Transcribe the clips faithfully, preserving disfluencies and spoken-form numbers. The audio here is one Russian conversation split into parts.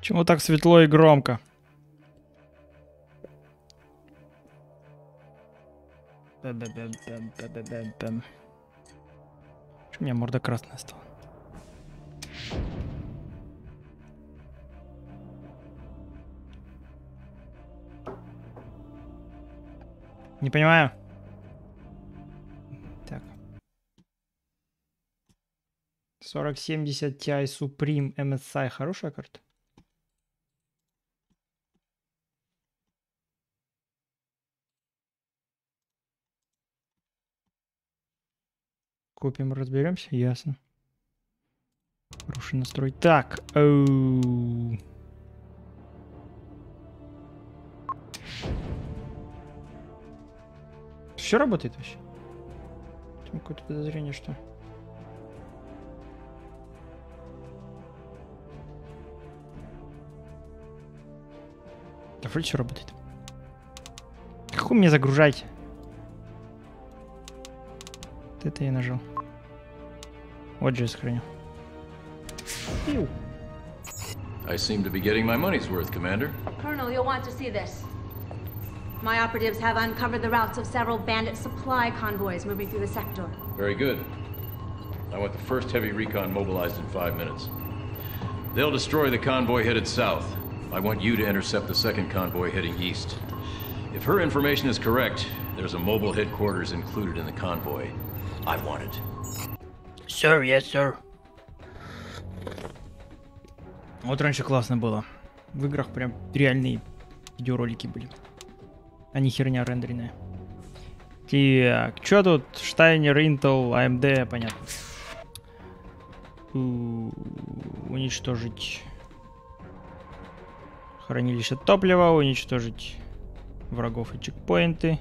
Почему так светло и громко? Почему у меня морда красная стала? Не понимаю. Так. сорок семьдесят Ti Supreme эм эс ай. Хорошая карта? Купим, разберемся. Ясно. Хороший настрой. Так. Оу. Все работает вообще? Там какое-то подозрение, что... Да вроде все работает. Как вы мне загружаете? Вот это я нажал. Вот же я сохранил. Пиу. I seem to be getting my money's worth, Commander. Colonel, you'll want to see this. My operatives have uncovered the routes of several bandit supply convoys moving through the sector. Very good. I want the first heavy recon mobilized in five minutes. They'll destroy the convoy headed south. I want you to intercept the second convoy heading east. If her information is correct, there's a mobile headquarters included in the convoy. I want it. Sir, yes, sir. Вот раньше классно было. В играх прям реальные видеоролики были. А не херня рендеренная. Так, что тут? Штайнер, Intel, эй эм ди, понятно. У, уничтожить хранилище топлива, уничтожить врагов и чекпоинты.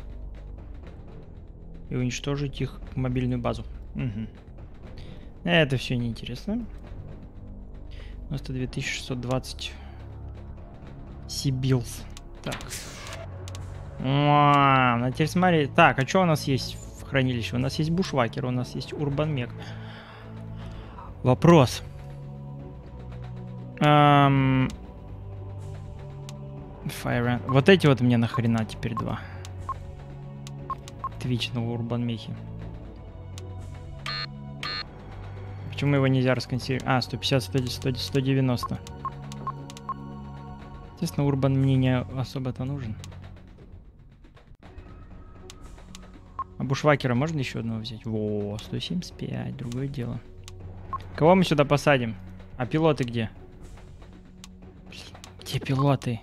И уничтожить их мобильную базу. Угу. Это все неинтересно. девяносто две тысячи шестьсот двадцать Сибилс. Так. А, ну теперь смотри. Так, а что у нас есть в хранилище? У нас есть бушвакер, у нас есть урбан мег. Вопрос. Эм... Fire... Вот эти вот мне нахрена теперь два. Твич на урбан мехе. Почему его нельзя расконсервировать? А, сто пятьдесят, сто, сто, сто девяносто. Естественно, урбан мне не особо-то нужен. А бушвакера можно еще одного взять? Во, сто семьдесят пять, другое дело. Кого мы сюда посадим? А пилоты где? Где пилоты?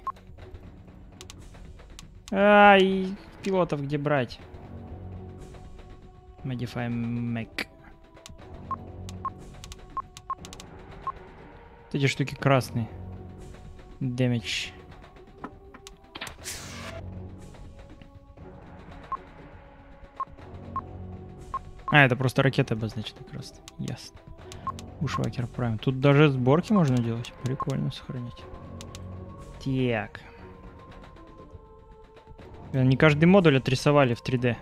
Ай, пилотов где брать? Modify Mac. Вот эти штуки красные. Damage. А, это просто ракета обозначена красной. Ясно. Бушвакер Prime. Тут даже сборки можно делать. Прикольно сохранить. Так. Не каждый модуль отрисовали в три дэ.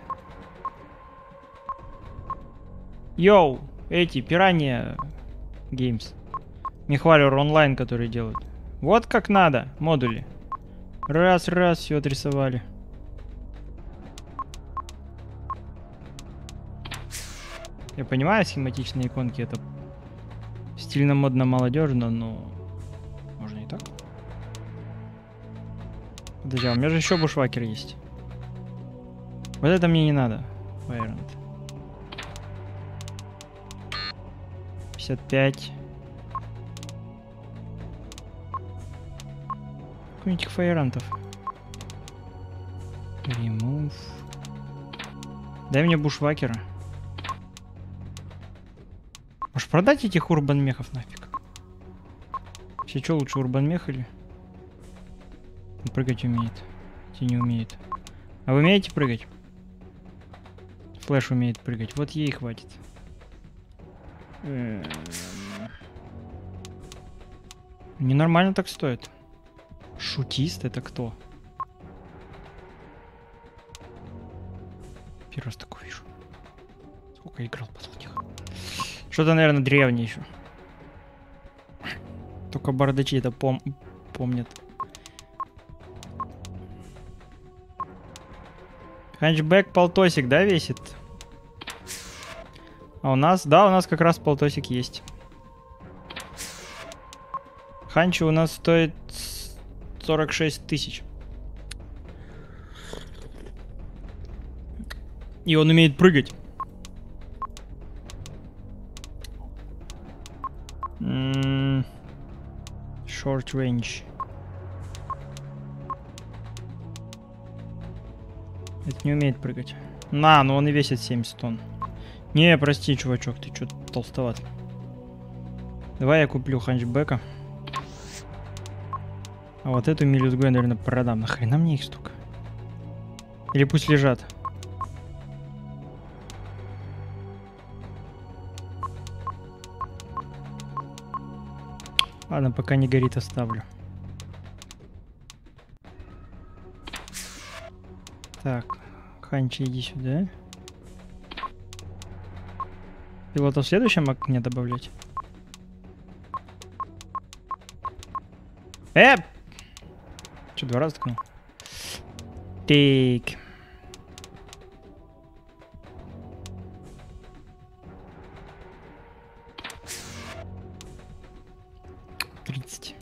Йоу! Эти, Piranha Games. Мехвалер онлайн, которые делают. Вот как надо, модули. Раз-раз, все отрисовали. Я понимаю, схематичные иконки это стильно, модно, молодежно, но можно и так. Подожди, а у меня же еще бушвакер есть. Вот это мне не надо. Файрант. пятьдесят пять. Сколько этих файрантов? Remove. Дай мне бушвакера. Может продать этих урбан мехов нафиг? Вообще что лучше, урбан мех или? Он прыгать умеет. Те не умеет. А вы умеете прыгать? Флэш умеет прыгать. Вот ей хватит. Ненормально так стоит. Шутист это кто? Первый раз такое вижу. Сколько я играл последних. Что-то, наверное, древнее еще. Только бардачи это пом помнят. Ханчбэк полтосик, да, весит? А у нас, да, у нас как раз полтосик есть. Ханчи у нас стоит сорок шесть тысяч. И он умеет прыгать. М-м- Short range. Это не умеет прыгать. На, ну он и весит семьдесят тонн. Не, прости, чувачок, ты что-то толстоват. Давай я куплю ханчбека. А вот эту мелюзгу я, наверное, продам. Нахрена мне их столько? Или пусть лежат. Ладно, пока не горит, оставлю. Так, Ханчи, иди сюда. Пилота в следующем окне добавлять. Э! Че, два раза ткнул? Так. тридцать.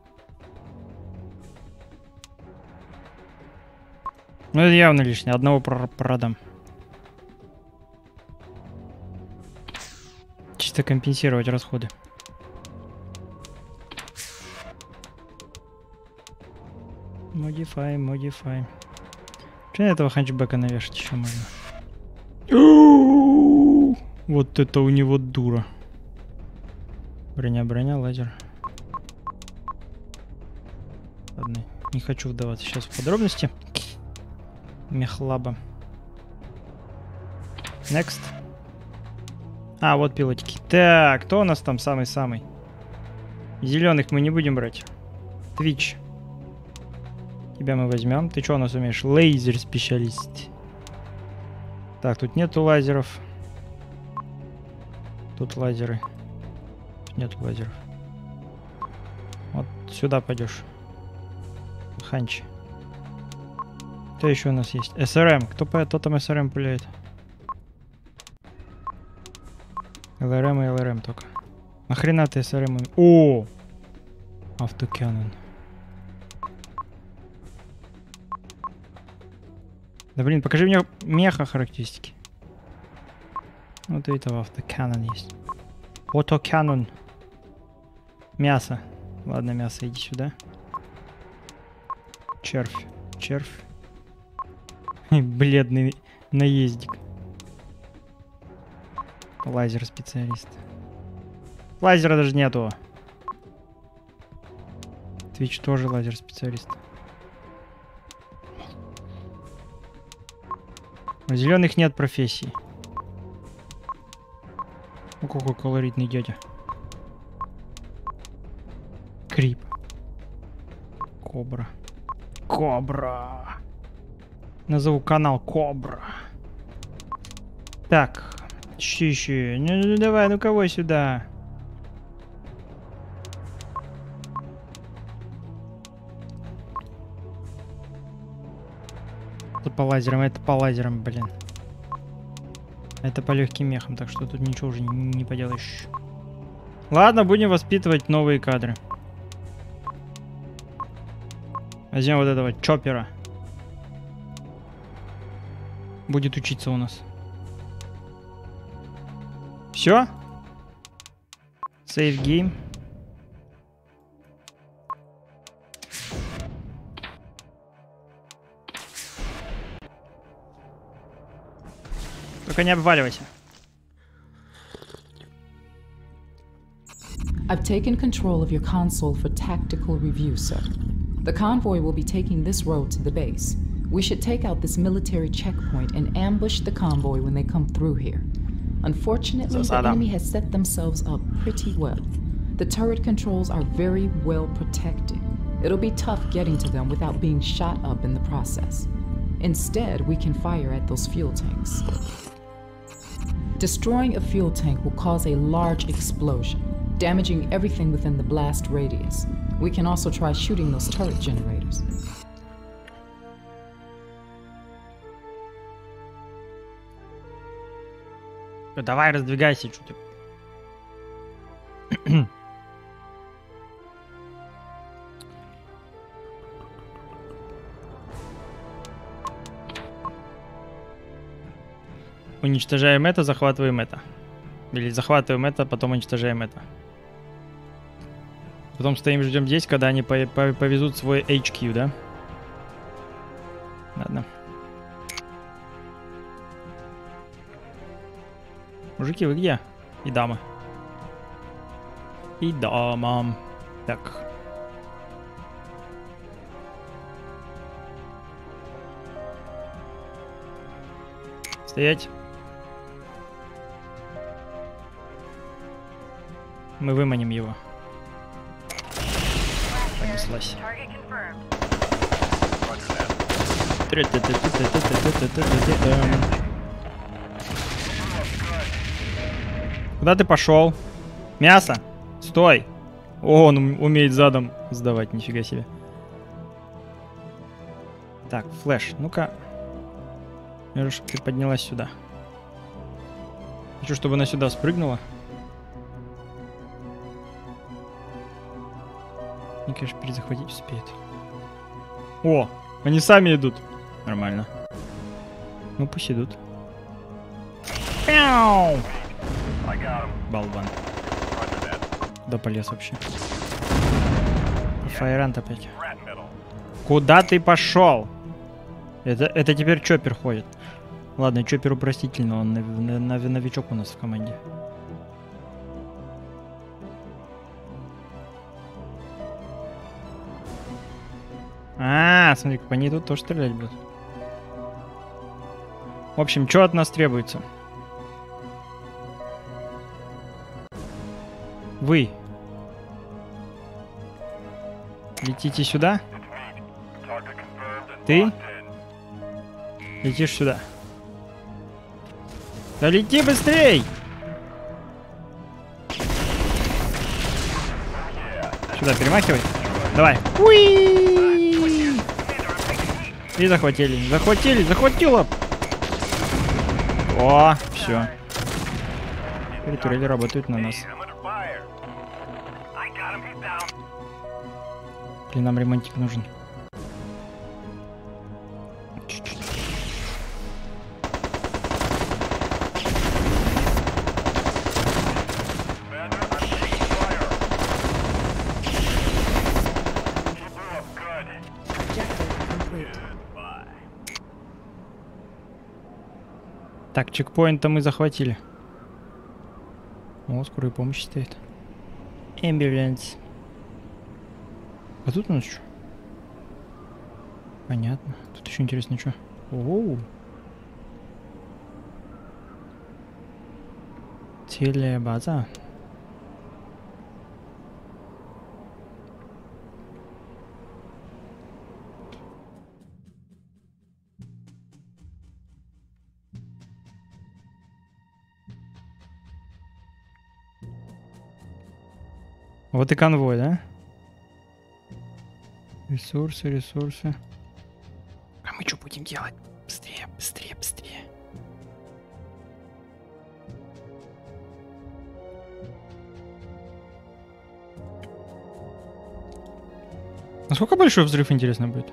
Ну, это явно лишнее. Одного пр продам. Чисто компенсировать расходы. Modify, modify. Что на этого ханчбека навешать еще можно? Вот это у него дура. Броня, броня, лазер. Ладно, не хочу вдаваться сейчас в подробности. Мехлаба. Next. А, вот пилотики. Так, кто у нас там самый-самый? Зеленых мы не будем брать. Twitch. Тебя мы возьмем. Ты что у нас умеешь? Лазер-специалист. Так, тут нету лазеров. Тут лазеры. Тут нету лазеров. Вот сюда пойдешь. Ханчи. Кто еще у нас есть? эс эр эм. Кто, кто там эс эр эм пуляет? эл эр эм и эл эр эм только. Нахрена ты эс эр эм? О! Автоканон. Да блин, покажи мне меха характеристики. Вот у этого автоканон есть. Автоканон. Мясо. Ладно, мясо, иди сюда. Червь. Червь. Бледный наездик. Лазер-специалист. Лазера даже нету. Twitch тоже лазер-специалист. У зеленых нет профессий. О, какой колоритный дядя. Крип. Кобра. Кобра. Назову канал Кобра. Так. Что еще? Ну, ну давай, ну кого сюда? Это по лазерам, это по лазерам, блин. Это по легким мехам, так что тут ничего уже не, не поделаешь. Ладно, будем воспитывать новые кадры. Возьмем вот этого чоппера. Будет учиться у нас. Все? Save game. Только не обваливайся. I've taken control of your console for tactical review, sir. The convoy will be taking this road to the base. We should take out this military checkpoint and ambush the convoy when they come through here. Unfortunately, the enemy has set themselves up pretty well. The turret controls are very well protected. It'll be tough getting to them without being shot up in the process. Instead, we can fire at those fuel tanks. Destroying a fuel tank will cause a large explosion. damaging everything within the blast radius. We can also try shooting those turret generators. Давай, раздвигайся, что ты. Уничтожаем это, захватываем это. Или захватываем это, потом уничтожаем это. Потом стоим, ждем здесь, когда они по по повезут свой эйч кью, да? Ладно. Мужики, вы где? И дамы. И дама. Так. Стоять. Мы выманим его. Понеслась. Куда ты пошел? Мясо? Стой! О, он умеет задом сдавать, нифига себе. Так, Флэш, ну-ка. Я же, чтобы ты поднялась сюда. Хочу, чтобы она сюда спрыгнула. Мне, конечно, перезахватить успеет. О, они сами идут. Нормально. Ну, пусть идут. Пяу! Болван. Куда полез вообще? Файрант опять. Куда ты пошел? Это, это теперь Чоппер ходит. Ладно, Чопперу простительно, он нов, нов, новичок у нас в команде. А, смотри, как они тут тоже стрелять будут. В общем, что от нас требуется? Вы летите сюда. Ты летишь сюда. Да лети быстрей! Сюда перемахивай. Давай. Уи! И захватили. Захватили, захватило. О, все. Теперь турели работают на нас. Или нам ремонтик нужен? Так, чекпоинт-то мы захватили. О, скорая помощь стоит. Ambulance. А тут у нас что? Понятно. Тут еще интересно, что? Оу. Телебаза. Вот и конвой, да? Ресурсы, ресурсы. А мы что будем делать? Быстрее, быстрее, быстрее. Насколько большой взрыв, интересно, будет?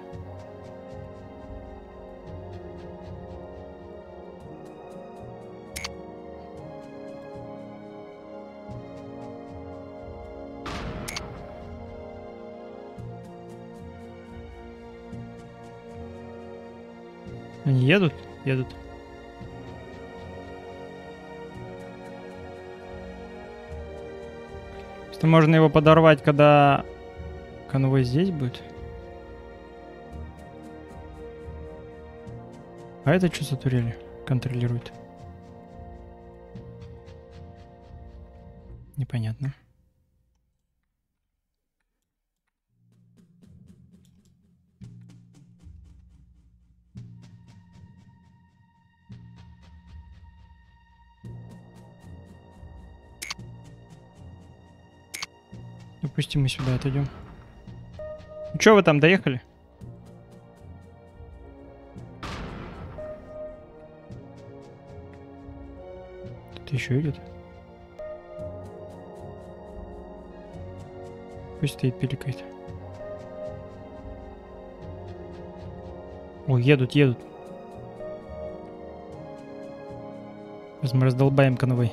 Они едут? Едут. Что можно его подорвать, когда конвой здесь будет? А это что за турели контролирует? Непонятно. Пусть мы сюда отойдем. Ну чё, вы там доехали? Кто-то еще идет? Пусть стоит, пиликает. О, едут, едут. Сейчас мы раздолбаем конвой.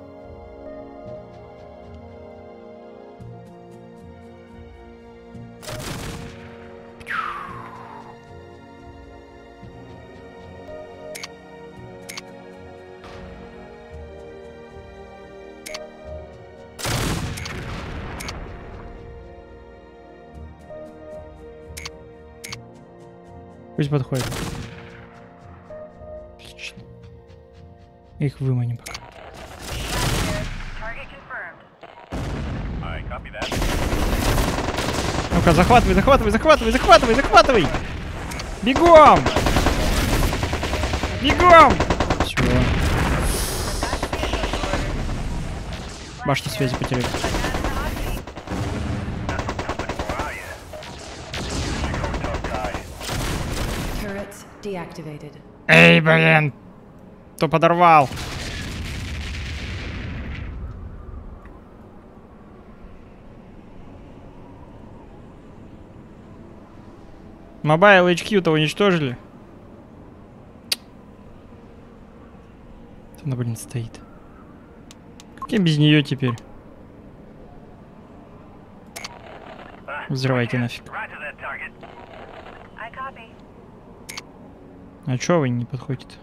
Пусть подходит. Отлично. Их выманим пока. Ну-ка, захватывай, захватывай, захватывай, захватывай, захватывай! Бегом! Бегом! Все. Башни связи потеряли. Эй, блин! Кто подорвал? Мобайл эйч кью-то уничтожили. Она, блин, стоит. Как я без нее теперь? Взрывайте нафиг. А чё вы не подходите-то?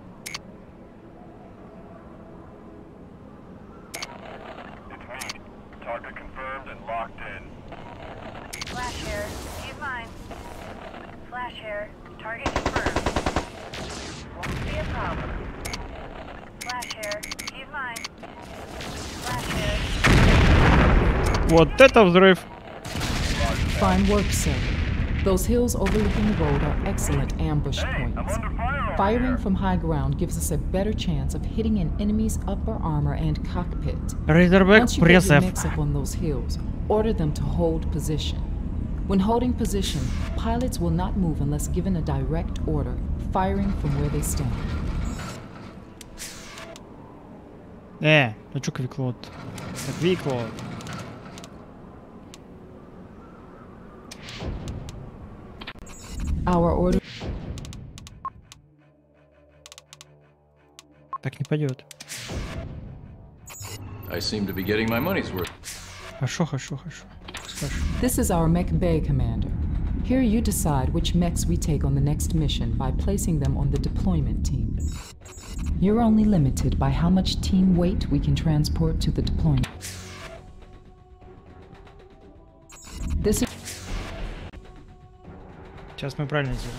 Вот это взрыв! Fine work, sir. Those hills overlooking the road are excellent ambush points. Firing from high ground gives us a better chance of hitting an enemy's upper armor and cockpit. Razorback, Once you get your mix up on those hills, order them to hold position. When holding position, pilots will not move unless given a direct order, firing from where they stand. Э, а чё Квиклот? Квиклот. Our order. Так не пойдет. I seem to be getting my money's worth. Хорошо, хорошо, хорошо. Хорошо. This is our mech bay, Commander. Here you decide which mechs we take on the next mission by placing them on the deployment team. You're only limited by how much team weight we can transport to the deployment. This is. Сейчас мы правильно сделаем.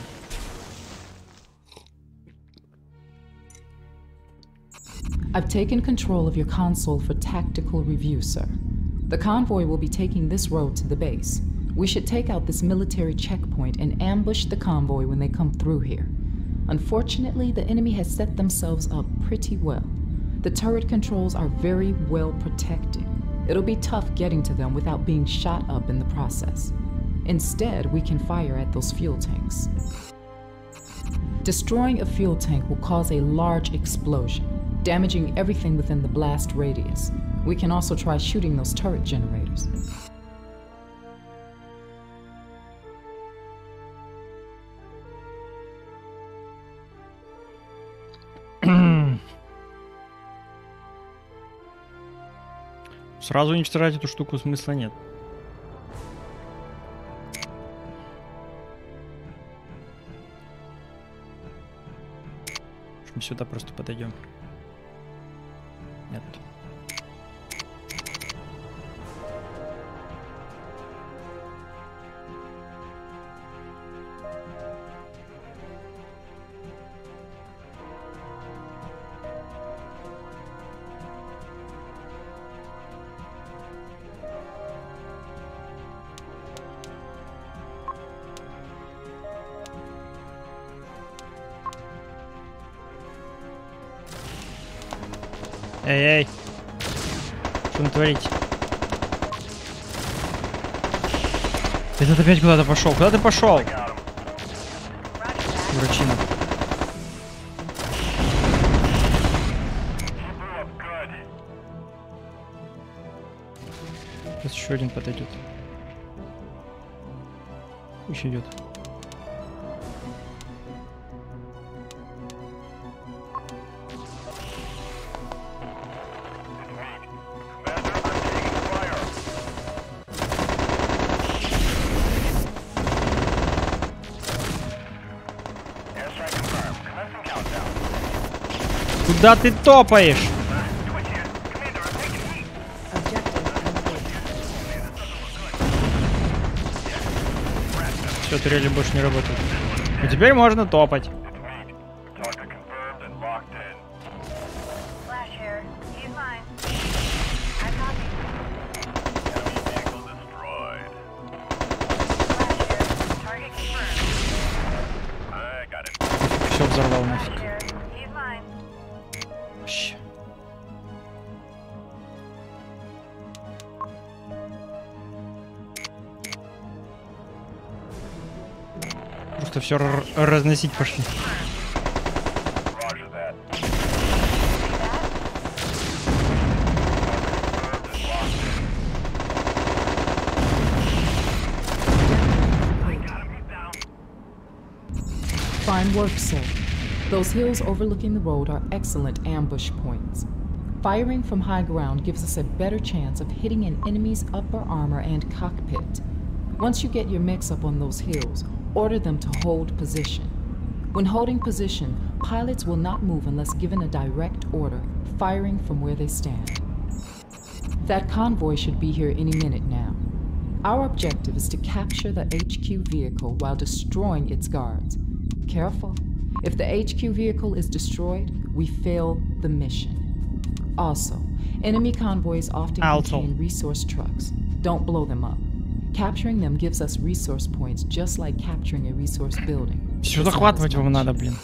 I've taken control of your console for tactical review, sir. The convoy will be taking this road to the base. We should take out this military checkpoint and ambush the convoy when they come through here. Unfortunately, the enemy has set themselves up pretty well. The turret controls are very well protected. It'll be tough getting to them without being shot up in the process. Instead, we can fire at those fuel tanks. Destroying a fuel tank will cause a large explosion, damaging everything within the blast radius. We can also try shooting those turret generators. Сразу уничтожать эту штуку смысла нет. Мы сюда просто подойдем. Нет. Эй, эй, что вы творите? Ты тут опять куда-то пошел. Куда ты пошел? Дурачина. Сейчас еще один подойдет. Еще идет. Куда ты топаешь? Все, турели больше не работают. А теперь можно топать. Все взорвал нафиг. Вообще. Просто все разносить пошли. Fine work, sir. Those hills overlooking the road are excellent ambush points. Firing from high ground gives us a better chance of hitting an enemy's upper armor and cockpit. Once you get your mix up on those hills, order them to hold position. When holding position, pilots will not move unless given a direct order, firing from where they stand. That convoy should be here any minute now. Our objective is to capture the H Q vehicle while destroying its guards. Careful. If the H Q vehicle is destroyed, we fail the mission. Also, enemy convoys often Also. contain resource trucks. Don't blow them up. Capturing them gives us resource points just like capturing a resource building. Все захватывать вам надо, блин.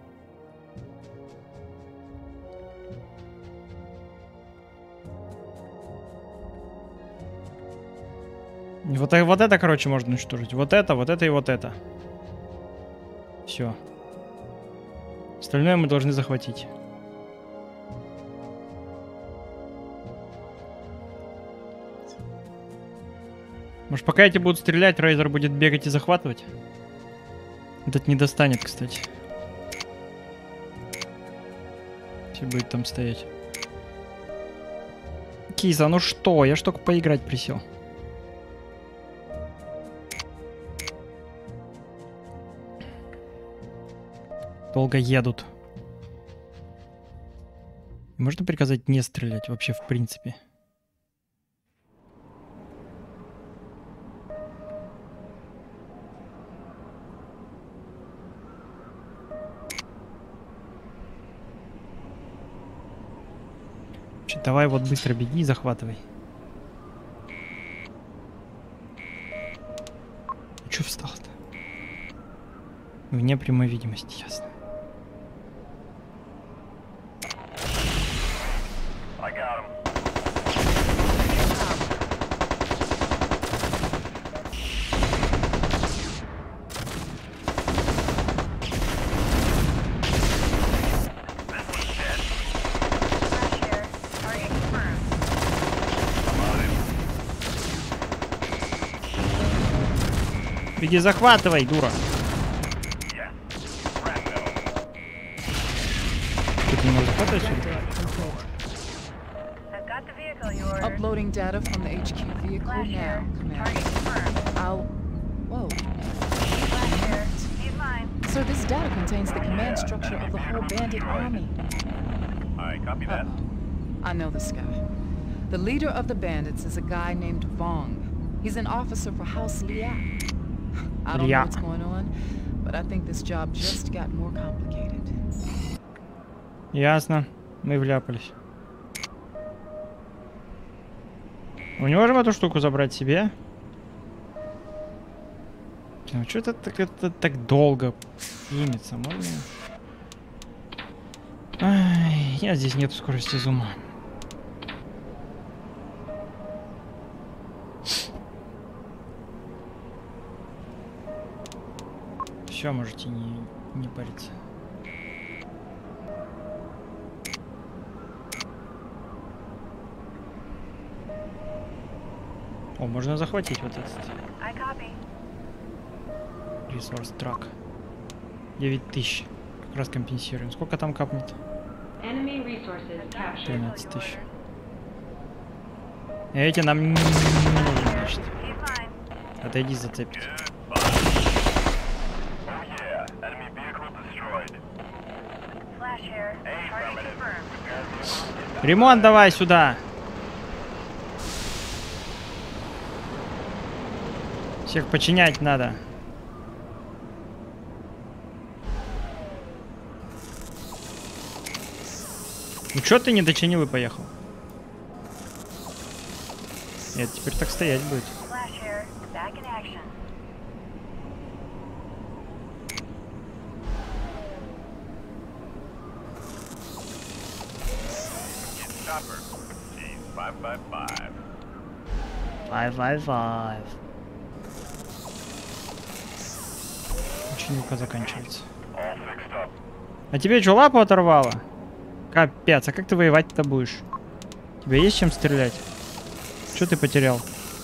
Вот, вот это, короче, можно уничтожить. Вот это, вот это и вот это. Все. Остальное мы должны захватить. Может, пока эти будут стрелять, Рейзер будет бегать и захватывать? Этот не достанет, кстати. Если будет там стоять. Киза, ну что? Я ж только поиграть присел. Долго едут. Можно приказать не стрелять вообще в принципе? Че, давай вот быстро беги и захватывай. Че встал-то? Вне прямой видимости, ясно. Беги, захватывай, дура. Тут не можешь захватывать сюда? Uploading data from the H Q vehicle now, Commander. I'll... Whoa. Sir, this data contains the command structure of the whole bandit army. I copy that. Uh-oh. I know this guy. The leader of the bandits is a guy named Vong. He's an officer for House Liat. I don't know what's going on, but I think this job just got more complicated. Ясно. Мы вляпались. Мы не можем эту штуку забрать себе? Ну, что-то так, это так долго имется, можно? Ай, я здесь нету скорости зума. Все, можете не, не париться. О, можно захватить вот этот ресурс трак. девять тысяч. Как раз компенсируем. Сколько там капнет? тринадцать тысяч. Эти нам не нужны, значит. Отойди, зацепит. Ремонт давай сюда. Всех подчинять надо. Ну чё ты не дочинил и поехал? Нет, теперь так стоять будет. Five, five, five. Ученика заканчивается. А тебе что, лапу оторвало? Капец, а как ты воевать-то будешь? Тебе есть чем стрелять? Что ты потерял?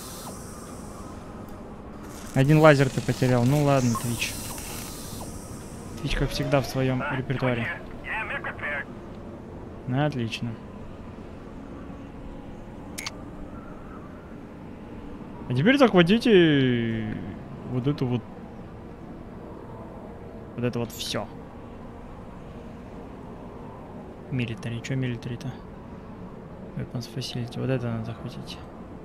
Один лазер ты потерял. Ну ладно, Твич. Твич, как всегда, в своем репертуаре. Ну, отлично. А теперь захватите вот эту вот... Вот это вот все. Милитари. Что милитари-то? Weapons Facility. Вот это надо захватить.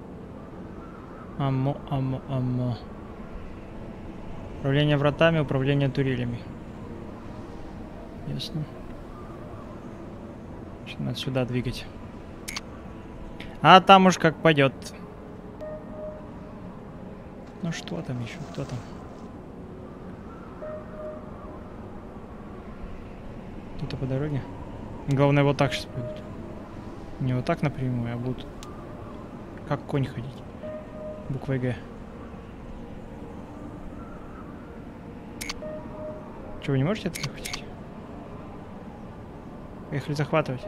Аммо, аммо, аммо. Управление вратами, управление турелями. Ясно. Значит, надо сюда двигать. А там уж как пойдет. Ну что там еще? Кто там? Кто-то по дороге? Главное, вот так сейчас пойдут. Не вот так напрямую, а будут как конь ходить. Буквой Г. Что, вы не можете это захватить? Поехали захватывать.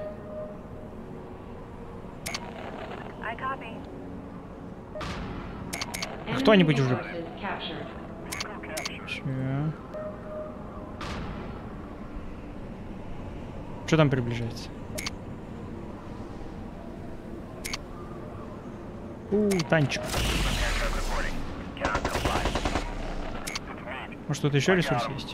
А кто-нибудь уже? Че? Что там приближается? У, танчик. Может, тут еще ресурс есть?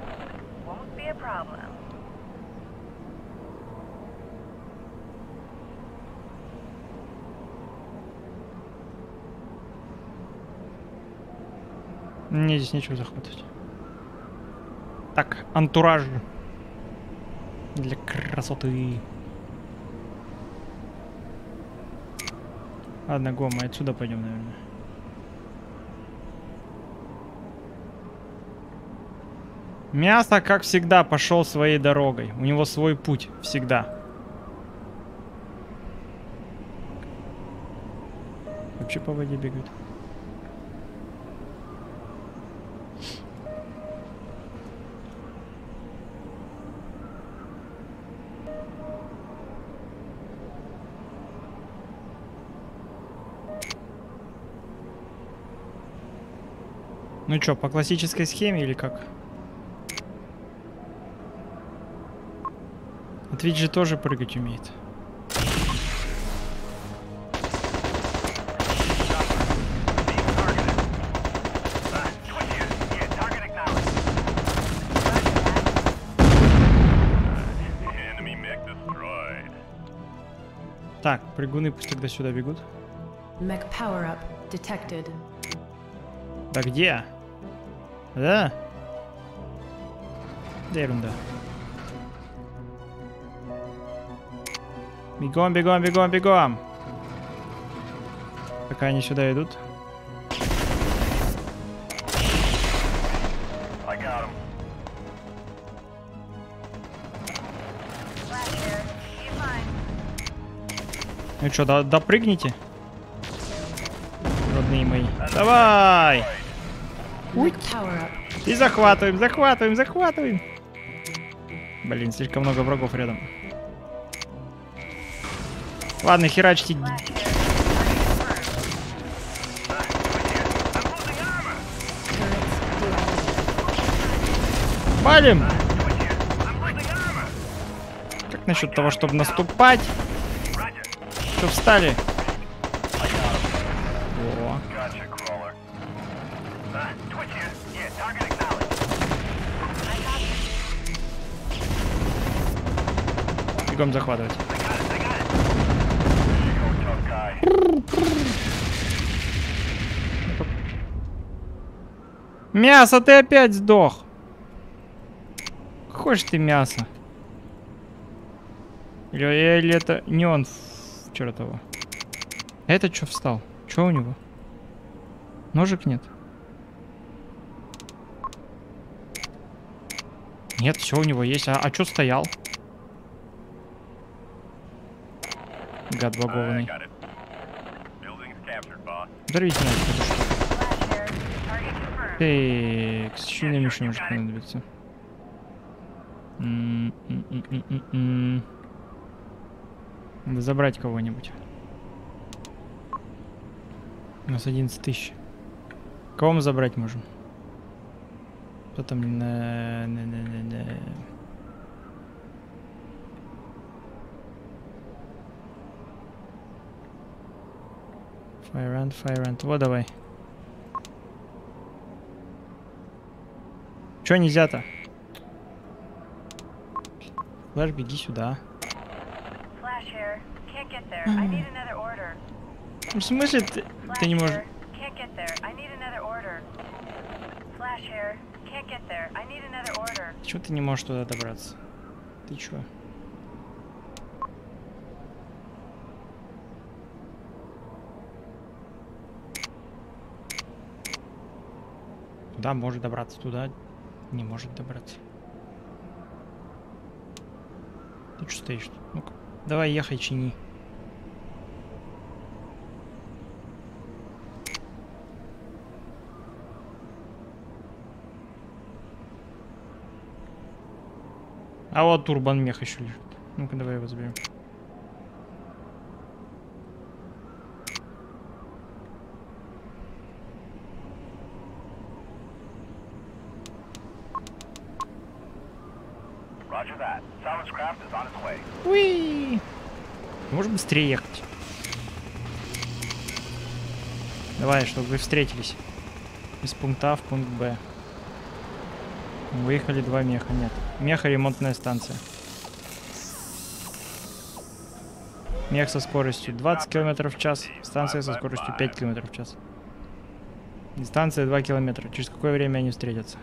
Мне здесь нечего захватывать. Так, антураж. Для красоты. Ладно, го, мы отсюда пойдем, наверное. Мясо, как всегда, пошел своей дорогой. У него свой путь всегда. Вообще по воде бегают. Ну чё, по классической схеме или как? Твич же тоже прыгать умеет. Так, прыгуны пусть тогда сюда бегут. Да где? Да? Да ерунда. Бегом, бегом, бегом, бегом. Пока они сюда идут. Ну что, да, допрыгните? Родные мои. Давай! Ой. И захватываем, захватываем, захватываем. Блин, слишком много врагов рядом. Ладно, херачьте. Палим! Как насчет того, чтобы наступать? Что встали? О. Бегом захватывать. Мясо, ты опять сдох. Хочешь ты мясо? Или, или это не он вчера того? А это что встал? Что у него? Ножик нет? Нет, все у него есть. А, а что стоял? Гад багованный. Взорвите нас, это что? Так, сильно еще может понадобиться. М-м-м-м-м-м. Надо забрать кого-нибудь. У нас одиннадцать тысяч. Кого мы забрать можем? Кто там на... на, на, на, на. Fire and fire and. Вот давай. Чё нельзя-то? Флэш, беги сюда. В смысле ты, ты не можешь? Чего ты не можешь туда добраться? Ты чё? Туда может добраться, туда не может добраться. Ты что стоишь? Ну-ка, давай ехай, чини. А вот турбан мех еще лежит. Ну-ка, давай его заберем. Уи! Может быстрее ехать. Давай, чтобы вы встретились. Из пункта А в пункт Б. Выехали два меха. Нет. Меха ремонтная станция. Мех со скоростью двадцать километров в час. Станция со скоростью пять километров в час. Дистанция два километра. Через какое время они встретятся?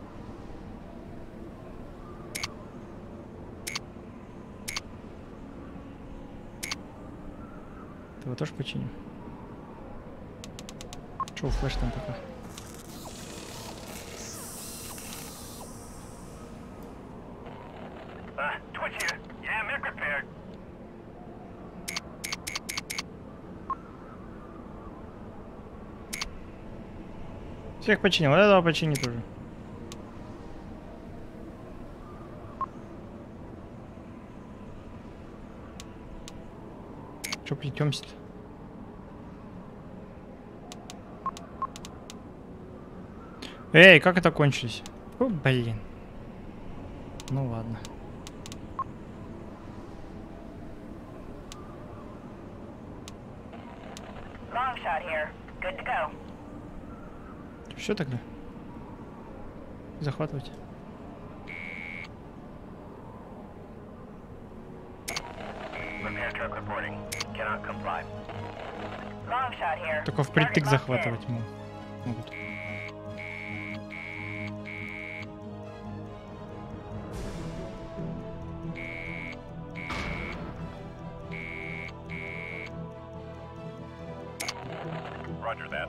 Ты его тоже починим? Че у флеш там пока? Всех починил, этого почини тоже. Че плетемся-то? Эй, как это кончились? О, блин. Ну ладно. Все тогда? Захватывать. Только впритык захватывать могут. Roger that.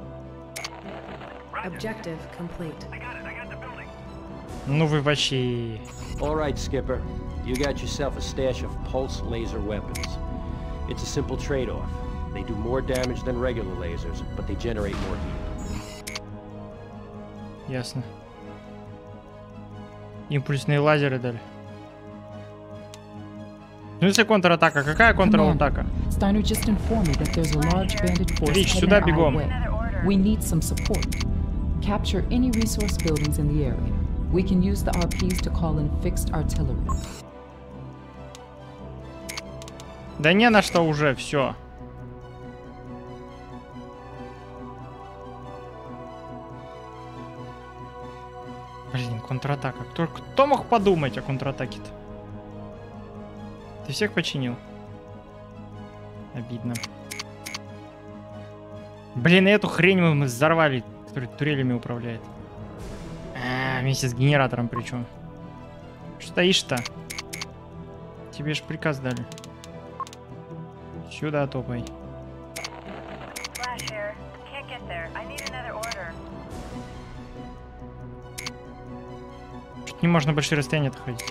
Objective complete. I got it. I got the building. Ну вы вообще. All right, Skipper. You got yourself a stash of pulse laser weapons. It's a simple trade-off. They do more damage than regular lasers, but they generate more heat. Ясно. Импульсные лазеры дали. Ну если контратака, какая контратака? Steiner just informed me that there's a large bandit force Рич, heading сюда our бегом. way. We need some support. Capture any resource buildings in the area. We can use the R Ps to call in fixed artillery. Да не на что уже, все. Блин, контратака. Кто, кто мог подумать о контратаке-то? Ты всех починил? Обидно. Блин, и эту хрень мы взорвали, которая турелями управляет. А, вместе с генератором причем. Что стоишь-то? Тебе ж приказ дали. Сюда топай. Чуть не можно большие расстояния отходить.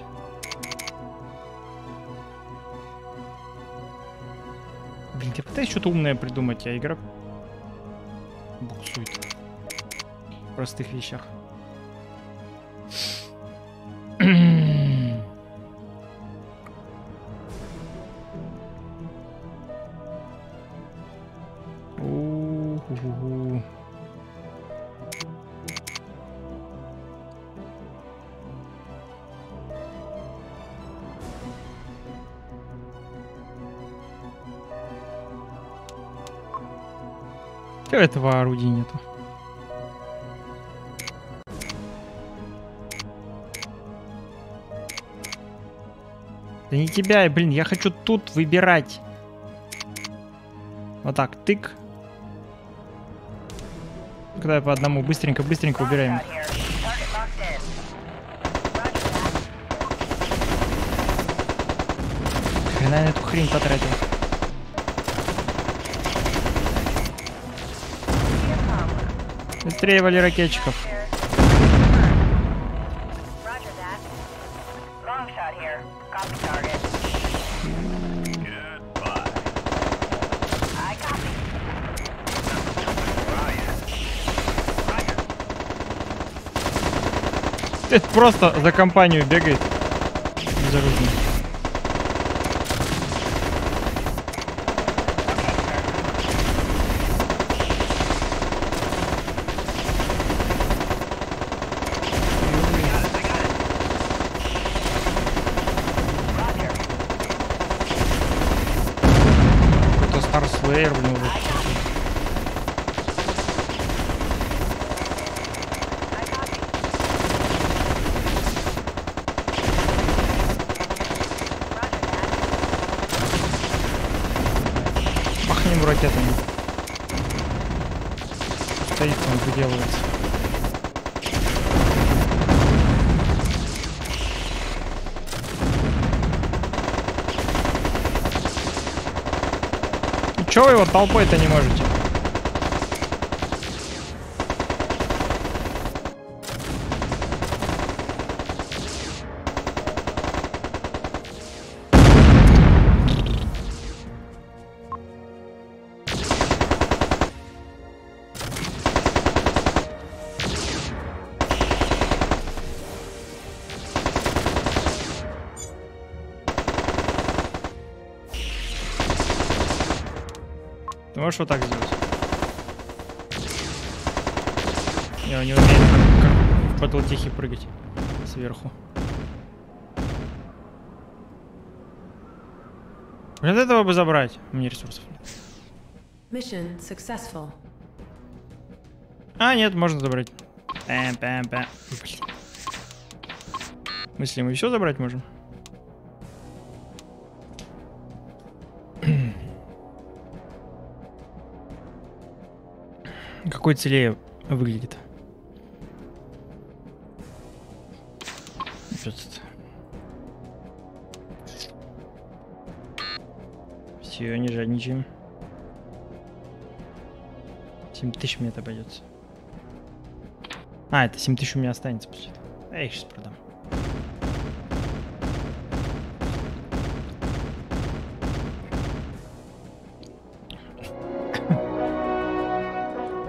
Блин, ты пытаешься что-то умное придумать, а игра буксует. В простых вещах. У-ху-ху-ху. Чего этого орудия нету? Да не тебя, блин, я хочу тут выбирать. Вот так, тык. Когда по одному быстренько-быстренько убираем. Хрена я эту хрень потратил. Быстрее вали ракетчиков. Это просто за компанию бегает. Безоружный. Какой-то Старслеер, блин, уже. Махнем ракетами. Стоит он, выделывается. И чё вы его толпой-то не можете? Ты можешь вот так сделать? Я не умею как, как в батлтехе прыгать сверху. Вот этого бы забрать. Мне ресурсов нет. Mission successful. А, нет, можно забрать. Пэм, пэм, пэм. Блин. В смысле, мы все забрать можем? Какой целее выглядит? Все, не жадничаем. семь тысяч мне это обойдется. А, это семь тысяч у меня останется после этого. Я их сейчас продам.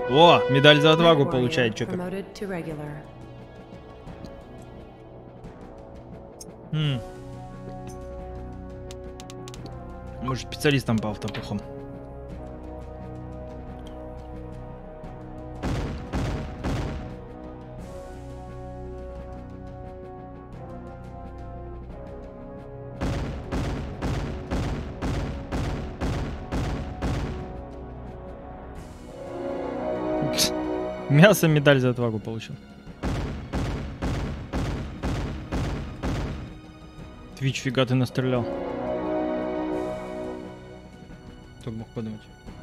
О, медаль за отвагу Night получает Warrior Чоппер. promoted to regular. Хм. Может, специалистом по автопухам. Мясо медаль за отвагу получил. Твич, фига ты настрелял. Кто бы мог подумать.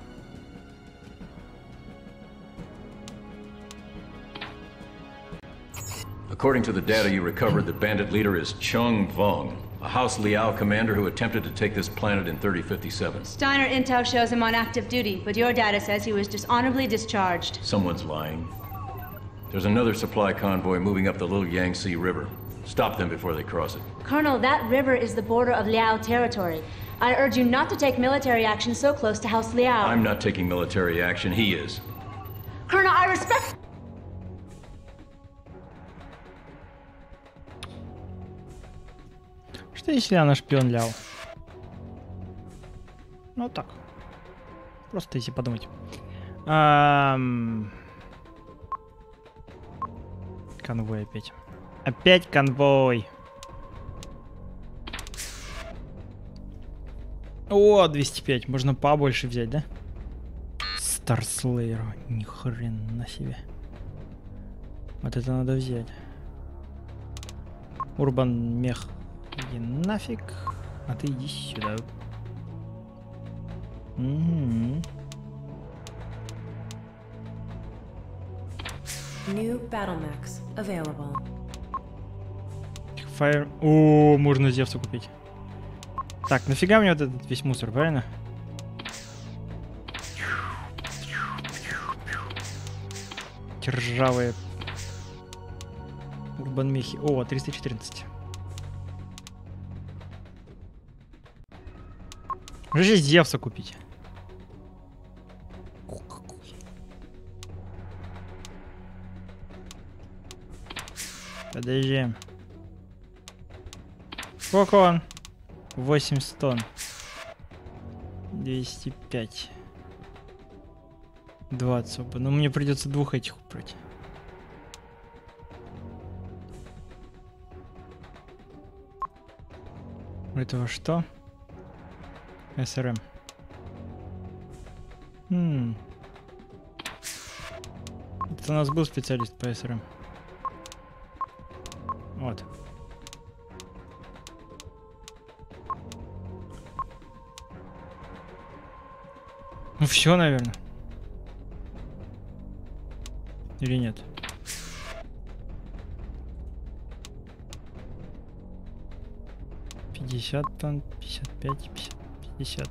According to the data you recovered, the bandit leader is Chung Vong, a House Liao commander who attempted to take this planet in thirty fifty-seven. Steiner intel shows him on active duty, but your data says he was dishonorably discharged. Someone's lying. There's another supply convoy moving up the Little Yangtze River. Stop them before they cross it. Colonel, that river is the border of Liao territory. I urge you not to take military action so close to House Liao. I'm not taking military action, he is. Colonel, I respect... Что если она шпион Ляо? Ну так. Просто если подумать. Ам... Конвой опять. Опять конвой. О, двести пять. Можно побольше взять, да? Старслейер. Ни хрена себе. Вот это надо взять. Урбан мех. Иди нафиг. А ты иди сюда. Угу. New battle max available. Fire. О, можно Зевса купить. Так, нафига мне вот этот весь мусор, правильно? Эти ржавые урбан-мехи. О, триста четырнадцать. Уже здесь Зевса купить. О, какой. Подожди. Сколько он? восемьдесят тонн. двести пять. двадцать. Ну, мне придется двух этих убрать. У этого что? СРМ. Хм. Это у нас был специалист по СРМ. Вот. Ну все, наверное. Или нет? пятьдесят тонн, пятьдесят пять, пятьдесят, пятьдесят.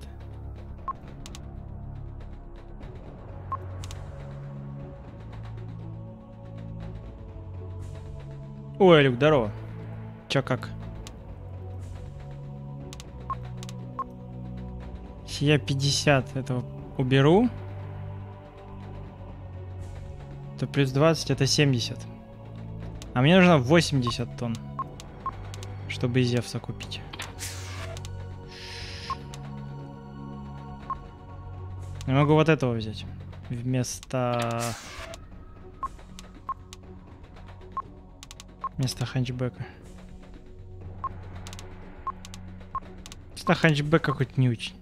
Ой, Люк, здорово. Чё как? Если я пятьдесят этого уберу, то плюс двадцать это семьдесят. А мне нужно восемьдесят тонн, чтобы Зевса купить. Я могу вот этого взять вместо вместо ханчбека. Вместо ханчбека хоть не очень.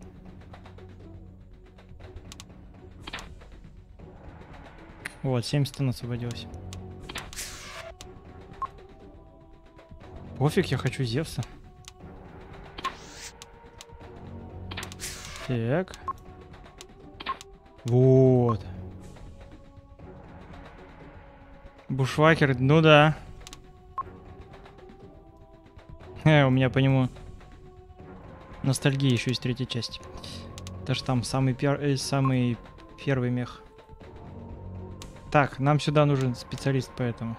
Вот, семьдесят тонн освободилось. Пофиг, я хочу Зевса. Так. Вот. Бушвакер, ну да. Э, у меня по нему ностальгия еще из третьей части. Даже там самый, пер... э, самый первый мех. Так, нам сюда нужен специалист, поэтому.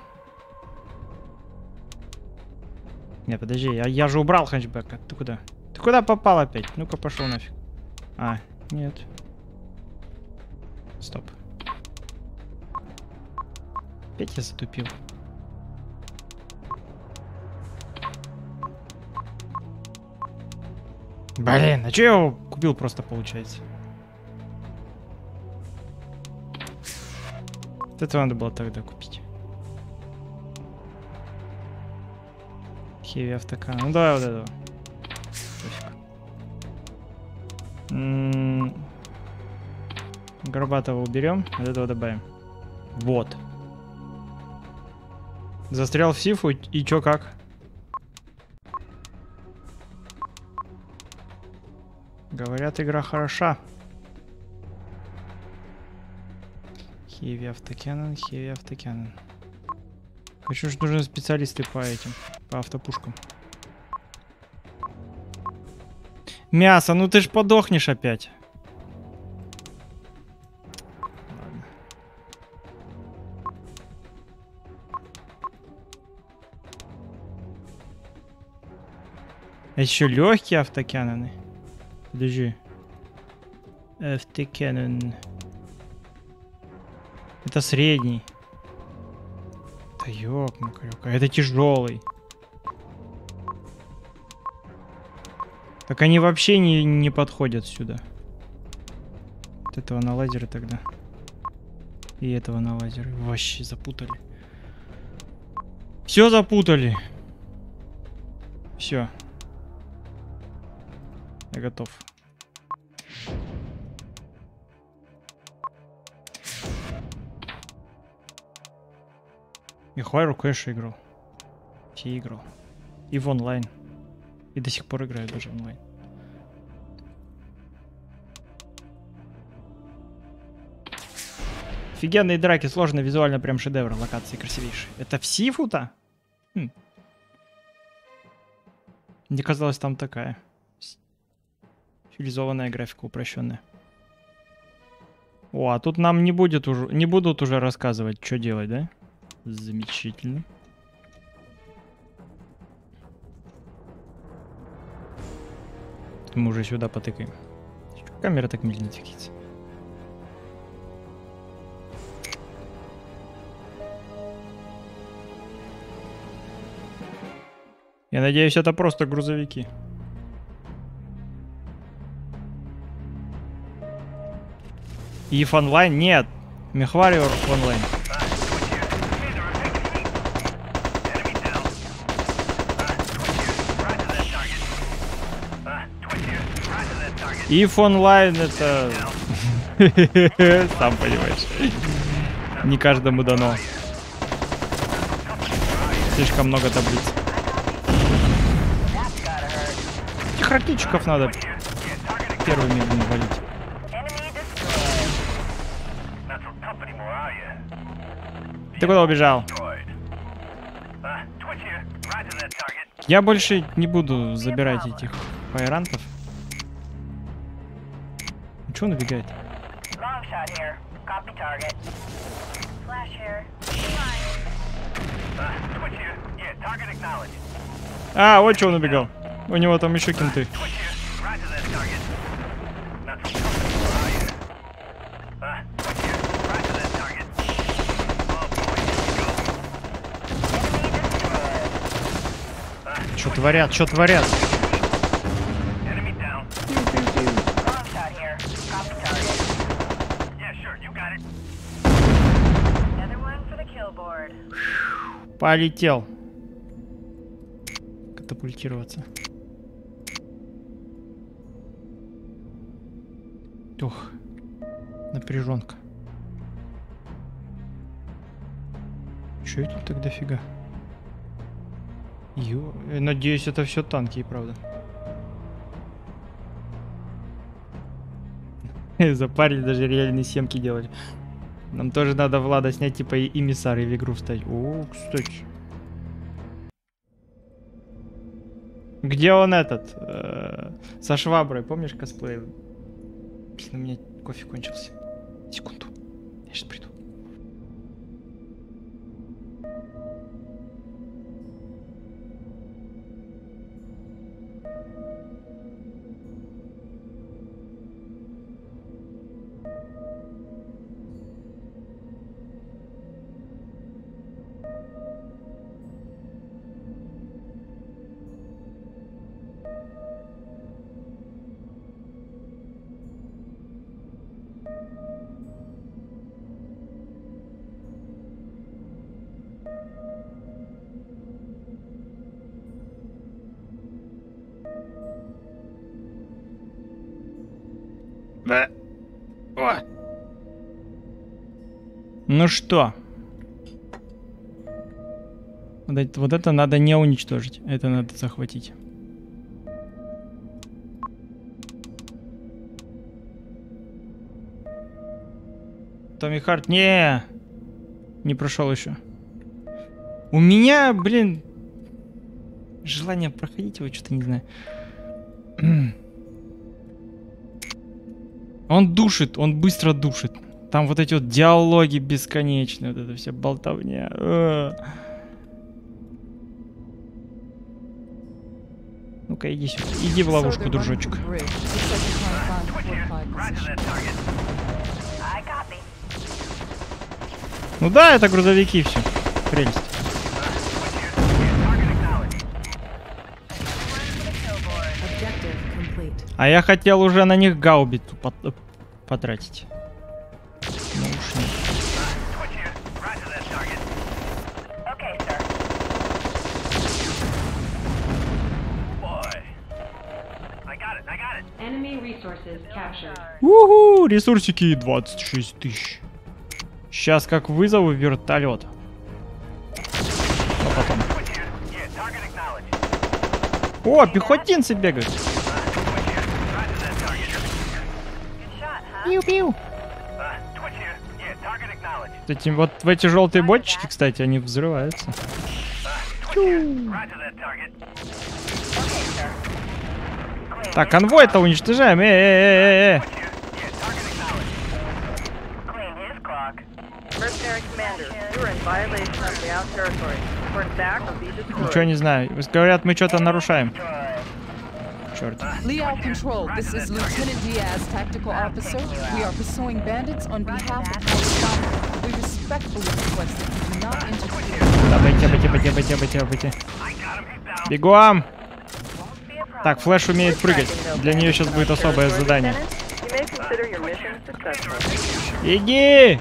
Не, подожди, я, я же убрал хэтчбека. Ты куда? Ты куда попал опять? Ну-ка, пошел нафиг. А, нет. Стоп. Опять я затупил. Блин, а че я его купил просто, получается? Вот это надо было тогда купить. Хеви автокан. Ну давай вот этого. М-м-м. Горбатого уберем, от этого добавим. Вот. Застрял в сифу, и чё как? Говорят, игра хороша. Heavy автоканон, Heavy автоканон. Хочу, что нужны специалисты по этим, по автопушкам. Мясо, ну ты ж подохнешь опять. Ладно. А еще легкие автоканоны. Подожди. Автоканон. Это средний. Да ёк-макарёк, а это тяжелый. Так они вообще не, не подходят сюда. Вот этого на лазеры тогда. И этого на лазеры. Вообще запутали. Все запутали. Все. Я готов. И Хвайру, конечно, играл. Все играл. И в онлайн. И до сих пор играю даже онлайн. Офигенные драки, сложно, визуально прям шедевр, локации красивейшие. Это в Сифу-то? Хм. Мне казалось, там такая стилизованная графика, упрощенная. О, а тут нам не будет уже, не будут уже рассказывать, что делать, да? Замечательно. Мы уже сюда потыкаем. Камера так медленно двигается. Я надеюсь, это просто грузовики. И онлайн? Нет. Мехвариор онлайн. If онлайн это... Сам понимаешь. Не каждому дано. Слишком много таблиц. Этих ракетчиков надо первыми валить. Ты куда убежал? Я больше не буду забирать этих файрантов. Чего он убегает? А, вот что он убегал. У него там еще кенты. Что творят, что творят? Полетел. Катапультироваться. Ух, напряженка. Че это так дофига? Ё, я надеюсь, это все танки, и правда. Запарили, даже реальные съемки делать. Нам тоже надо Влада снять, типа, и эмиссары в игру встать. О, кстати. Где он этот? Э-э, со шваброй, помнишь косплей? Блин, у меня кофе кончился. Секунду. Я сейчас приду. Да. О. Ну что? Вот это, вот это надо не уничтожить. Это надо захватить. Томми Харт, не, не прошел еще. У меня, блин, желание проходить его, что-то не знаю. Он душит, он быстро душит. Там вот эти вот диалоги бесконечные, вот это вся болтовня. Ну-ка, иди сюда, иди в ловушку, дружочек. Ну да, это грузовики, все. Прелесть. А я хотел уже на них гаубицу пот потратить. Ну уж нет. Уху, ресурсики двадцать шесть тысяч. Сейчас как вызову вертолет. А потом. О, пехотинцы бегают. Пиу-пиу. Эти, вот в эти желтые бочки, кстати, они взрываются. Так, конвой-то уничтожаем. Э-э-э-э-э. Ничего не знаю. Говорят, мы что-то нарушаем. Черт. Leal Control, this is Lieutenant Diaz, tactical officer. We are pursuing bandits on behalf of Palestine. We respectfully request that you do not interfere. Давайте, давайте, давайте, давайте, давайте. Бегом! Так, Флэш умеет прыгать. Для нее сейчас будет особое задание. Иди!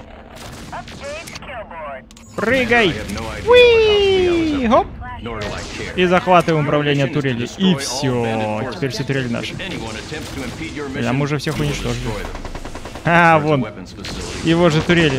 Прыгай! Уи! Хоп! И захватываем управление турелью. И все. Теперь все турели наши. А мы уже всех уничтожили. А, вон. Его же турели.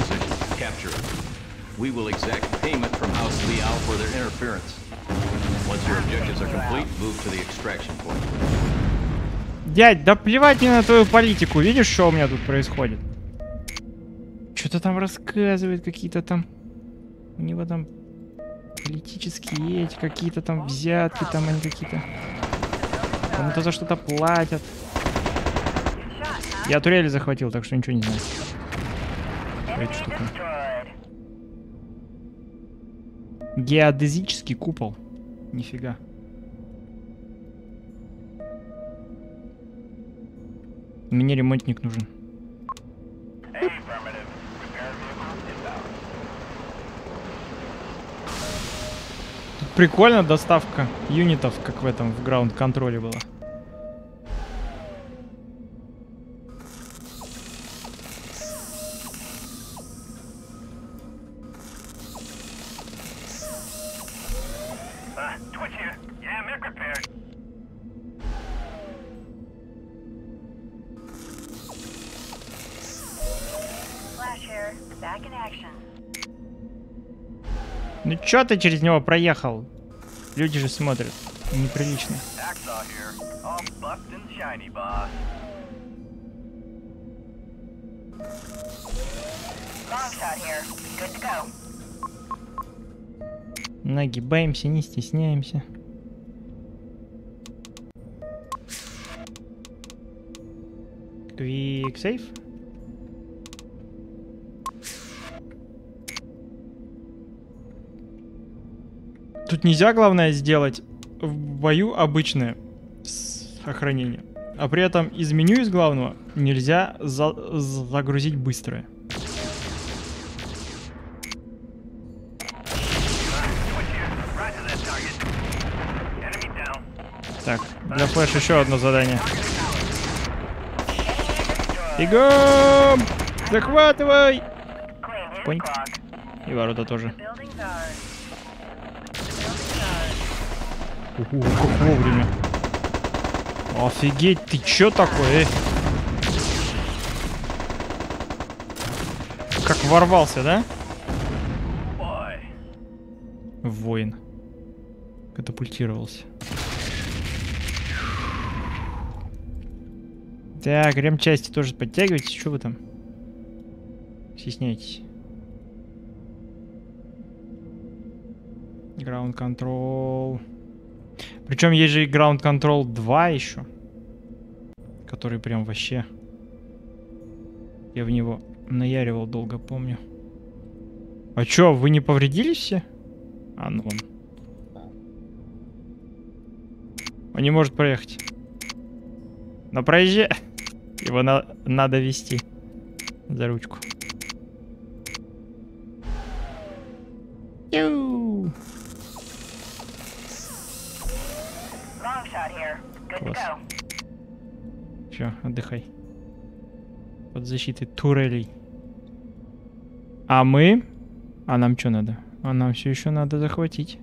Дядь, да плевать мне на твою политику. Видишь, что у меня тут происходит? Что-то там рассказывает, какие-то там... У него там политические эти, какие-то там взятки, там они какие-то... Кому-то за что-то платят. Я турели захватил, так что ничего не знаю. Эта штука. Геодезический купол. Нифига. Мне ремонтник нужен. Тут прикольно доставка юнитов, как в этом, в граунд-контроле была. Ну чё ты через него проехал? Люди же смотрят. Неприлично. Нагибаемся, не стесняемся. Quick save. Тут нельзя, главное, сделать в бою обычное с охранением. А при этом из меню из главного нельзя за загрузить быстрое. Так, для Флэш еще одно задание. Бегом! Захватывай! Понь. И ворота тоже. Уху, как вовремя. Офигеть, ты чё такое, э? как ворвался, да? Boy. Воин. Катапультировался. Так, ремчасти тоже подтягивайтесь. Что вы там? Стесняйтесь. Ground Control. Причем есть же и Ground Control два еще. Который прям вообще... Я в него наяривал долго, помню. А чё, вы не повредились все? А, ну он. Он не может проехать. Но проезжай. Его на надо вести за ручку. Ю. Класс. Все, отдыхай. Под защитой турелей. А мы? А нам что надо? А нам все еще надо захватить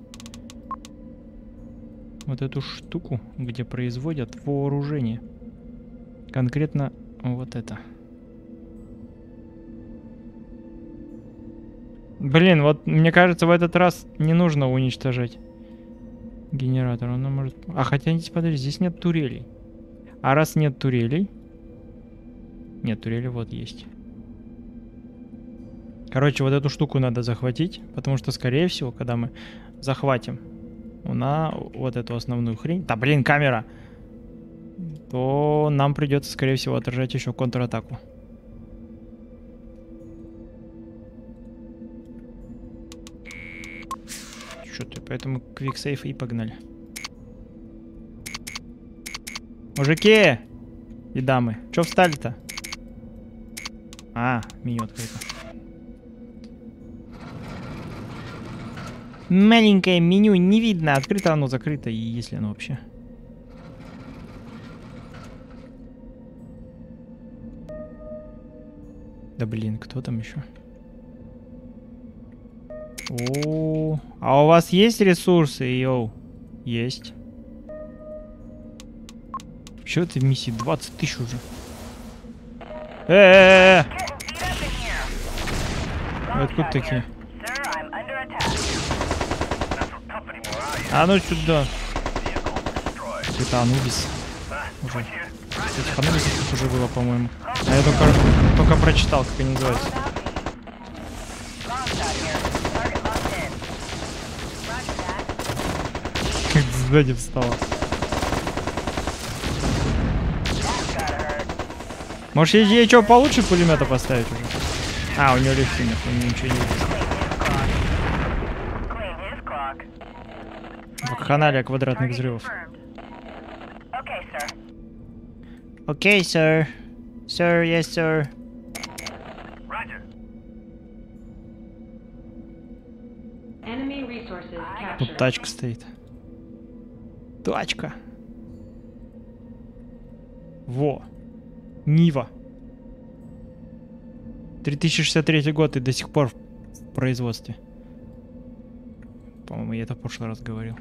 вот эту штуку, где производят вооружение. Конкретно вот это. Блин, вот мне кажется, в этот раз не нужно уничтожать генератор. Он может... А хотя, подожди, здесь нет турелей. А раз нет турелей... Нет, турели вот есть. Короче, вот эту штуку надо захватить, потому что, скорее всего, когда мы захватим на вот эту основную хрень... Да, блин, камера! То нам придется, скорее всего, отражать еще контратаку. Что-то, поэтому квиксейф и погнали. Мужики и дамы, что встали-то? А, меню открыто. Маленькое меню не видно, открыто оно, закрыто, и если оно вообще. Да блин, кто там еще? О, а у вас есть ресурсы, йоу? Есть. Чё ты в миссии? двадцать тысяч уже. Э-э-э! Откуда такие? А ну сюда. Это Анубис. Уже. Этих Анубисов тут уже было, по-моему. А я только, только прочитал, как они называются. Как сзади встала. Может, ей, ей что, получше пулемета поставить уже? А, у него легкий нет, он ничего не видит. Вакханалия квадратных взрывов. Окей, сэр. Сэр, yes, сэр. Тут тачка стоит. Тачка. Во. Нива. три тысячи шестьдесят третий год и до сих пор в производстве. По-моему, я это в прошлый раз говорил.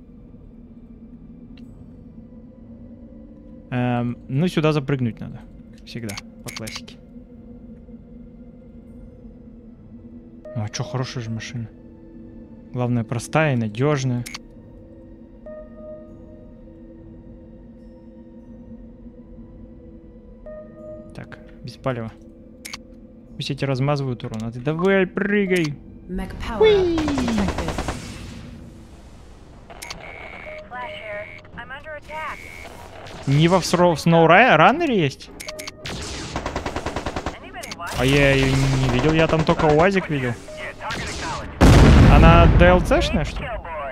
Эм, ну, сюда запрыгнуть надо. Всегда, по классике. Ну, а чё, хорошая же машина. Главное, простая и надежная. Так, без палева. Пусть эти размазывают урон, а ты давай прыгай. Нива в Сноураннере есть? А я ее не видел, я там только УАЗик видел. Она ди эл си-шная, что ли?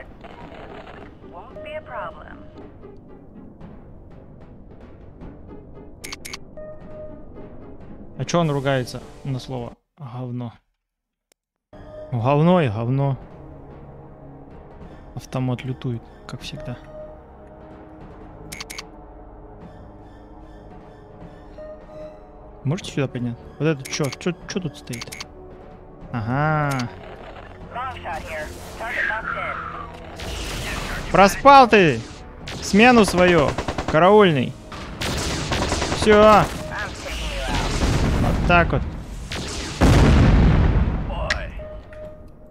А чё он ругается на слово говно? Говно и говно. Автомат лютует, как всегда. Можете сюда поднять? Вот это чё? Чё, чё тут стоит? Ага. Проспал ты смену свою, караульный. Все. Вот так вот.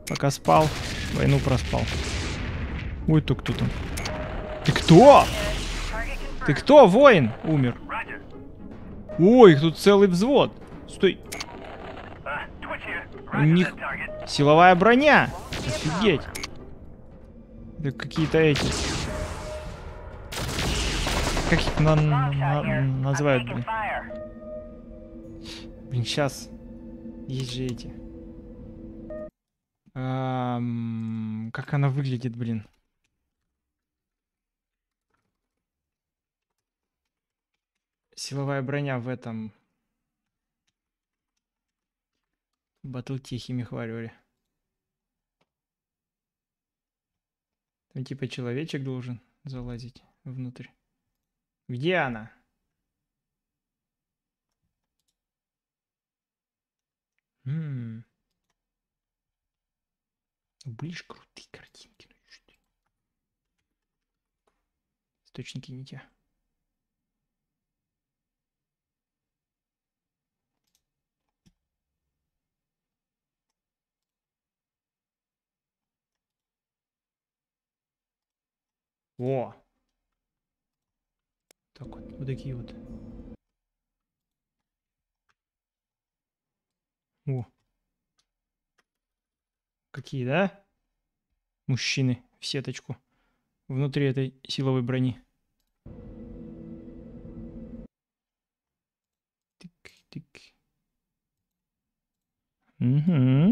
Пока спал, войну проспал. Ой, ты кто там? Ты кто? Ты кто, воин? Умер. Ой, тут целый взвод. Стой. У них силовая броня. Офигеть. Это какие-то эти. Как их на на называют, блин? Блин, сейчас. Есть же эти. Эм, как она выглядит, блин? Силовая броня в этом. Батлтехе Мехварёре. Там типа человечек должен залазить внутрь. Где она? М-м. Были ж крутые картинки. Ну, что? Источники не те. О! Так вот, вот такие вот. О! Какие, да? Мужчины в сеточку. Внутри этой силовой брони. Тык-тык. Угу.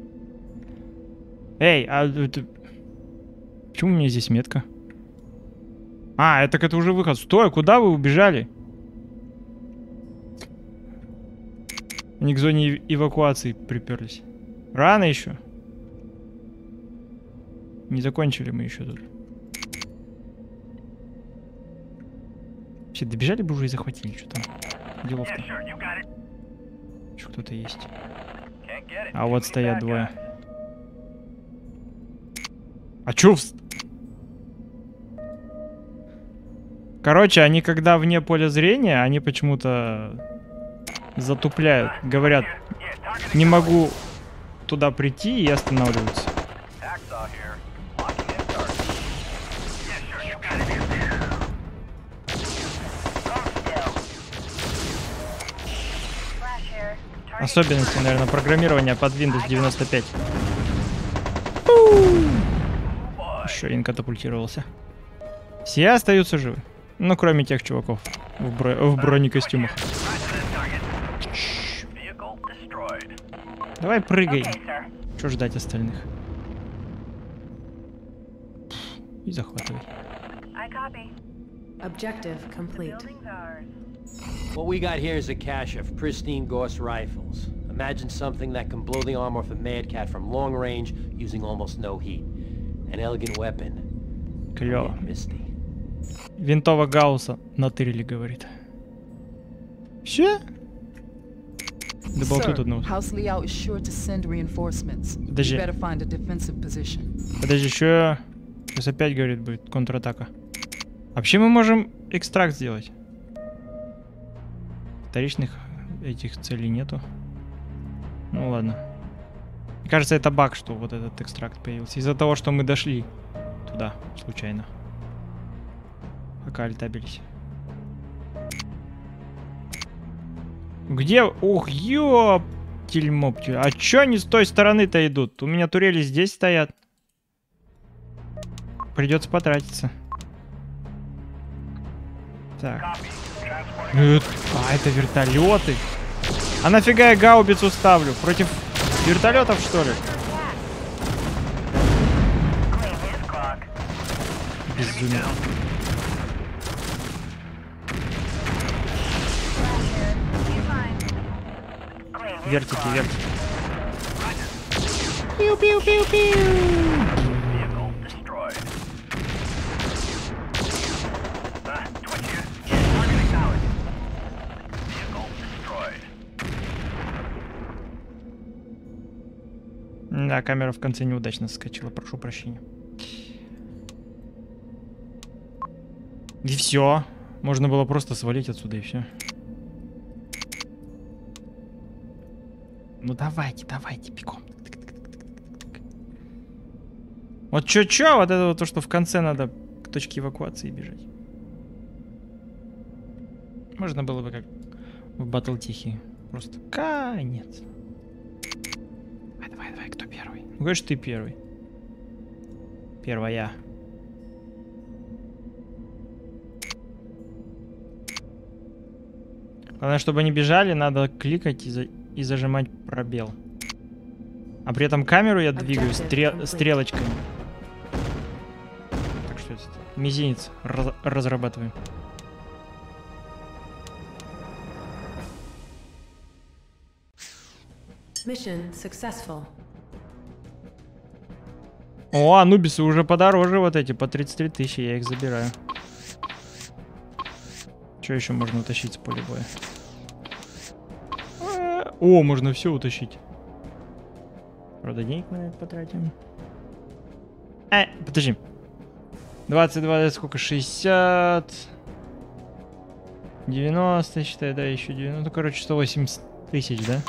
Эй, а это... Почему у меня здесь метка? А, это, это уже выход. Стой, куда вы убежали? Они к зоне эвакуации приперлись. Рано еще. Не закончили мы еще тут. Все, добежали бы уже и захватили. Что там? Делов-то. Еще кто-то есть. А вот стоят двое. А чё? Короче, они когда вне поля зрения, они почему-то затупляют. Говорят, не могу туда прийти, и останавливаются. Особенности, наверное, программирования под Windows девяносто пять. Еще один катапультировался. Все остаются живы. Ну, кроме тех чуваков в, бро в бронекостюмах. Давай прыгай. Что ждать остальных? И захватывай. Objective complete. What we got here is a cache of pristine Gauss rifles. Imagine something that can blow the arm off a Mad Cat from long range using almost no heat. An elegant weapon. Клево. Misty. Винтового Гаусса натырили, говорит. Все? Доболту тут одного. Подожди. Подожди, еще... Сейчас опять, говорит, будет контратака. Вообще мы можем экстракт сделать. Вторичных этих целей нету. Ну ладно. Мне кажется, это баг, что вот этот экстракт появился. Из-за того, что мы дошли туда случайно. Пока альтабились. Где? Ух, ёптель-моптель. А чё они с той стороны-то идут? У меня турели здесь стоят. Придется потратиться. Так. А, это вертолеты. А нафига я гаубицу ставлю? Против вертолетов, что ли? Безумие. Вертики, вертики. Пиу-пиу-пиу-пиу. Да, камера в конце неудачно соскочила, прошу прощения. И все. Можно было просто свалить отсюда и все. Ну давайте, давайте, бегом. Вот чё-чё, вот это вот то, что в конце надо к точке эвакуации бежать. Можно было бы как в Батл Тихий. Просто конец. Давай, давай, давай, кто первый? Ну, конечно, ты первый. Первая. Главное, чтобы они бежали, надо кликать и, за... и зажимать пробел. А при этом камеру я двигаю стре... стрелочками. Так что это мизинец раз... разрабатываем. Mission successful. О, анубисы уже подороже вот эти, по тридцать три тысячи, я их забираю. Что еще можно утащить с поля боя? О, можно все утащить. Правда, денег мы на это потратим. Э, подожди. двадцать два, это сколько? шестьдесят. девяносто, считай, да, еще девяносто. Ну, короче, сто восемьдесят тысяч, да?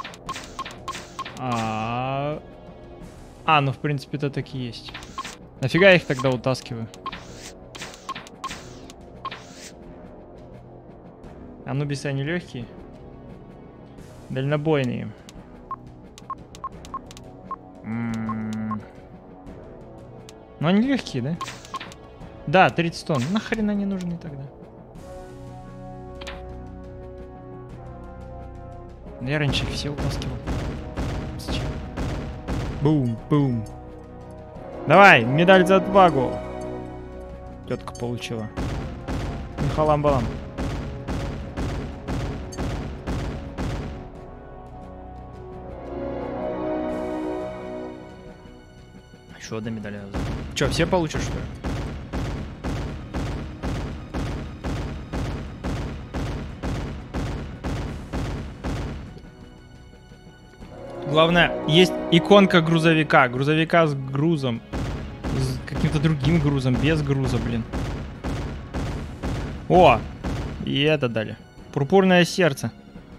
А, а, ну, в принципе, это так и есть. Нафига я их тогда утаскиваю? Анубисы, они легкие. Дальнобойные. М-м-м. Но они легкие, да? Да, тридцать тонн. Нахрена они нужны тогда? Я раньше их все утаскивал. Бум, бум. Давай, медаль за отвагу. Тетка получила. Халам-балам. Еще одна медаль. Че, все получат, что ли? Главное, есть иконка грузовика. Грузовика с грузом. С каким-то другим грузом. Без груза, блин. О! И это дали. Пурпурное сердце.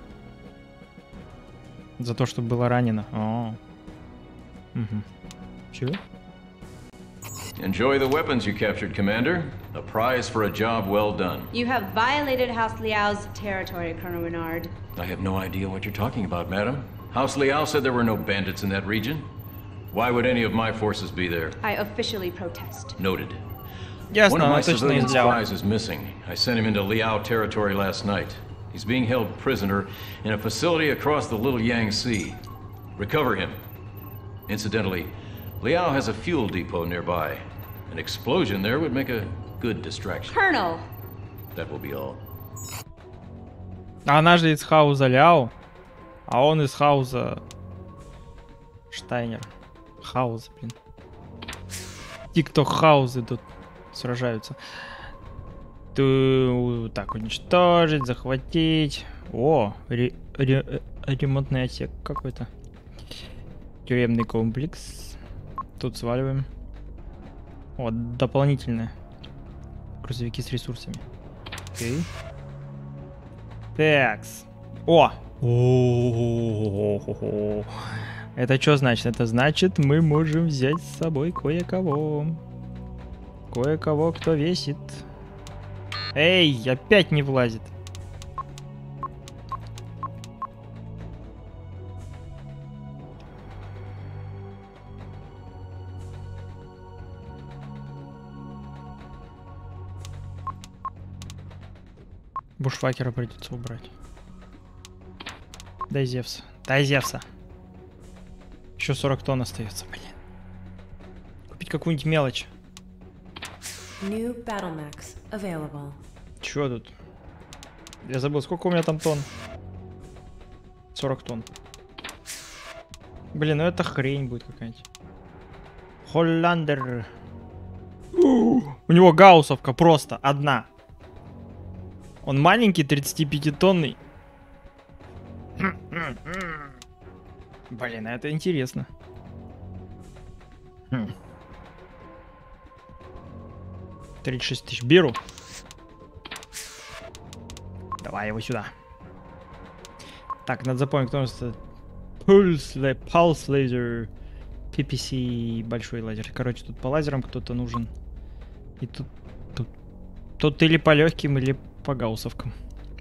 За то, что было ранено. О. Угу. Чего? Enjoy the weapons you captured, Commander. A prize for a job well done. You have violated House Liao's territory, Colonel Renard. I have no idea what you're talking about, madam. House Liao said there were no bandits in that region. Why would any of my forces be there? I officially protest. Noted. Ясно, One of my она точно civilian из Ляо. spies is missing. I sent him into Liao territory last night. He's being held prisoner in a facility across the Little Yangtze. Recover him. Incidentally, Liao has a fuel depot nearby. An explosion there would make a good distraction. Colonel! That will be all. Она же из Хауза Ляо, а он из Хауза Штайнер. Хауза, блин. Тикток Хаузы тут сражаются. Ту, так, уничтожить, захватить. О, ре, ре, ремонтный отсек какой-то. Тюремный комплекс. Тут сваливаем. О, дополнительное. Грузовики с ресурсами. Окей. Такс. О! О-о-о-о-о-о. Это что значит? Это значит, мы можем взять с собой кое-кого. Кое-кого, кто весит. Эй, опять не влазит. Бушвакера придется убрать. Дай Зевса. Дай Зевса. Еще сорок тонн остается, блин. Купить какую-нибудь мелочь. New battle max available. Чё тут? Я забыл, сколько у меня там тонн? сорок тонн. Блин, ну это хрень будет какая-нибудь. Холландер. У него гауссовка просто одна. Он маленький, тридцатипятитонный. Блин, а это интересно. тридцать шесть тысяч беру. Давай его сюда. Так, надо запомнить, кто у нас это. Pulse, pulse laser. пи пи си и большой лазер. Короче, тут по лазерам кто-то нужен. И тут, тут, тут или по легким, или по гауссовкам.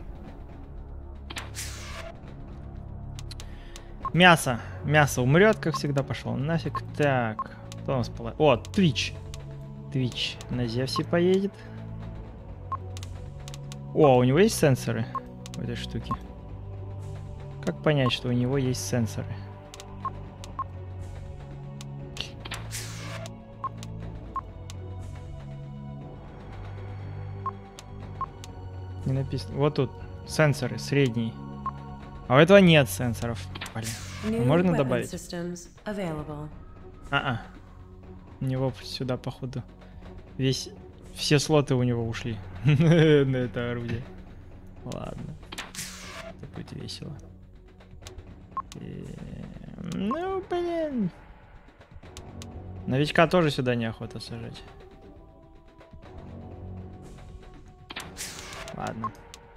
Мясо. Мясо умрет, как всегда, пошел нафиг. Так, кто у нас по... О, Твич. Твич на Зевсе поедет. О, у него есть сенсоры в этой штуке? Как понять, что у него есть сенсоры? Не написано. Вот тут сенсоры средние. А у этого нет сенсоров. Блин. Можно добавить? А-а. У него сюда, походу, весь... Все слоты у него ушли на это орудие. Ладно. Это будет весело. Ну, блин. Новичка тоже сюда неохота сажать. Ладно.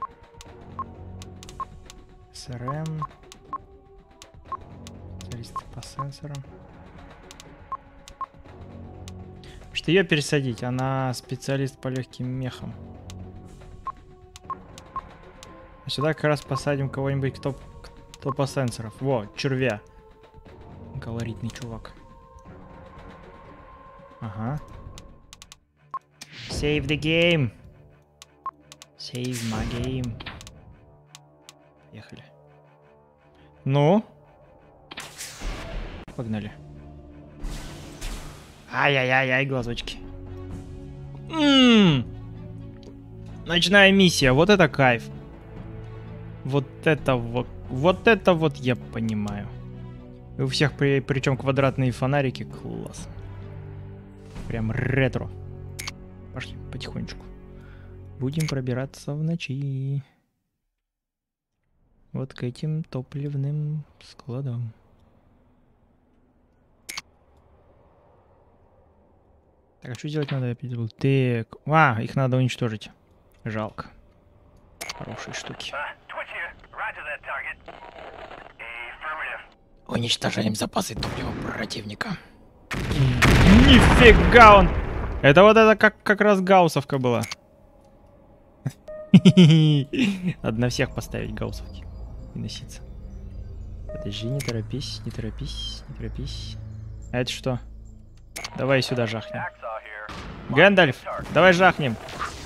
эс эр эм. Специалист по сенсорам. Что ее пересадить? Она специалист по легким мехам. А сюда как раз посадим кого-нибудь, кто, кто по сенсоров. Во, червя. Колоритный чувак. Ага. Save the game. Save my game. Ехали. Ну? Погнали. Ай-яй-яй-яй, глазочки. М-м-м. Ночная миссия. Вот это кайф. Вот это вот. Вот это вот я понимаю. И у всех при, причем квадратные фонарики. Класс. Прям ретро. Пошли потихонечку. Будем пробираться в ночи. Вот к этим топливным складам. Так, а что делать надо? Я передумал. Так. А, их надо уничтожить. Жалко. Хорошие штуки. Уничтожаем запасы топлива противника. Нифига он! Это вот это как, как раз гауссовка была. Надо на всех поставить гауссовки. И носиться. Подожди, не торопись, не торопись, не торопись. А это что? Давай сюда жахнем. Гэндальф, давай жахнем.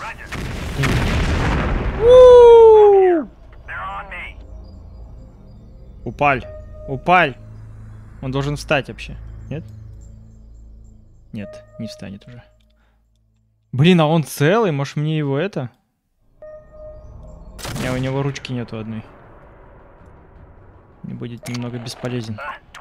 Упаль, упаль. Он должен встать вообще, нет? Нет, не встанет уже. Блин, а он целый? Может мне его это? Не, у него ручки нету одной. Не будет немного бесполезен.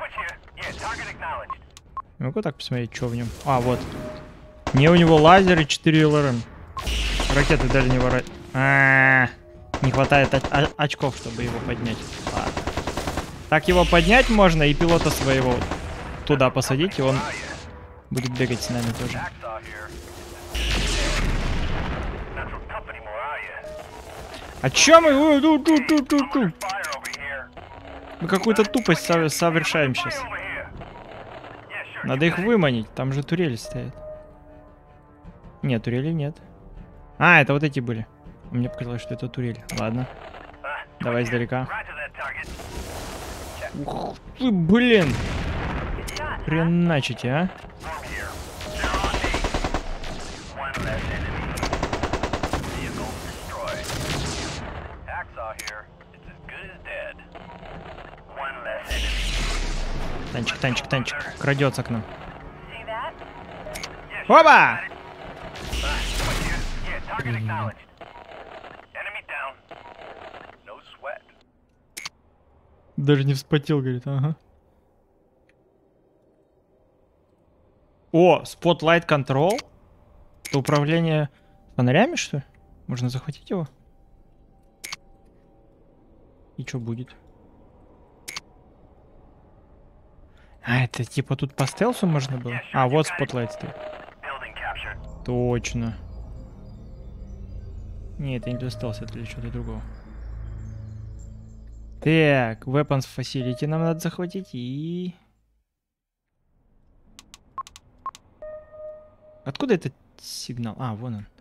Могу так посмотреть, что в нем? А, вот. Не, у него лазер и четыре эл эр эм. Ракеты дальнего ра... А-а-а. Не хватает оч очков, чтобы его поднять. Ладно. Так его поднять можно и пилота своего туда посадить, и он будет бегать с нами тоже. А чё мы? Мы какую-то тупость совершаем сейчас. Надо их выманить. Там же турели стоят. Нет, турели нет. А, это вот эти были. Мне показалось, что это турели. Ладно. Давай издалека. Ух ты, блин. Хреначите, а? Танчик, танчик, танчик. Крадется к нам. Оба! Даже не вспотел, говорит, ага. О, Spotlight Control? Это управление фонарями, что ли? Можно захватить его? И что будет? А, это типа тут по стелсу можно было? А, вот Spotlight стоит. Точно. Не, это не для стелса, это для чего-то другого. Так, Weapons Facility нам надо захватить и... Откуда этот сигнал? А, вон он.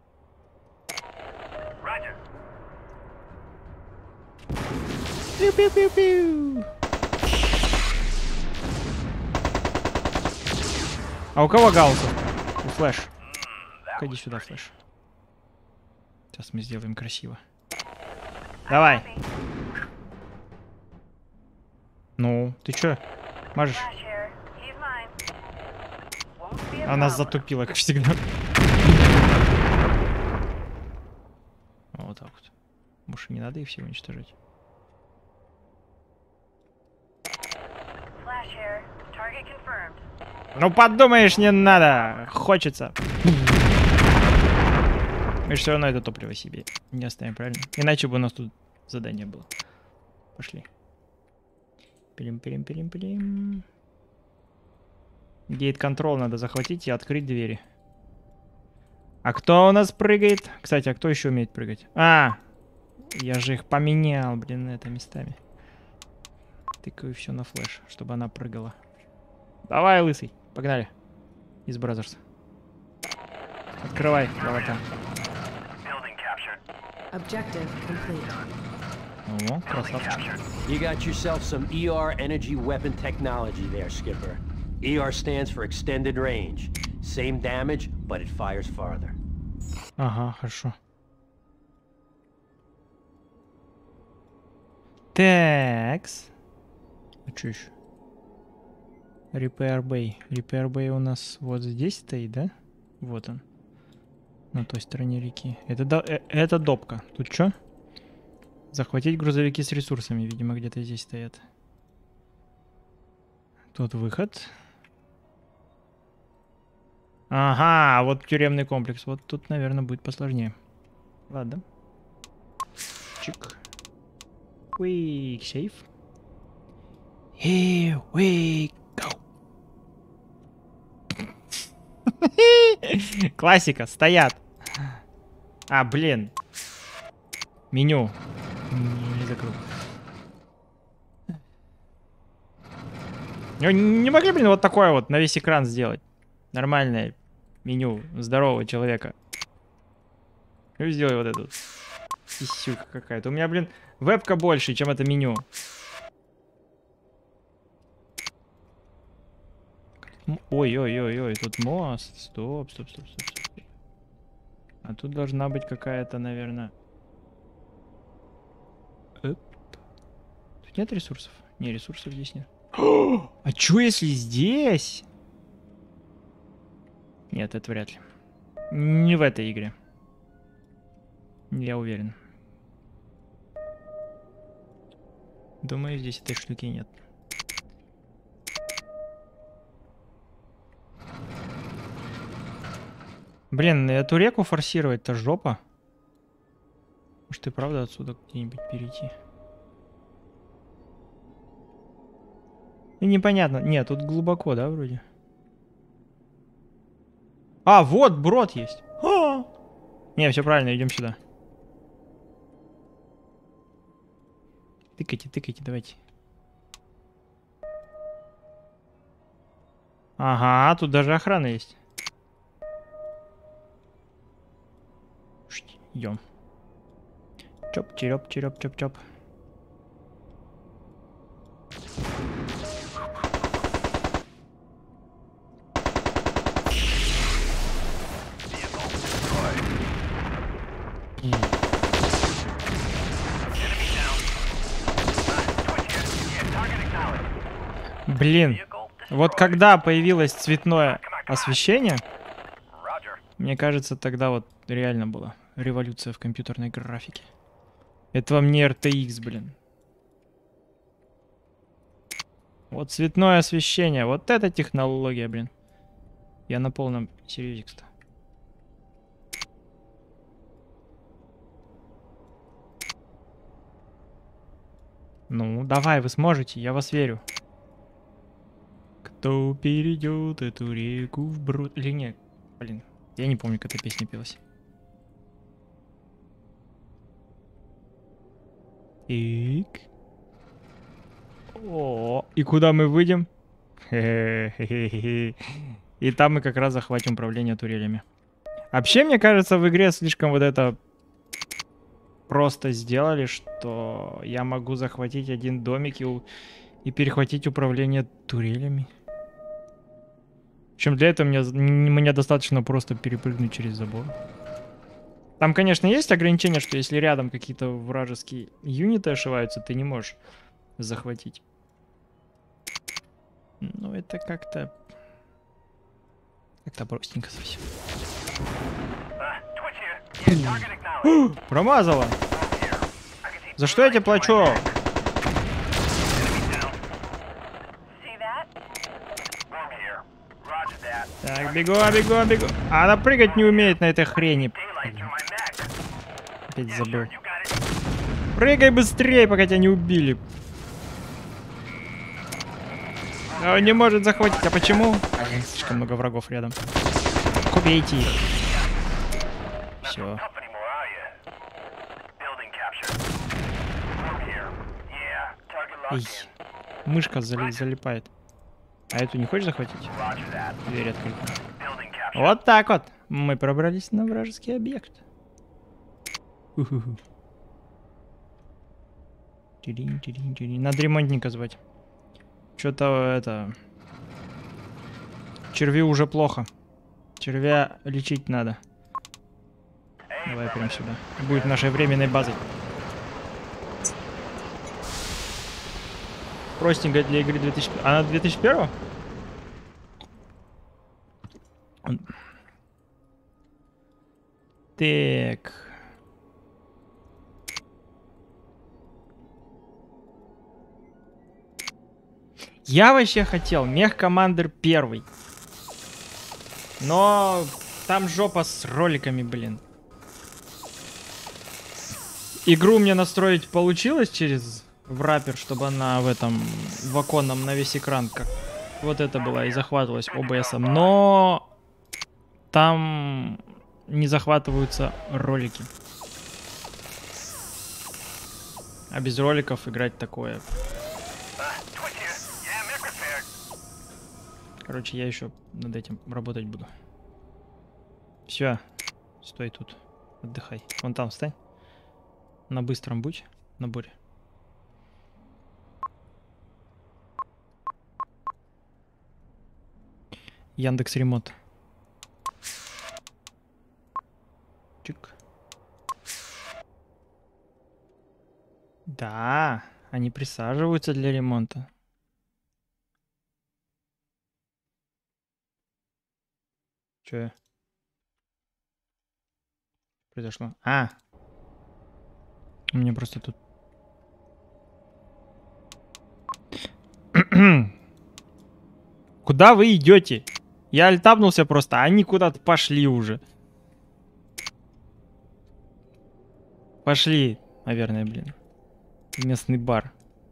Пиу-пиу-пиу-пиу. А у кого гаусов? У Флэш. Иди сюда, Флэш. Сейчас мы сделаем красиво. Давай. Ну, ты чё? Можешь? Она затупила, как всегда. Вот так вот. Может, не надо их все уничтожать? Ну подумаешь, не надо. Хочется. Мы же все равно это топливо себе не оставим, правильно? Иначе бы у нас тут задание было. Пошли. Пилим-пилим-пилим-пилим. Гейт-контрол надо захватить и открыть двери. А кто у нас прыгает? Кстати, а кто еще умеет прыгать? А! Я же их поменял, блин, это местами. Тыкаю все на Флэш, чтобы она прыгала. Давай, лысый. Погнали. Из Бразерс. Открывай, ворота. Objective complete. О, красавчик. You got yourself some E R energy weapon technology there, Skipper. E R stands for extended range. Same damage, but it fires farther. Ага, хорошо. Такс. А что еще? Repair Bay. Repair Bay у нас вот здесь стоит, да? Вот он. На той стороне реки. Это, до... э, это допка. Тут что? Захватить грузовики с ресурсами. Видимо, где-то здесь стоят. Тут выход. Ага, вот тюремный комплекс. Вот тут, наверное, будет посложнее. Ладно. Чик. Quick save. Here we go. Классика, стоят. А, блин. Меню. Не закрыл. Ну, не могли, блин, вот такое вот на весь экран сделать? Нормальное меню здорового человека. Ну, сделай вот эту. Писюка какая-то. У меня, блин, вебка больше, чем это меню. Ой-ой-ой-ой, тут мост. Стоп, стоп, стоп, стоп, стоп. А тут должна быть какая-то, наверное... Оп. Тут нет ресурсов? Не, ресурсов здесь нет. А чё, если здесь? Нет, это вряд ли. Не в этой игре. Я уверен. Думаю, здесь этой штуки нет. Блин, эту реку форсировать-то жопа. Может и правда отсюда где-нибудь перейти. И непонятно. Нет, тут глубоко, да, вроде? А, вот брод есть. А! Не, все правильно, идем сюда. Тыкайте, тыкайте, давайте. Ага, тут даже охрана есть. Идем. Чоп, череп, череп, чоп, чоп. Блин, вот когда появилось цветное освещение, мне кажется, тогда вот реально была революция в компьютерной графике. Это вам не эр тэ икс, блин. Вот цветное освещение, вот это технология, блин. Я на полном серьезе, кстати. Ну, давай, вы сможете, я вас верю. Кто перейдет эту реку в брод... Или нет? Блин, я не помню, как эта песня пелась. Так. О, и куда мы выйдем? Хе-хе-хе-хе. И там мы как раз захватим управление турелями. Вообще, мне кажется, в игре слишком вот это просто сделали, что я могу захватить один домик и, у... и перехватить управление турелями. Причем для этого мне, мне достаточно просто перепрыгнуть через забор. Там, конечно, есть ограничение, что если рядом какие-то вражеские юниты ошиваются, ты не можешь захватить. Но это как-то... Как-то простенько совсем. Промазала! За что я тебе плачу? Так, бегу, бегу, бегу. А она прыгать не умеет на этой хрени. Опять забыл. Прыгай быстрее, пока тебя не убили. А он не может захватить. А почему? Слишком много врагов рядом. Убейте их. Все. Эй, мышка зали залипает. А эту не хочешь захватить? Дверь открыта. Вот так вот. Мы пробрались на вражеский объект. Надо ремонтника звать. Что-то это... Черви уже плохо. Червя лечить надо. Давай прям сюда. Будет нашей временной базой. Простенько для игры две тысячи... Она две тысячи первого? Так. Я вообще хотел Мех Командер первый. Но там жопа с роликами, блин. Игру мне настроить получилось через враппер, чтобы она в этом в оконном на весь экран как вот это была и захватывалась о бэ эсом. Но там не захватываются ролики. А без роликов играть такое. Короче, я еще над этим работать буду. Все, стой тут, отдыхай. Вон там встань. На быстром будь, наборе. Яндекс ремонт. Чик. Да, они присаживаются для ремонта. Что произошло? А! У меня просто тут... Куда вы идете? Я альтабнулся просто, а они куда-то пошли уже. Пошли, наверное, блин. В местный бар.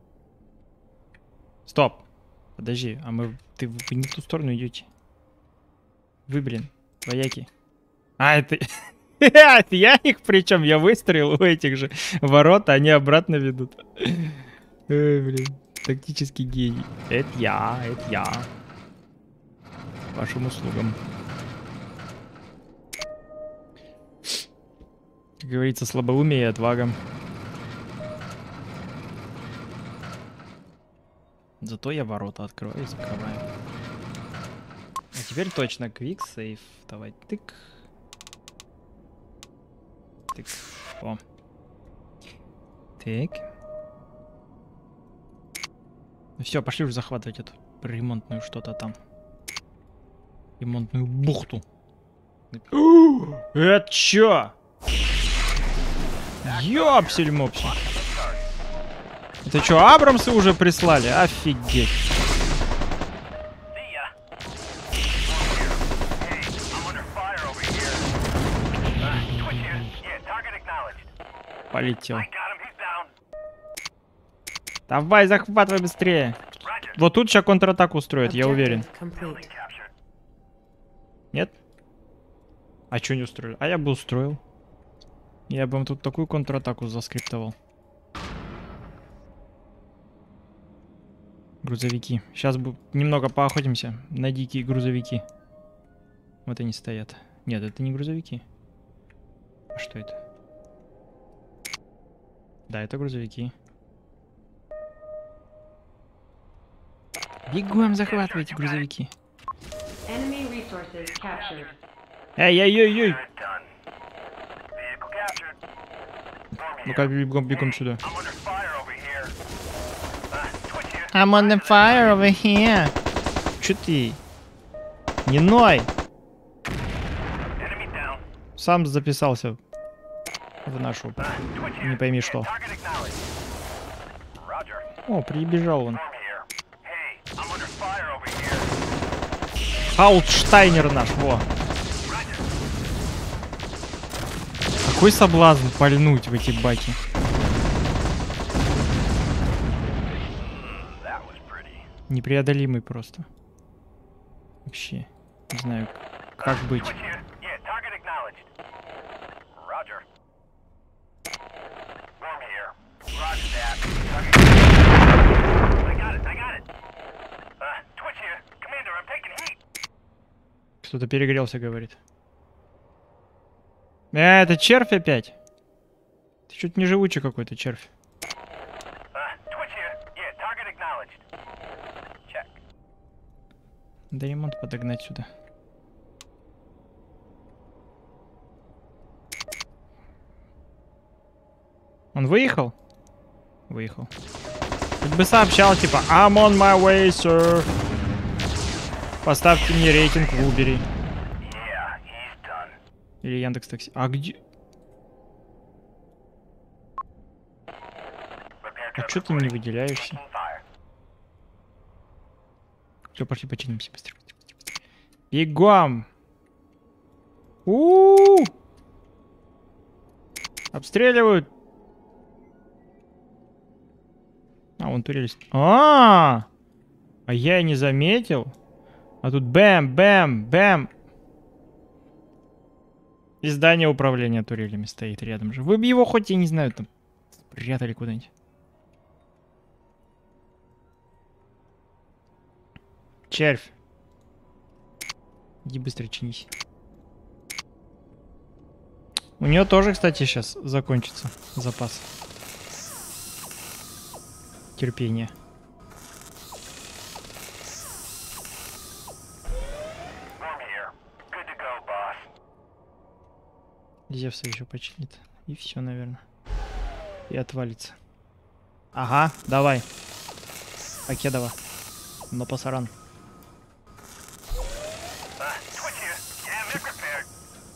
Стоп. Подожди, а мы... Ты вы не в ту сторону идете? Вы, блин, вояки. А, это... это я их причем, я выстрелил у этих же ворот, а они обратно ведут. Ой, блин, тактический гений. Это я, это я. Вашим услугам. Как говорится, слабоумие и отвага. Зато я ворота открываю и закрываю. А теперь точно квик сейф. Давай, тык. Тык. О. Так. Ну все, пошли уже захватывать эту ремонтную что-то там. Ремонтную бухту. Это чё? Ёпсель-мопсель. Это чё, Абрамсы уже прислали? Офигеть. Полетел. Давай, захватывай быстрее. Вот тут сейчас контратаку устроят, я уверен. Нет? А что не устроили? А я бы устроил. Я бы вам тут такую контратаку заскриптовал. Грузовики. Сейчас бы немного поохотимся на дикие грузовики. Вот они стоят. Нет, это не грузовики. А что это? Да, это грузовики. Бегом захватывайте грузовики. Enemy resources captured. Эй-эй-эй-эй! Unit done. Vehicle captured. Form here. Ну-ка, бегом, бегом сюда. I'm under fire over here. Uh, twitch here. I'm on the fire over here. Чё ты? Не ной! Enemy down. Сам записался в нашу. Uh, twitch here. Не пойми что. Target acknowledged. Roger. О, прибежал он. Form here. Hey, I'm under fire over here. Хаутштайнер наш, во. Какой соблазн пальнуть в эти баки. That was pretty. Непреодолимый просто. Вообще. Не знаю, как быть. Twitch here. Yeah, target acknowledged. Roger. Form here. Roger that. Target. I got it, I got it. Uh, twitch here. Commander, I'm taking heat. Кто-то перегрелся, говорит. Э, это червь опять? Ты что-то неживучий какой-то червь. Uh, twitch here. Yeah, target acknowledged. Check. Да ремонт подогнать сюда. Он выехал? Выехал. Хоть бы сообщал, типа, I'm on my way, sir. Поставьте мне рейтинг в Uber. Yeah, he's done. Или Яндекс.Такси. А где? Repair А truck чё ты не reporting. выделяешься? Taking fire. Все, пошли починимся быстрее. Бегом! У-у-у! Обстреливают! А, вон турелись. А, -а, а! А я и не заметил. А тут бэм, бэм, бэм. И здание управления турелями стоит рядом же. Вы бы его хоть, я не знаю, там спрятали куда-нибудь. Червь. Иди быстро чинись. У нее тоже, кстати, сейчас закончится запас. Терпение. Form here. Good to go, boss. Зевса еще починит. И все, наверное. И отвалится. Ага, давай. Покедова. Но пасаран. Uh, twitch here. Yeah, mid repaired.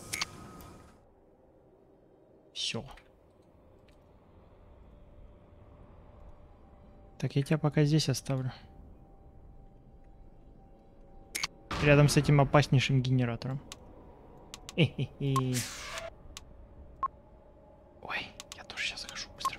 Все. Так, я тебя пока здесь оставлю. Рядом с этим опаснейшим генератором. Хе-хе-хе. Ой, я тоже сейчас захожу быстро.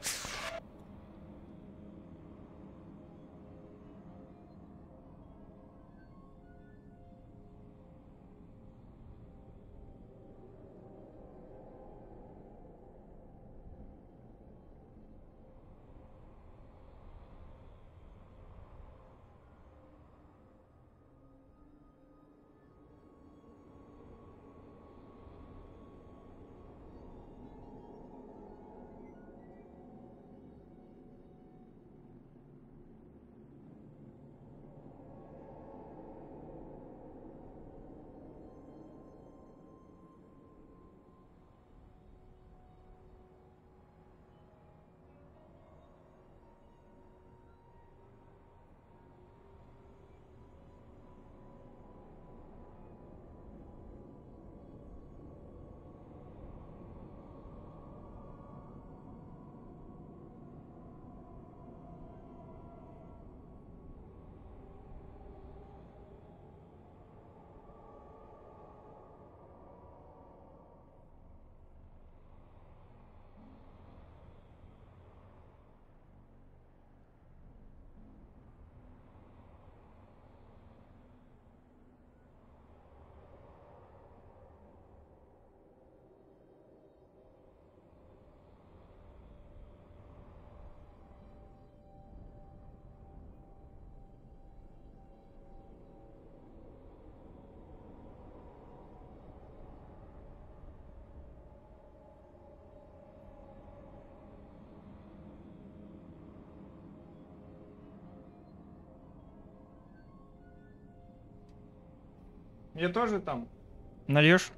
Я тоже там. Нальешь?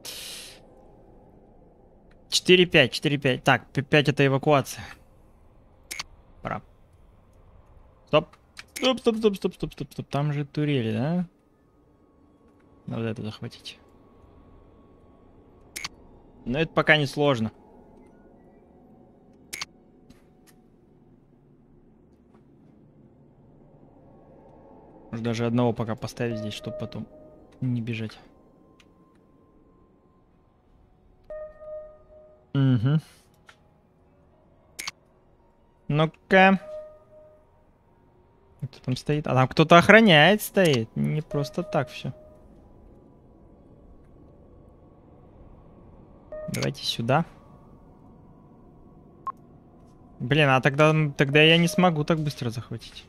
четыре пять, четыре пять. Так, пять это эвакуация. Пора. Стоп. Стоп, стоп, стоп, стоп, стоп, стоп, стоп. Там же турели, да? Надо это захватить. Но это пока не сложно. Может даже одного пока поставить здесь, чтобы потом не бежать. Угу. Ну-ка. Кто там стоит? А там кто-то охраняет стоит. Не просто так все. Давайте сюда. Блин, а тогда, тогда я не смогу так быстро захватить.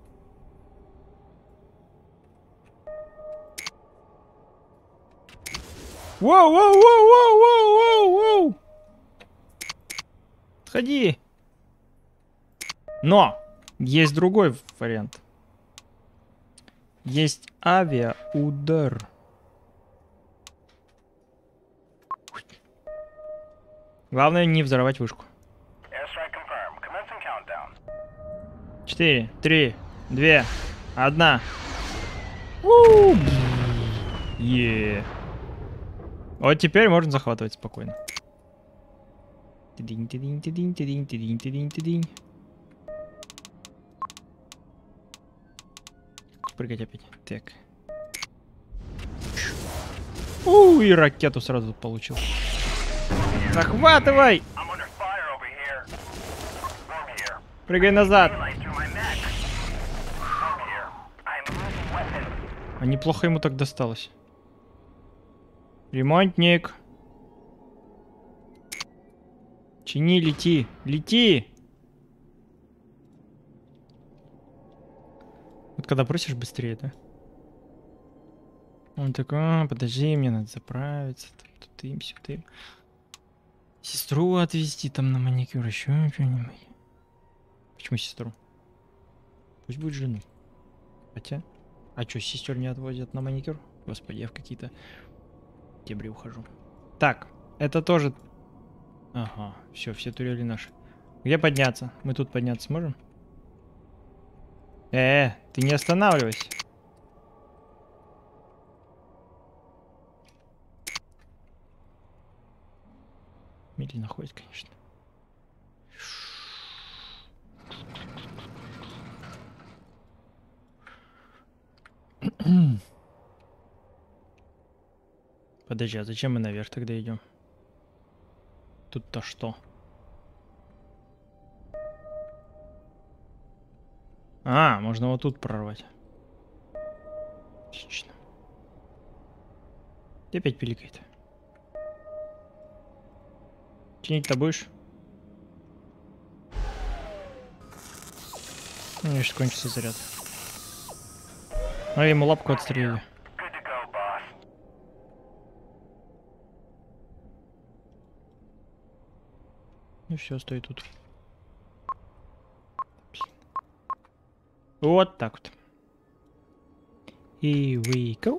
Воу, воу, воу, воу, воу, воу, воу. Отходи. Но есть другой вариант. Есть авиаудар. Главное не взорвать вышку. Четыре, три, две, одна. Е. Вот теперь можно захватывать спокойно. Тидинь, тидинь, тидинь, тидинь, тидинь, тидинь, тидинь. Прыгать опять. Так. У, и ракету сразу получил. Захватывай! Прыгай назад. А неплохо ему так досталось. Ремонтник. Чини, лети. Лети! Вот когда просишь быстрее, да? Он такой, а, подожди, мне надо заправиться. Тут им, сюда им. Сестру отвезти там на маникюр, еще что-нибудь. Почему сестру? Пусть будет жену. Хотя... А что, сестер не отвозят на маникюр? Господи, я в какие-то дебри ухожу. Так, это тоже... Ага, все, все турели наши. Где подняться? Мы тут подняться сможем? Э, -э ты не останавливайся. Медленно ходит, конечно. Подожди, а зачем мы наверх тогда идем? Тут-то что? А, можно вот тут прорвать. Отлично. Ты опять пиликает. Чинить-то будешь? Ну, сейчас кончится заряд. А ему лапку отстрелили. И все, стой тут. Вот так вот. Here we go.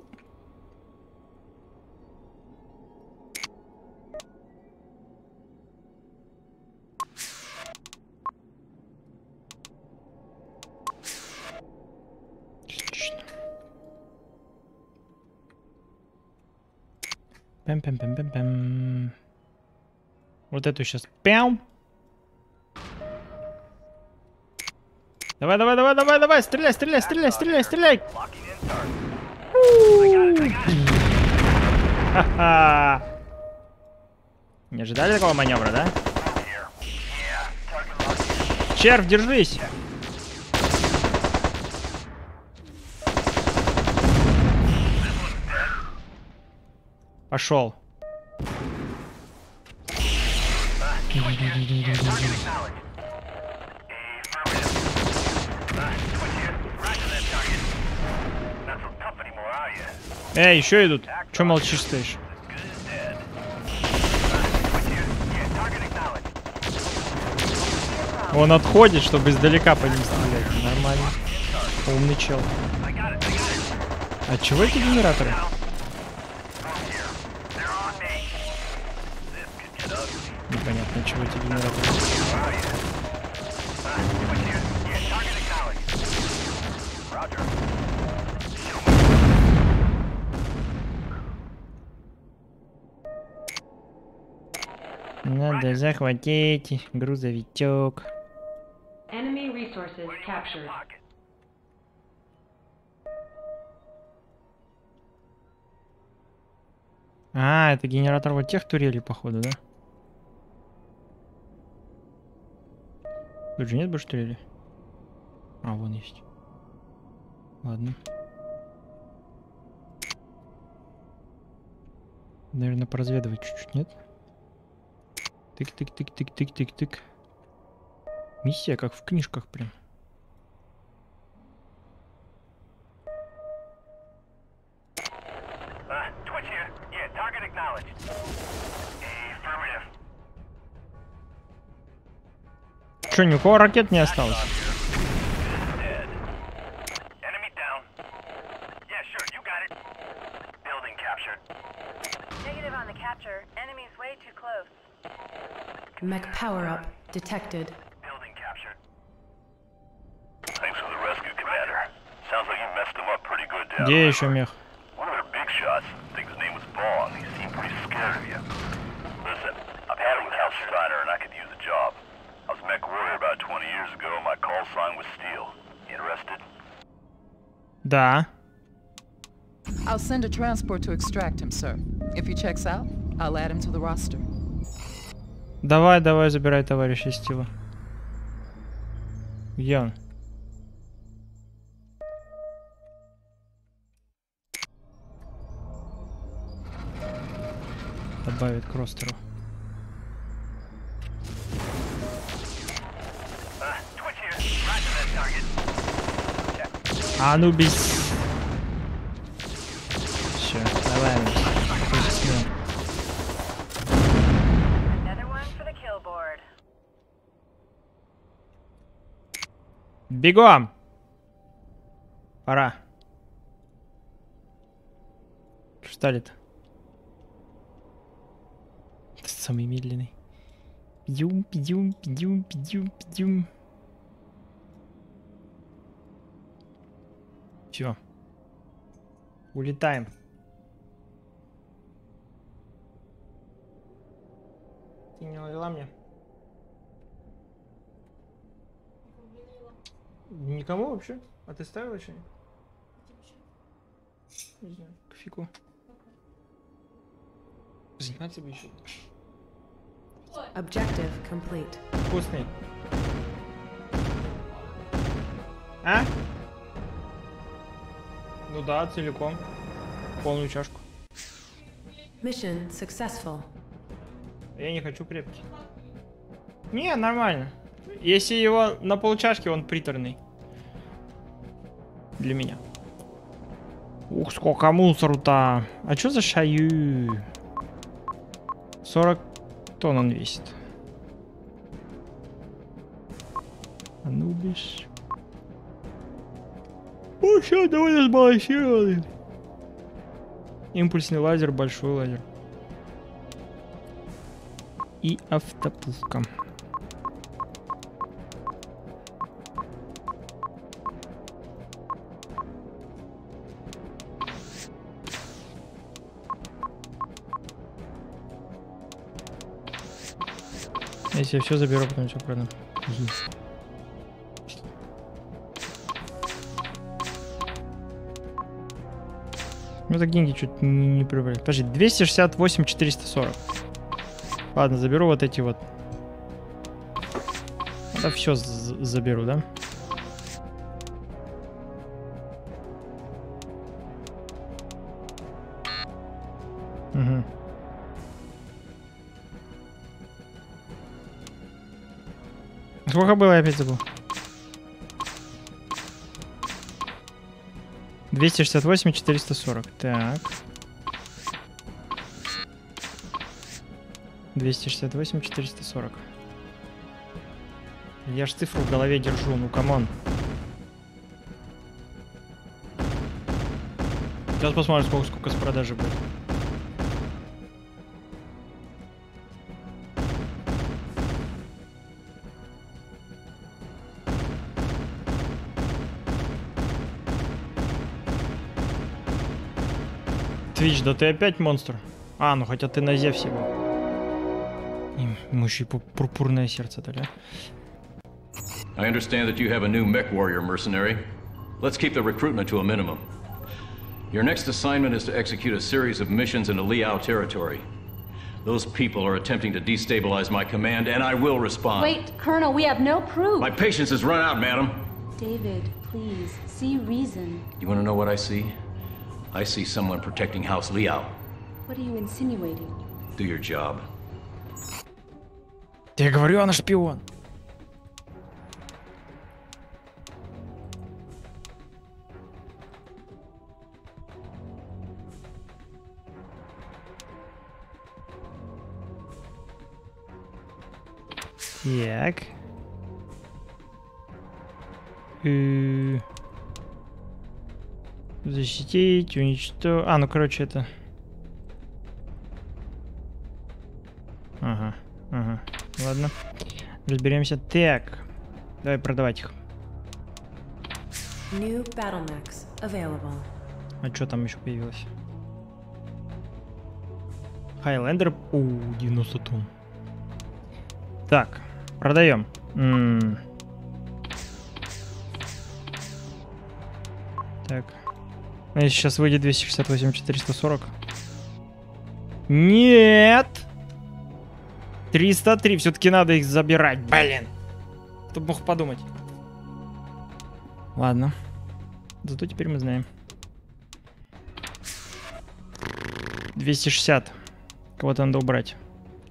Пэм-пэм-пэм-пэм-пэм. Вот эту сейчас. Пям. Давай, давай, давай, давай, давай. Стреляй, стреляй, стреляй, стреляй, стреляй. Ха-ха. Не ожидали такого маневра, да? Червь, держись. Пошел. Эй, еще идут. Че молчишь, стоишь? Он отходит, чтобы издалека по ним стрелять. Нормально. Умный чел. А чего эти генераторы? Непонятно, чего эти генераторы. Надо захватить грузовичок. Enemy resources captured. А, это генератор вот тех турелей, походу, да? Тут же нет больше турелей? А, вон есть. Ладно. Наверное, поразведывать чуть-чуть, нет? Тык-тык-тык-тык-тык-тык-тык. Миссия, как в книжках, прям. Че, ни у кого ракет не осталось? Mech power-up detected. Building captured. Thanks for the rescue, Commander. Sounds like you messed him up pretty good down Где there. еще мех? One of their big shots. I think his name was Bond. He seemed pretty scared of you. Listen, I've had it with House Steiner and I could use a job. I was mech warrior about twenty years ago and my call sign was Steel. Interested? Да. I'll send a transport to extract him, sir. If he checks out, I'll add him to the roster. Давай, давай, забирай товарища Стива. Где он? Добавит к ростеру. Анубис. Все, давай. Бегом! Пора. Что стали-то? Самый медленный. Пидюм, пидюм, пидюм, пидюм, пидюм. Все. Улетаем. Ты не навела мне? Никому вообще? А ты ставила что-нибудь? Не знаю, пофигу. Заниматься бы еще. Objective complete. Вкусный. А? Ну да, целиком. Полную чашку. Mission successful. Я не хочу крепкий. Не, нормально. Если его на полчашки, он приторный. Для меня. Ух, сколько мусору-то. А что за шаю? сорок тонн он весит. Анубис. О, все довольно сбалансированный. Импульсный лазер, большой лазер. И автопушка. Если я все заберу, потом все продам. Ну так деньги что-то не, не прибавляют. Подожди, двести шестьдесят восемь четыреста сорок. Ладно, заберу вот эти вот. Да все заберу, да? Угу. Сколько было, я опять забыл. двести шестьдесят восемь четыреста сорок. Так. двести шестьдесят восемь четыреста сорок. Я ж цифру в голове держу, ну камон. Сейчас посмотрим, сколько, сколько с продажи будет. Твич, да ты опять монстр. А, ну хотя ты на Зевсе был. Ему еще и пурпурное сердце дали. I understand that you have a new mech warrior mercenary. Let's keep the recruitment to a minimum. Your next assignment is to execute a series of missions into Liao territory. Those people are attempting to destabilize my command, and I will respond. Wait, Colonel, we have no proof. My patience has run out, madam. David, please, see reason. You want to know what I see? I see someone protecting House Liao. What are you insinuating? Do your job. Я говорю, она шпион. Так. И... Защитить, уничтожить. А, ну короче, это. Ага, ага. Ладно. Разберемся. Так. Давай продавать их. New battle mechs available. А что там еще появилось? Хайлендер. У, девяносто тонн. Так, продаем. М-м. Так. Ну, если сейчас выйдет двести шестьдесят восемь четыреста сорок. Нет! триста три. Все-таки надо их забирать. Блин. Кто бы мог подумать. Ладно. Зато теперь мы знаем. двести шестьдесят. Кого-то надо убрать.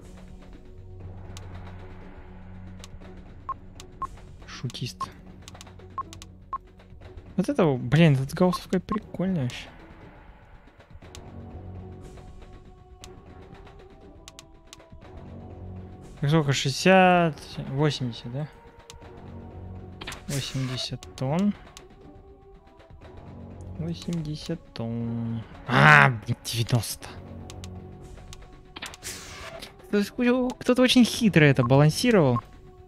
Шутист. Вот это, блин, этот гаусовка прикольная вообще. Так сколько? шестьдесят, восемьдесят, да? восемьдесят тонн. восемьдесят тонн. А, девяносто. Кто-то очень хитро это балансировал.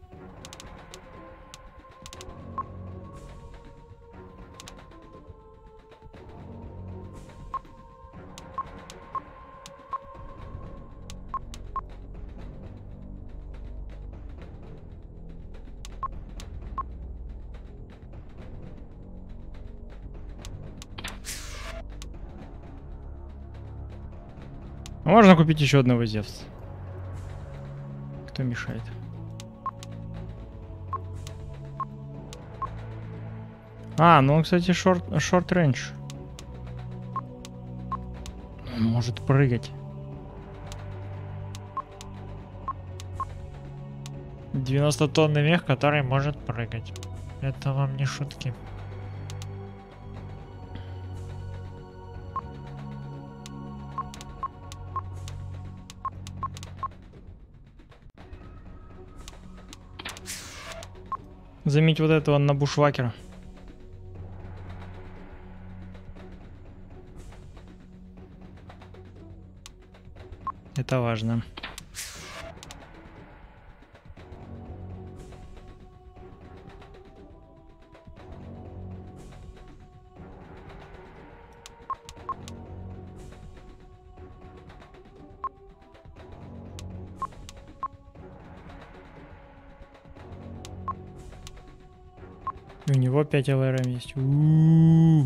Можно купить еще одного Зевса. Кто мешает? А, ну он, кстати, шорт, шорт рейндж. Он может прыгать. девяносто тонный мех, который может прыгать. Это вам не шутки. Заметь вот этого на бушвакера. Это важно. У него пять эл эр эм есть. У-у-у.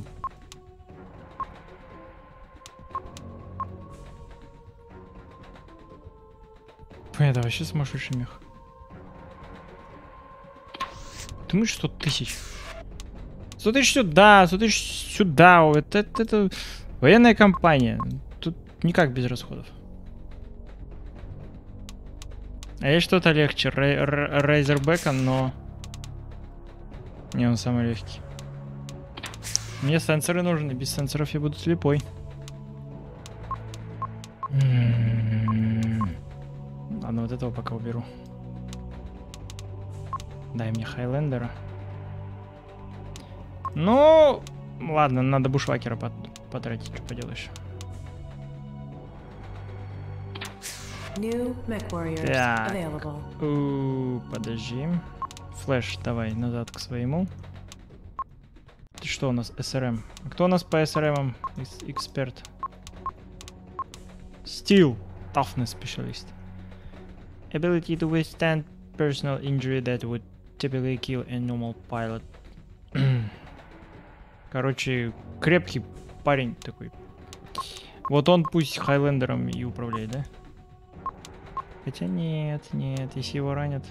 Это вообще сумасшедший мех. Думаешь, сто тысяч? сто тысяч сюда, сто тысяч сюда. Это, это, это военная компания. Тут никак без расходов. А есть что-то легче. Рейзербека, но... Не, он самый легкий. Мне сенсоры нужны. Без сенсоров я буду слепой. Ладно, вот этого пока уберу. Дай мне Хайлендера. Ну, ладно, надо бушвакера потратить. Что поделаешь. Так. У, подожди. Флэш, давай назад к своему. Ты что у нас, эс эр эм? Кто у нас по эс эр эм? Эксперт. Steel. Toughness specialist. Ability to withstand personal injury that would typically kill a normal pilot. Короче, крепкий парень такой. Вот он пусть Хайлендером и управляет, да? Хотя нет, нет, если его ранят...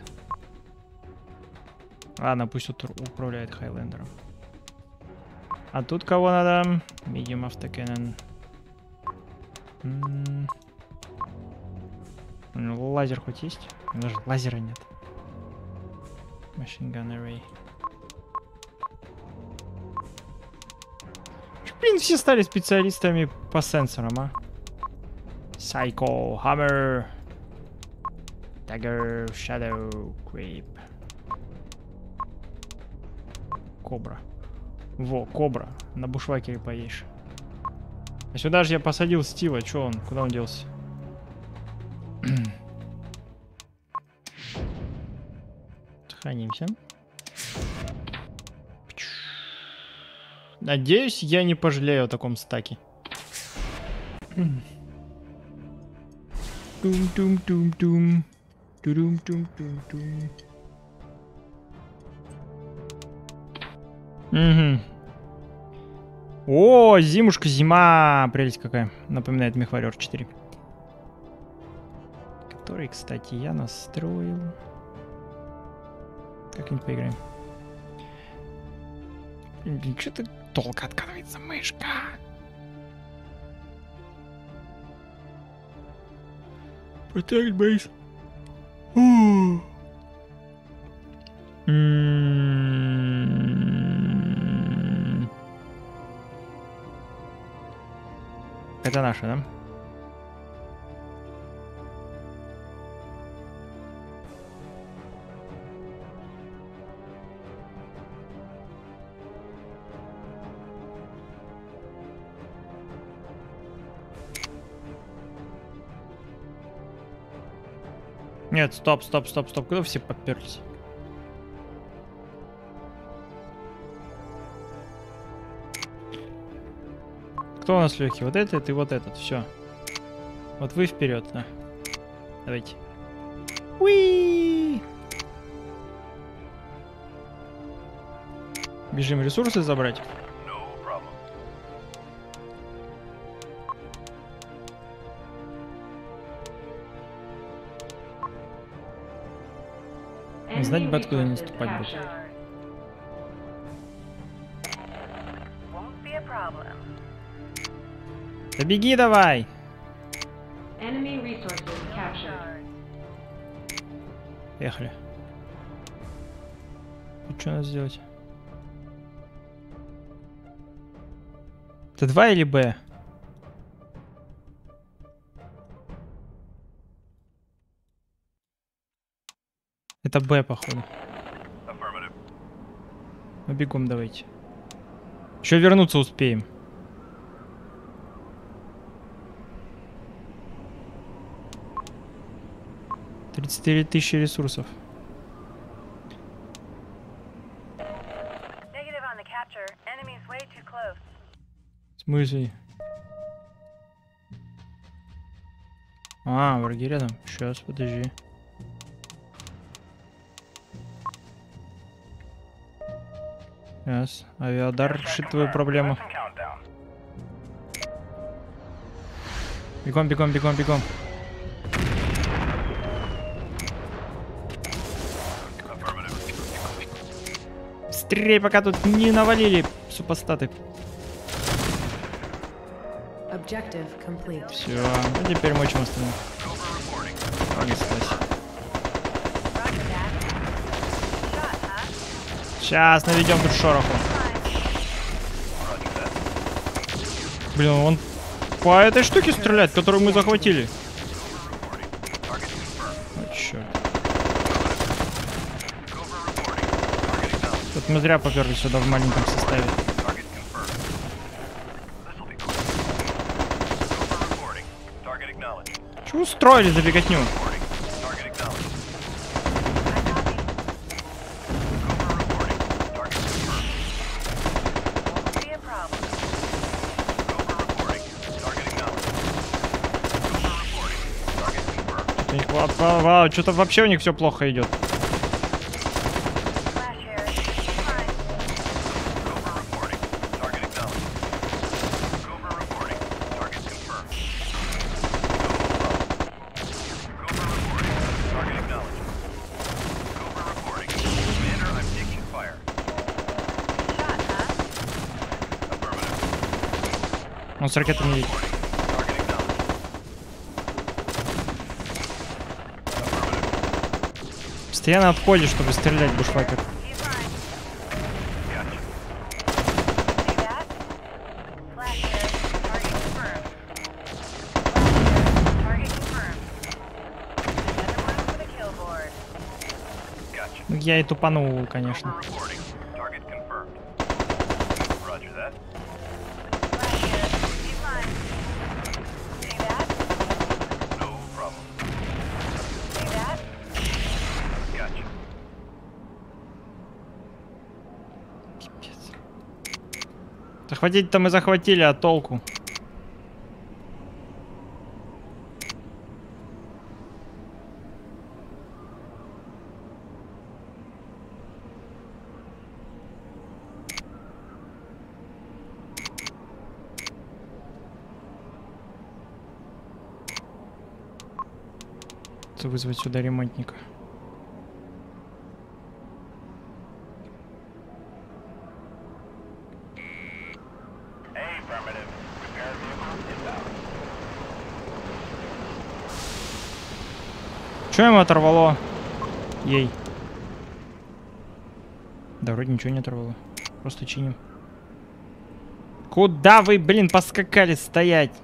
Ладно, пусть он управляет Хайлендером. А тут кого надо? Medium автокеннон. М-м-м. Лазер хоть есть? Даже лазера нет. Machine gun array. Блин, все стали специалистами по сенсорам, а? Psycho, Hammer, Dagger, Shadow, Creep. Кобра. Во, Кобра. На бушвакере поешь. А сюда же я посадил Стива. Чё он? Куда он делся? Сохранимся. Надеюсь, я не пожалею о таком стаке. Тум-тум-тум-тум. Тум-тум-тум-тум. Угу. О, зимушка, зима. Прелесть какая. Напоминает Мехварер четыре. Который, кстати, я настроил. Как-нибудь поиграем. Блин, что-то долго откатывается мышка. Protect base. Это наша, да? Нет, стоп, стоп, стоп, стоп. Куда все поперлись? Кто у нас легкий? Вот этот и вот этот. Все. Вот вы вперед, да. Давайте. Уи! Бежим ресурсы забрать. Знать бы, откуда наступать будет. Да беги давай! Поехали. И что надо сделать? Это два или Б? Это Б, походу. Ну, бегом давайте. Еще вернуться успеем. тридцать четыре тысячи ресурсов. В смысле? А, враги рядом. Сейчас, подожди. Сейчас. Авиадар решит твою проблему. Бегом, бегом, бегом, бегом. Стреляй, пока тут не навалили супостаты. Все, а теперь мочим остальных. Понеслась. Сейчас наведем тут шороху. Блин, он по этой штуке стреляет, которую мы захватили. О, черт. Тут мы зря поперли сюда в маленьком составе. Чего устроили за беготню? Что-то вообще у них все плохо идет. Он с ракетами едет. Постоянно отходишь, чтобы стрелять, бушвакер. Ну, я и тупанул, конечно. Захватить-то мы захватили, а толку? Вызвать сюда ремонтника. Что ему оторвало? Ей. Да вроде ничего не оторвало. Просто чиним. Куда вы, блин, поскакали стоять?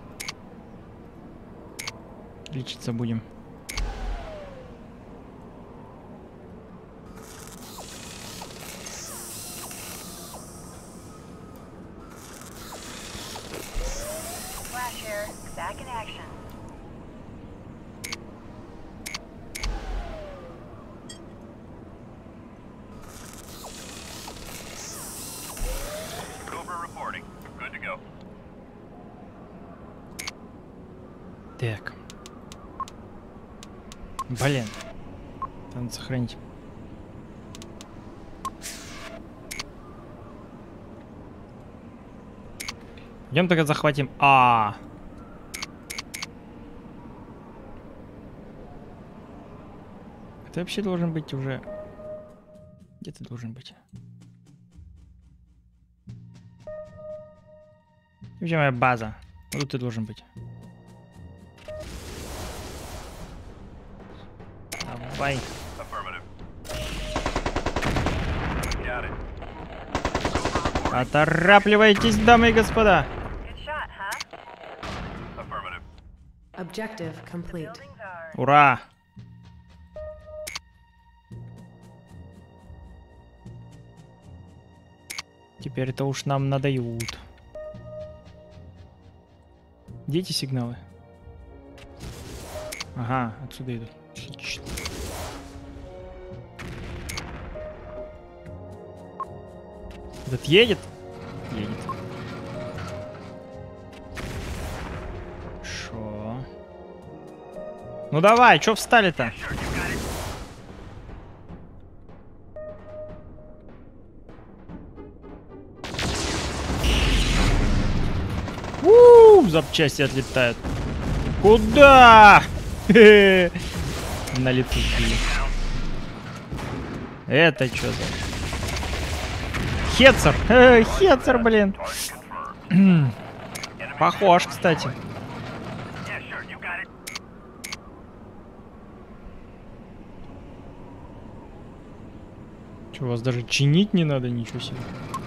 Лечиться будем. Так. Блин. Надо сохранить. Идем тогда захватим. А. Ты вообще должен быть уже. Где ты должен быть? Где моя база? Вот тут ты должен быть. Давай. Поторапливайтесь, дамы и господа. Objective complete. Ура! Теперь это уж нам надают. Где эти сигналы? Ага, отсюда идут. Отлично. Этот едет? Едет. Шо? Ну давай, чё встали-то? У-у-у, запчасти отлетают. Куда? На лету сбили. Это что за... Хетцер! Э, Хетцер, блин! Похож, кстати. Че, вас даже чинить не надо, ничего себе.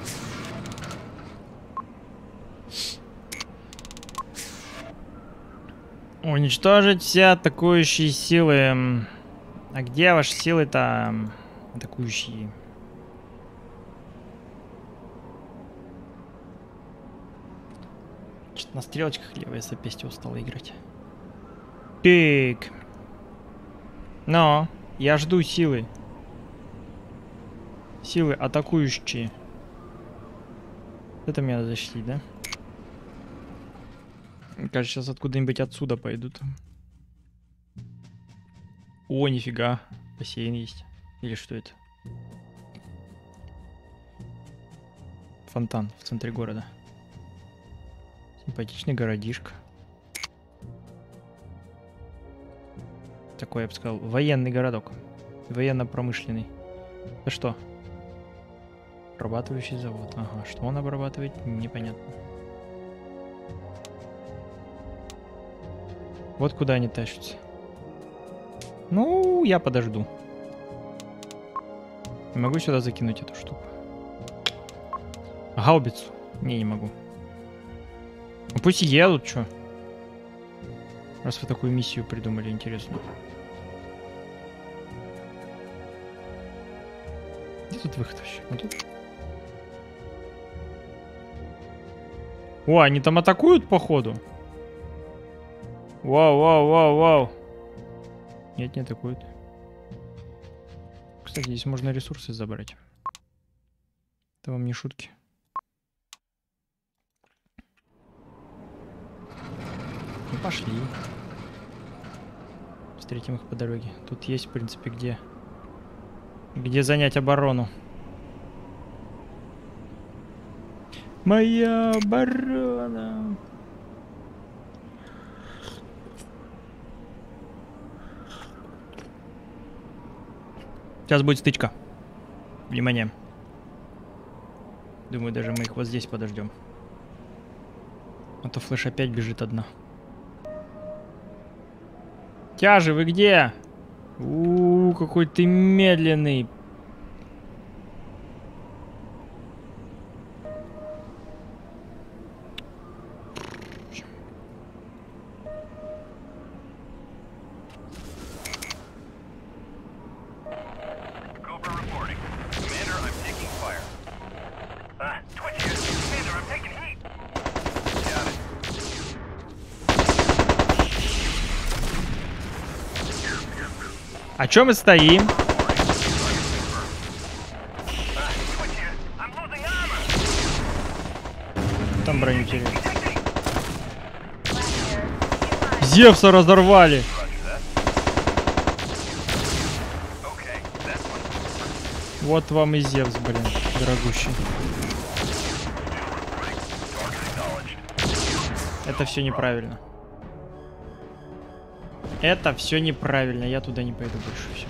Уничтожить все атакующие силы. А где ваши силы-то атакующие? Что-то на стрелочках левое запястье устало играть. Пик. Но я жду силы. Силы атакующие. Это мне надо защитить, да? Мне кажется, сейчас откуда-нибудь отсюда пойдут. О, нифига. Бассейн есть. Или что это? Фонтан в центре города. Симпатичный городишко. Такой, я бы сказал, военный городок. Военно-промышленный. Это что? Обрабатывающий завод. Ага, что он обрабатывает, непонятно. Вот куда они тащатся. Ну, я подожду. Не могу сюда закинуть эту штуку. Гаубицу? Не, не могу. Ну пусть едут, чё. Раз вы такую миссию придумали, интересно. Где тут выход вообще? Вот тут? О, они там атакуют, походу. Вау, вау, вау, вау. Нет, не атакуют. Кстати, здесь можно ресурсы забрать. Это вам не шутки. Ну, пошли. Встретим их по дороге. Тут есть, в принципе, где... Где занять оборону. Моя оборона. Сейчас будет стычка. Внимание. Думаю, даже мы их вот здесь подождем. А то Флэш опять бежит одна. Тяжи, вы где? У-у-у, какой ты медленный. А чё мы стоим? Там броню теряют. Зевса разорвали. Вот вам и Зевс, блин, дорогущий. Это все неправильно. Это все неправильно. Я туда не пойду больше. Все.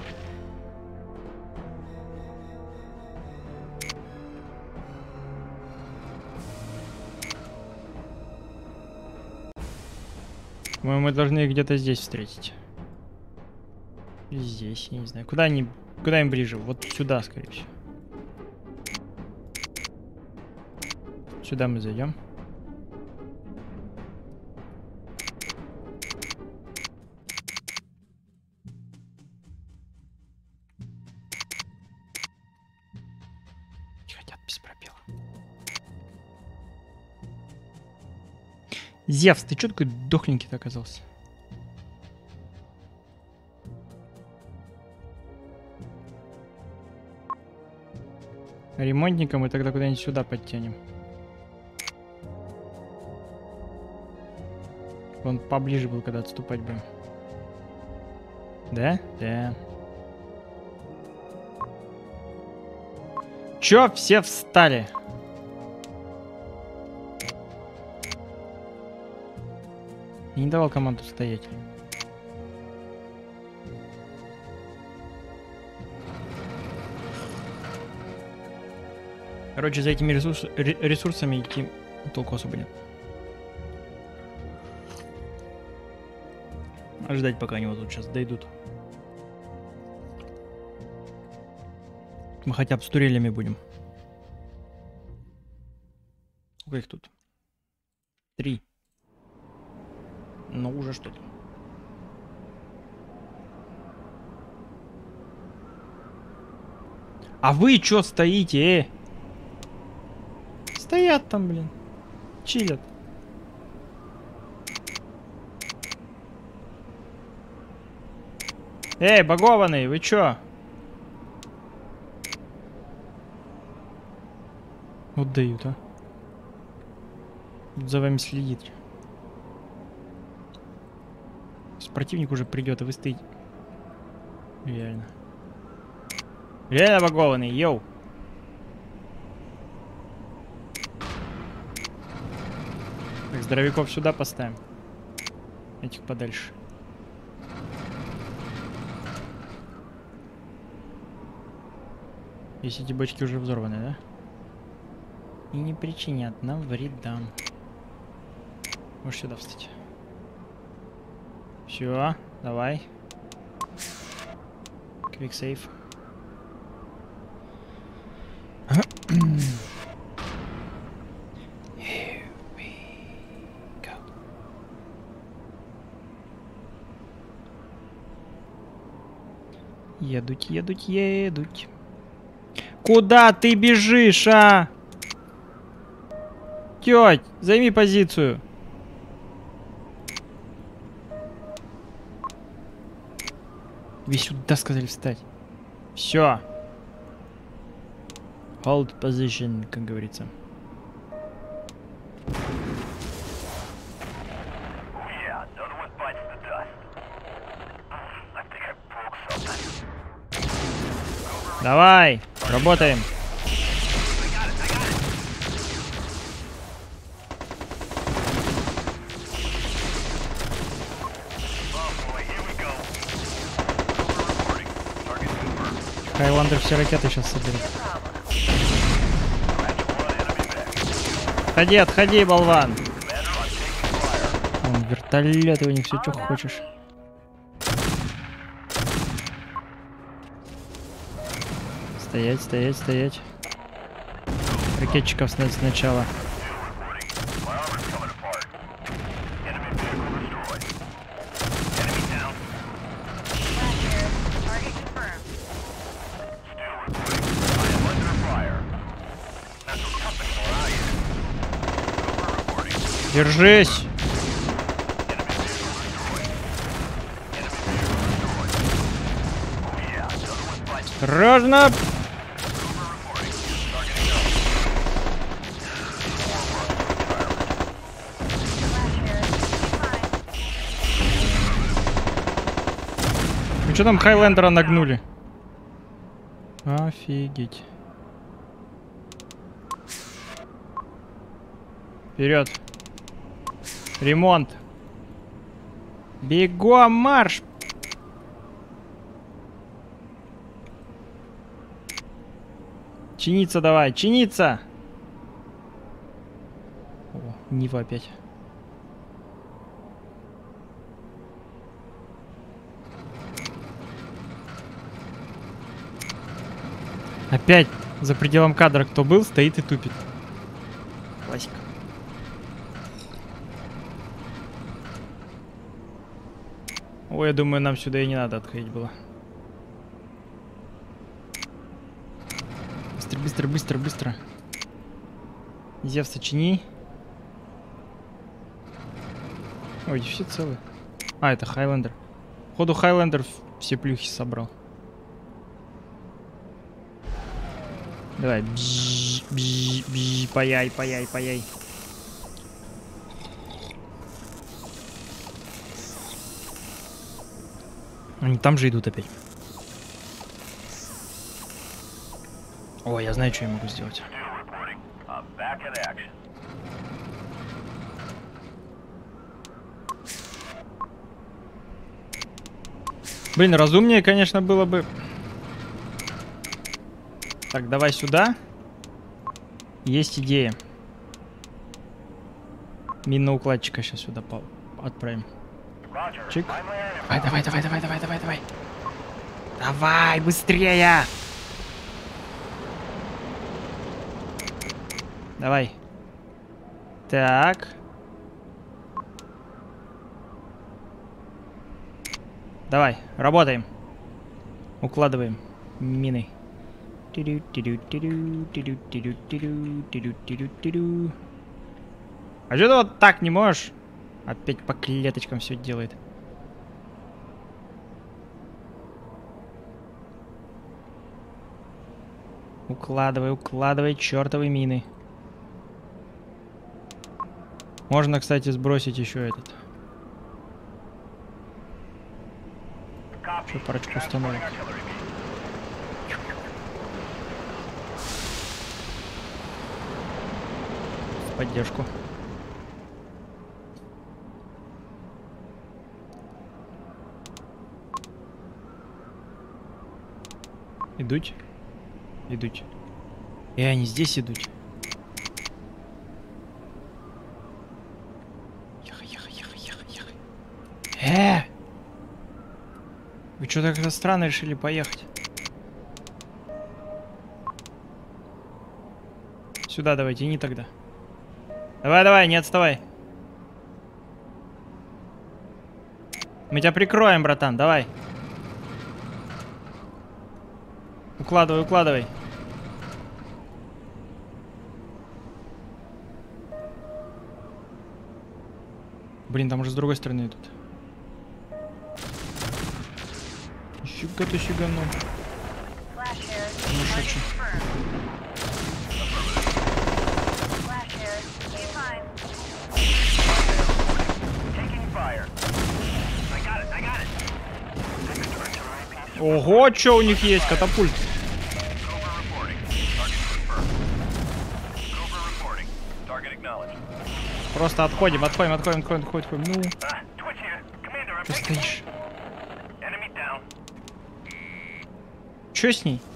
Мы, мы должны их где-то здесь встретить. Или здесь, я не знаю. Куда они, куда им ближе? Вот сюда, скорее всего. Сюда мы зайдем. Зевс, ты чё такой дохленький-то оказался? Ремонтника мы тогда куда-нибудь сюда подтянем. Он поближе был, когда отступать будем. Да? Да. Чё все встали? Я не давал команду стоять. Короче, за этими ресурс... ресурсами идти толку особо нет. А ждать, пока они вот тут сейчас дойдут. Мы хотя бы с турелями будем. Сколько их тут? Три. Ну, уже что-то. А вы чё стоите, э? Стоят там, блин. Чилят. Эй, багованный, вы чё? Вот дают, а. За вами следит. Противник уже придет, а вы стоите. Реально. Реально багованный, йоу. Так, здоровяков сюда поставим. Этих подальше. Если эти бочки уже взорваны, да? И не причинят нам вреда. Можешь сюда встать. Все, давай. Quick save. Here we go. Едуть, едуть, едуть. Куда ты бежишь, а? Тёть, займи позицию. Вы сюда сказали встать. Все. Hold position, как говорится. Давай, работаем. Хайландер все ракеты сейчас соберет. Отходи, отходи, болван. Вон, вертолеты у них, все, что хочешь. Стоять, стоять, стоять. Ракетчиков снять сначала. Держись! Осторожно! Ну что там Хайлендера нагнули? Офигеть. Вперед! Ремонт. Бегом марш. Чиниться давай, чиниться. О, Нива опять. Опять за пределом кадра кто был, стоит и тупит. Классика. Ой, я думаю, нам сюда и не надо отходить было. Быстро, быстро, быстро, быстро. Зевса чини. Ой, все целые. А, это Хайлендер. Походу Хайлендер все плюхи собрал. Давай. Бжж, бжж, бжж, паяй, паяй, паяй. Они там же идут опять. Ой, я знаю, что я могу сделать. Блин, разумнее, конечно, было бы... Так, давай сюда. Есть идея. Миноукладчика сейчас сюда отправим. Чик. Давай, давай, давай, давай, давай, давай, давай. Давай, быстрее! Давай. Так. Давай, работаем. Укладываем мины. А что ты вот так не можешь? Опять по клеточкам все делает. Укладывай, укладывай чертовы мины. Можно, кстати, сбросить еще этот. Еще парочку установок. В поддержку. Идут? Идут. И они здесь идут. Ехай, ехай, ехай, ехай, ехай. Э! Вы что-то как-то странно решили поехать. Сюда давай, тяни тогда. Давай, давай, не отставай. Мы тебя прикроем, братан, давай. Укладывай, укладывай. Блин, там уже с другой стороны идут. Нифига ты щеганул. Сумасшедший. Ого, что у них есть? Катапульт. Просто отходим, отходим, отходим, отходим, отходим, отходим. Ну. Что стоишь? Что с ней?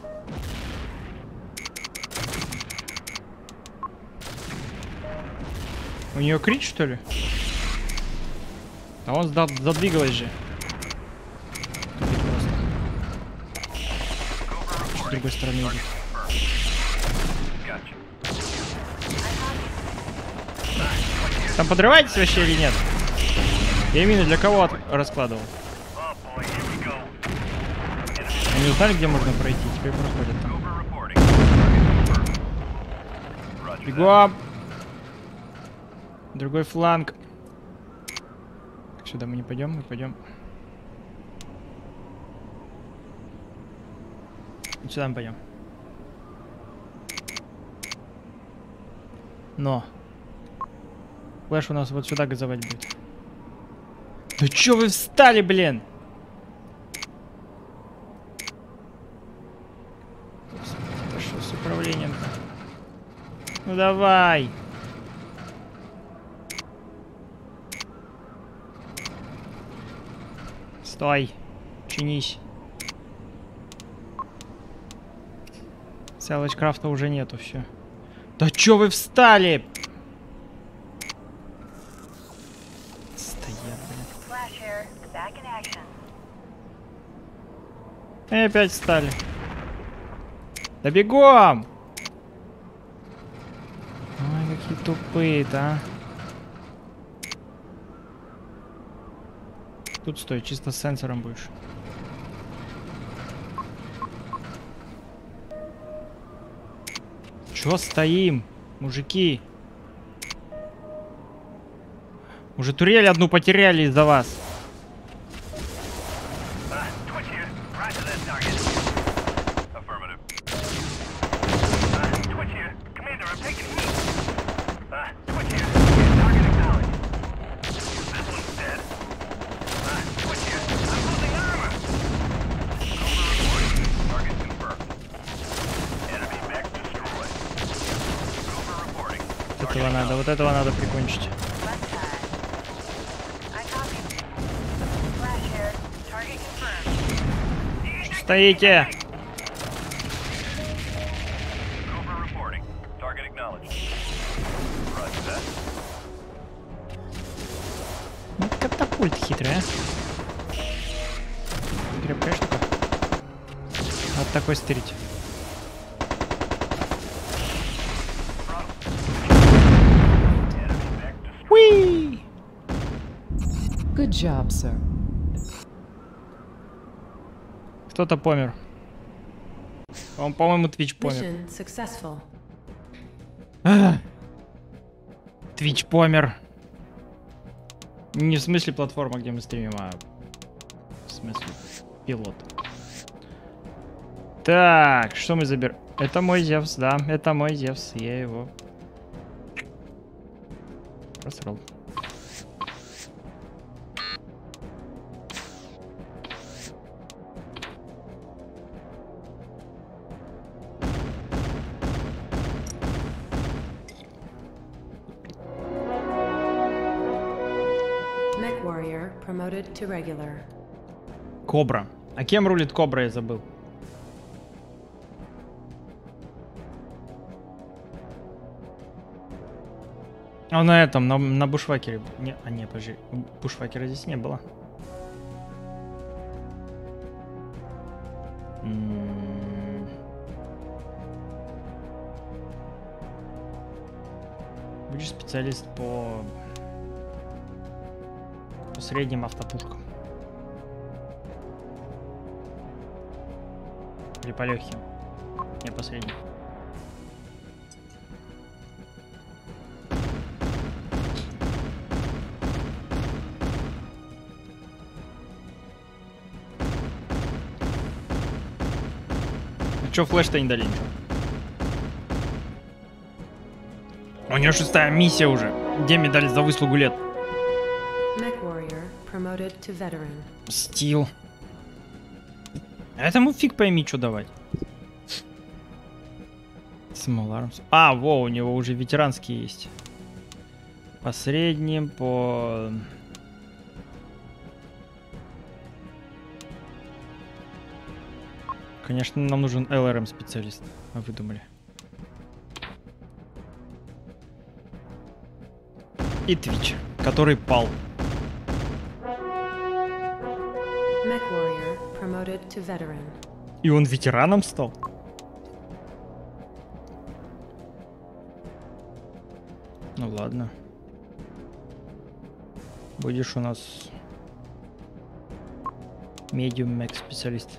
У нее крич, что ли? А он задвигалась же. С другой стороны идет. Там подрываетесь вообще или нет? Я именно для кого раскладывал? Они узнали, где можно пройти, теперь проходят там. Бегом! Другой фланг. Сюда мы не пойдем, мы пойдем. Сюда мы пойдем. Но флэш у нас вот сюда газовать будет. Ну чё вы встали, блин? Это что с управлением-то? Ну давай. Стой. Чинись. Салвэдж крафта уже нету, все. Да чё вы встали? Стоят, блин. И опять встали. Да бегом! Ой, какие тупые-то, а. Тут стой, чисто с сенсором будешь. Чё стоим, мужики? Уже турель одну потеряли из-за вас. Этого надо, вот этого надо прикончить. Что стоите? Ну, катапульт хитрый, а? Крепкая штука. Вот такой стырить. Good job, sir. Кто-то помер. Он, по-моему, Twitch помер. Mission successful. Twitch помер. Не в смысле платформа, где мы стримим, а в смысле пилот. Так, что мы забираем? Это мой Зевс, да, это мой Зевс, я его просрал. promoted to regular. Кобра. А кем рулит Кобра, я забыл. А на этом, на, на Бушвакере. Не, а не, подожди. Бушвакера здесь не было. М-м-м. Будешь специалист по... по средним автопушкам. Или по легким. Не, по средним. Чё, флеш-то не дали ничего? У нее шестая миссия уже. Где медаль за выслугу лет? Mech warrior promoted to veteran. Стил. А этому фиг пойми, что давать. Small Arms. А, во, у него уже ветеранские есть. По средним, по... Конечно, нам нужен эл эр эм специалист. А вы думали? И Twitch, который пал. Mech warrior promoted to veteran. И он ветераном стал? Ну ладно. Будешь у нас medium mech специалист.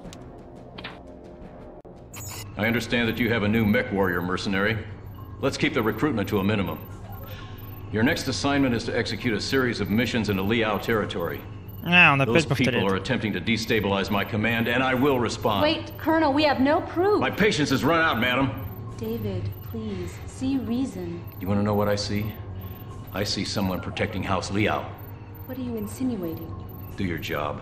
I understand that you have a new mech warrior mercenary. Let's keep the recruitment to a minimum. Your next assignment is to execute a series of missions in the Liao territory. А, он Those опять people are повторяет. attempting to destabilize my command, and I will respond. Wait, Colonel, we have no proof. My patience has run out, madam. David, please, see reason. You want to know what I see? I see someone protecting House Liao. What are you insinuating? Do your job.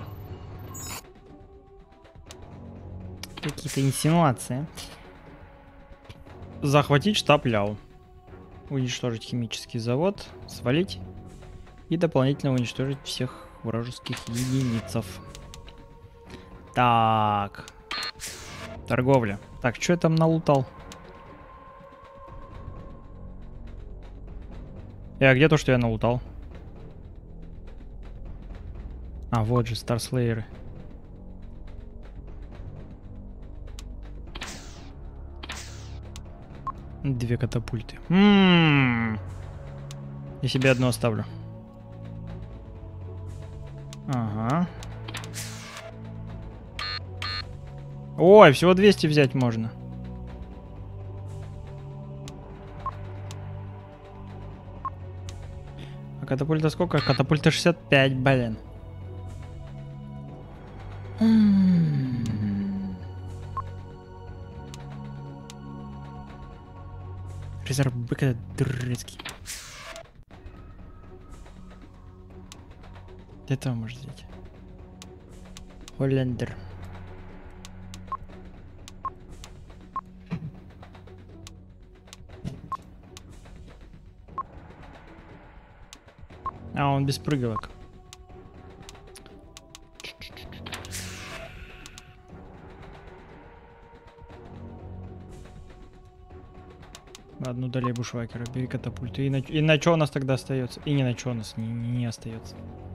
Какие-то инсинуации. Захватить штаб Ляо. Уничтожить химический завод. Свалить. И дополнительно уничтожить всех вражеских единицев. Так. Торговля. Так, что я там налутал? И а где то, что я налутал? А, вот же, Старслейеры. Две катапульты. М-м-м. Я себе одну оставлю. Ага. Ой, всего двести взять можно. А катапульта сколько? Катапульта шестьдесят пять, блин. М-м-м. Резерв быка дурацкий. Этого можно взять. Холлендер. А, он без прыгалок. Одну долей бушвакера, бери катапульты. И на, и на что у нас тогда остается? И ни на что у нас не, не, не остается.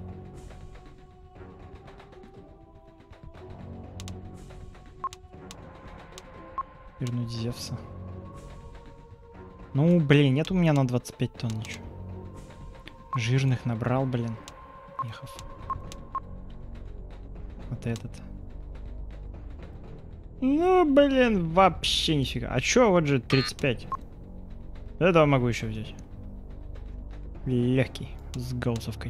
Вернуть Зевса. Ну, блин, нет у меня на двадцать пять тонн ничего. Жирных набрал, блин. Мехов. Вот этот. Ну, блин, вообще нифига. А чё, вот же тридцать пять. Этого могу еще взять. Легкий, с гаусовкой.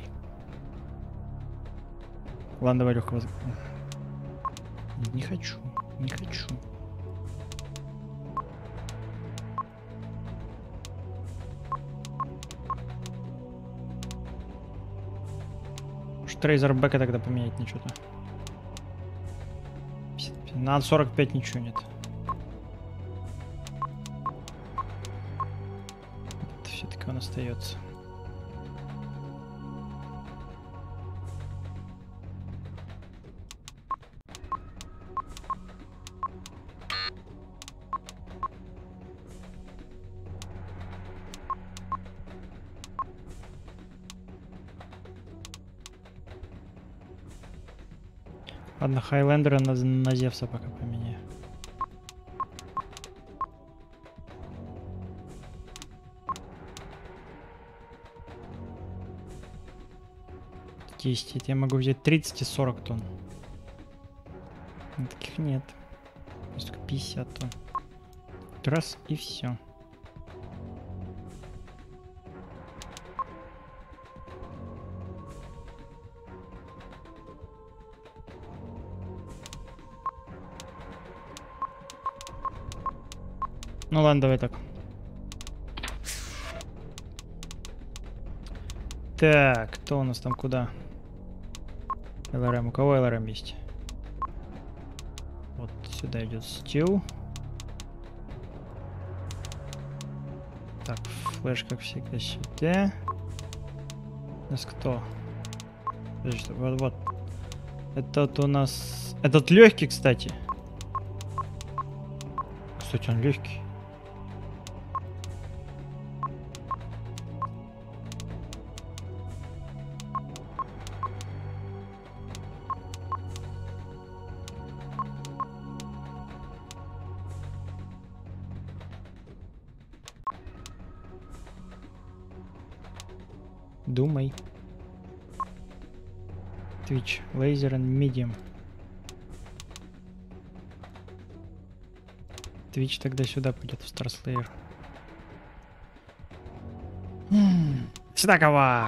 Ладно, давай легкого. Не хочу, не хочу. Трейзербека тогда поменять ничего то. На сорок пять ничего нет. Это все-таки он остается. Ладно, Хайлендера на, на Зевса пока поменяю. десять. Я могу взять тридцать и сорок тонн. Но таких нет. Просто пятьдесят тонн. Раз и все. Ну ладно, давай так. Так, кто у нас там куда? эл эр эм. У кого эл эр эм есть? Вот сюда идет стил. Так, флеш, как всегда, сюда. У нас кто? Подожди, вот, вот. Этот у нас... Этот легкий, кстати. Кстати, он легкий. Думай. Twitch, laser and medium. Twitch тогда сюда пойдет, в Star Slayer. Сюда кого?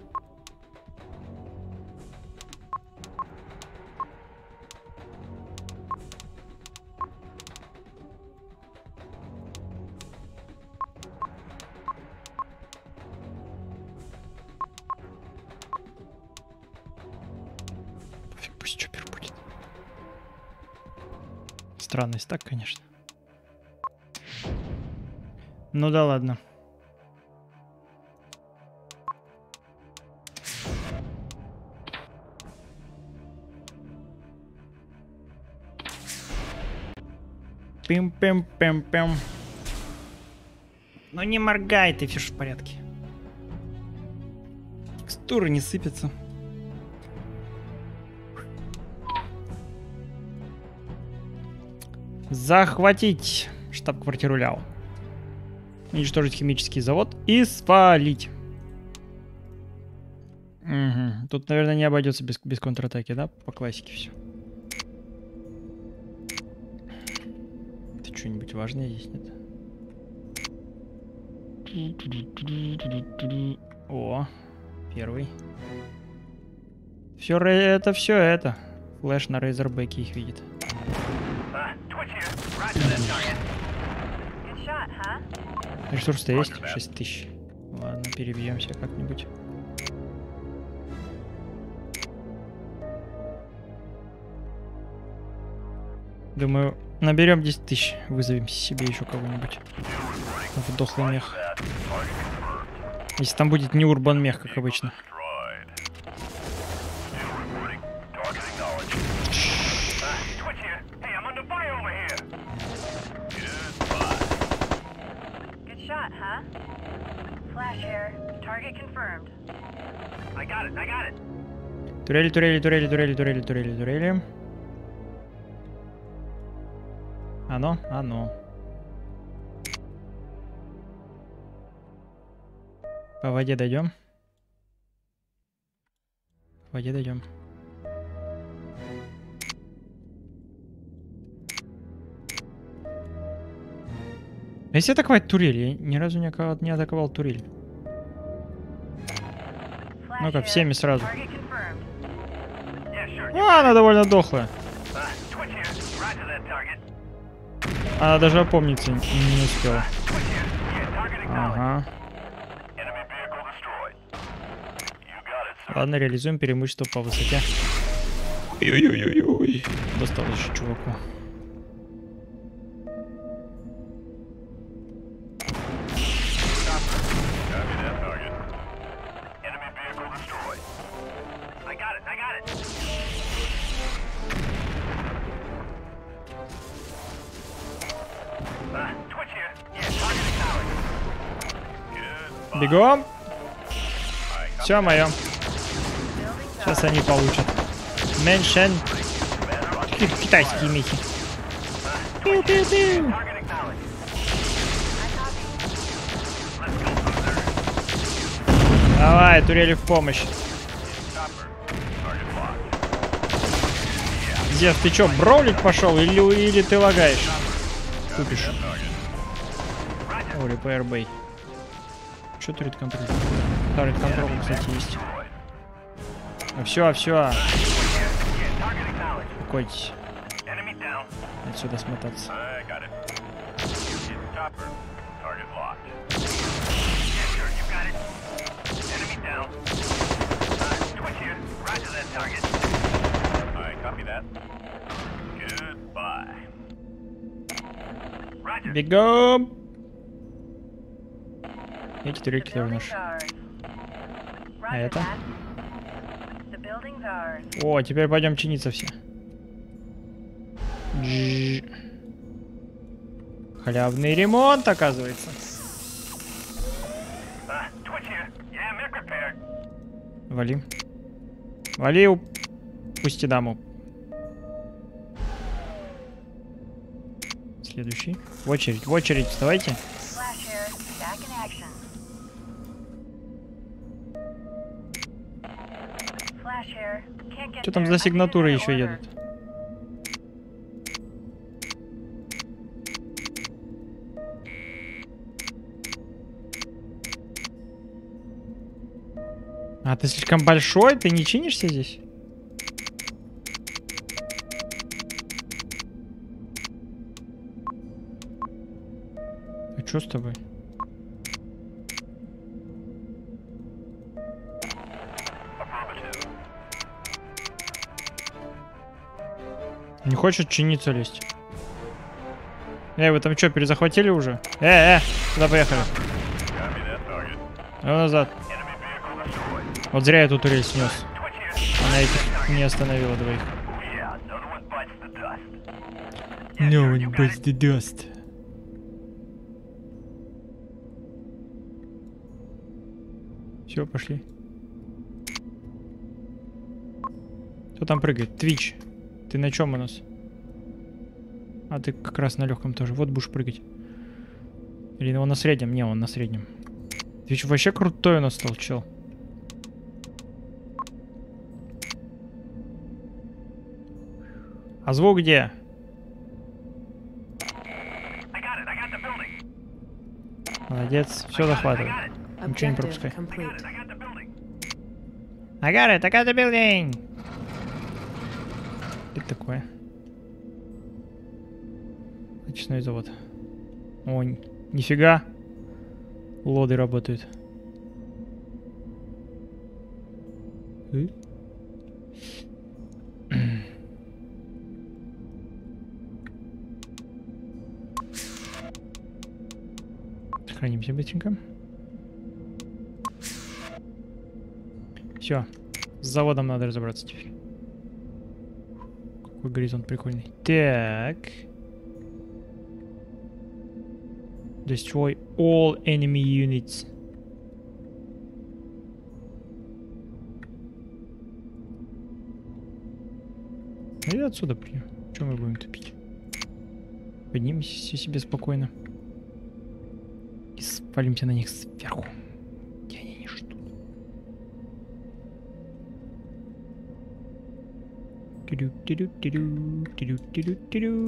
Пусть чоппер будет. Странность так, конечно. Ну да ладно. Пим-пим-пим-пим. Ну не моргай, ты все в порядке. Текстуры не сыпятся. Захватить штаб-квартиру Ляо. Уничтожить химический завод и свалить. Угу. Тут, наверное, не обойдется без, без контратаки, да? По классике все. Это что-нибудь важное здесь нет? О, первый. Все это, все это. Флэш на Рейзербеке их видит. Ресурс-то есть? шесть тысяч. Ладно, перебьемся как-нибудь. Думаю, наберем десять тысяч. Вызовем себе еще кого-нибудь. В дохлый мех. Если там будет не урбан мех, как обычно. Турели, турели, турели, турели, турели, турели, турели. Оно, оно. По воде дойдем. По воде дойдем. А если атаковать турель? Я ни разу не атаковал, не атаковал турель. Ну-ка, всеми сразу. А, она довольно дохлая. Она даже опомниться не успела. Ага. Ладно, реализуем преимущество по высоте. Ой-ой-ой-ой. Досталось еще чуваку. Бегом. Все, мое. Сейчас они получат. Меньшен. Китайские мехи. Пиу-пиу-пиу. Давай, турели в помощь. Зев, ты чё, броулить пошел или, или ты лагаешь? Тупишь. О, repair bay. Чё турит контроль? Турит контроль, кстати, есть. А все, а все. Успокойтесь. Отсюда смотаться. Бегом! Эти турельки тоже наши. А это? О, теперь пойдем чиниться все. Дж... Халявный ремонт, оказывается. Вали. Вали, пусти даму. Следующий. В очередь, в очередь, вставайте. Что там за сигнатуры еще едут? А ты слишком большой? Ты не чинишься здесь? А что с тобой? Не хочет чиниться лезть. Эй, вы там что, перезахватили уже? Э, э, куда поехали? А назад. Вот зря я эту турель снес. Она этих не остановила двоих. No one bites the dust. Все, пошли. Кто там прыгает? Твич. Ты на чем у нас? А ты как раз на легком тоже. Вот будешь прыгать. Или он на среднем? Не, он на среднем. Твич вообще крутой у нас стал, чел. А звук где? Молодец, все захватывай. Ничего не пропускай. I got it, I got the building. Это такое. Очистной завод. О, нифига. Лоды работают. Сохранимся быстренько. Все. С заводом надо разобраться теперь. Какой горизонт прикольный. Так. Destroy all enemy units. И отсюда пойдем. Чем мы будем топить? Поднимемся себе спокойно. И спалимся на них сверху. Где они не ждут. Тиду-тиду-тиду, тиду-тиду-тиду.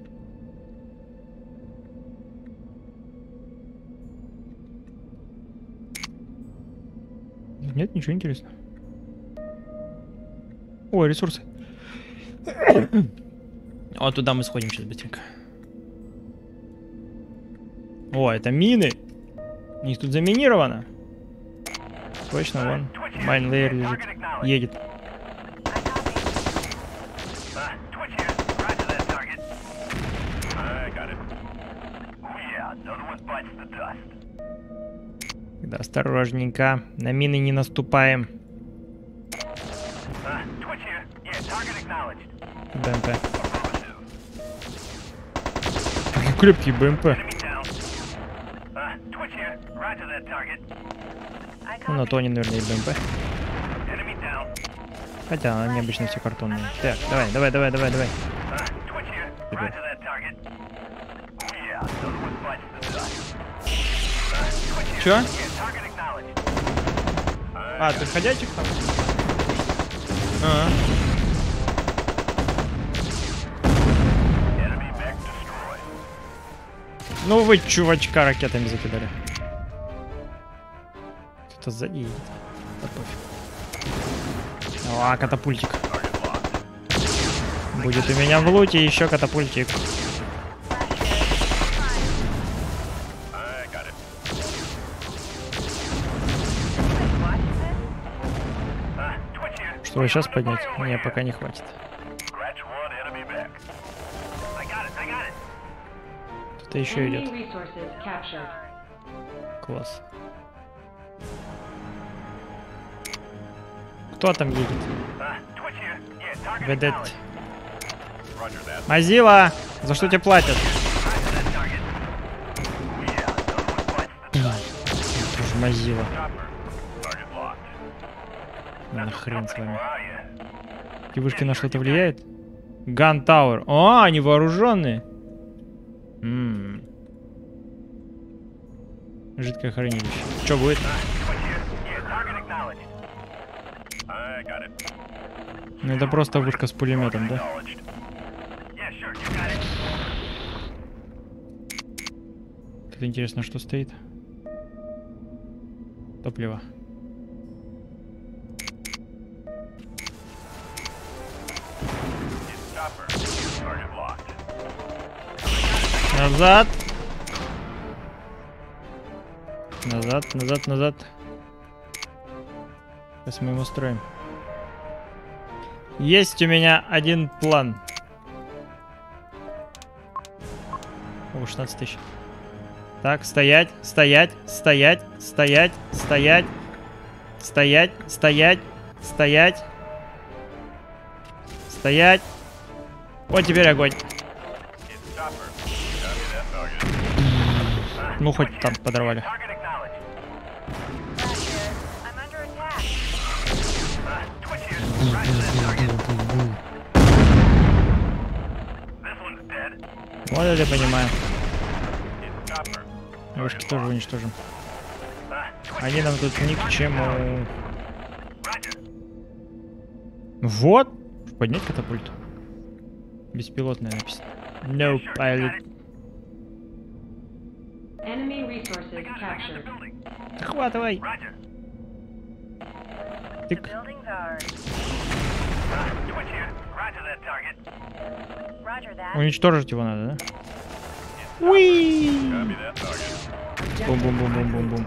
Нет, ничего интересного. Ой, ресурсы. Вот туда мы сходим сейчас быстренько. О, это мины. У них тут заминировано. Точно, вон. Майнлейер лежит. Едет. Да, осторожненько. На мины не наступаем. БМП. Какие крепкие БМП. Ну, на то они, наверное, и БМП. Хотя они обычно все картонные. Так, давай, давай, давай, давай, давай. теперь. Чё? А, ты ходячик там? А. Ну вы чувачка ракетами закидали. Кто-то сзади едет. Да пофиг. О, катапультик. Будет у меня в луте еще катапультик. Что, сейчас поднять? Не, пока не хватит. Кто-то еще идет. Класс. Кто там едет? Ведет. Мазила! За что тебе платят? Тоже Мазила. На хрен с вами. Эти вышки на что-то влияют? Ган Тауэр. О, они вооруженные. М-м. Жидкое хранилище. Что будет? Ну это просто вышка с пулеметом, да? Тут интересно, что стоит. Топливо. Назад. Назад, назад, назад. Сейчас мы его строим. Есть у меня один план. О, шестнадцать тысяч. Так, стоять, стоять, стоять, стоять, стоять, стоять, стоять, стоять, стоять. Вот теперь огонь. Ну, хоть там подорвали. Вот это я понимаю. Вышки тоже уничтожим. Они нам тут ни к чему. Вот. Поднять катапульт. Беспилотная написано. No pilot. Захватывай. Тык. Уничтожить его надо, да? Уи! Бум-бум-бум-бум-бум-бум.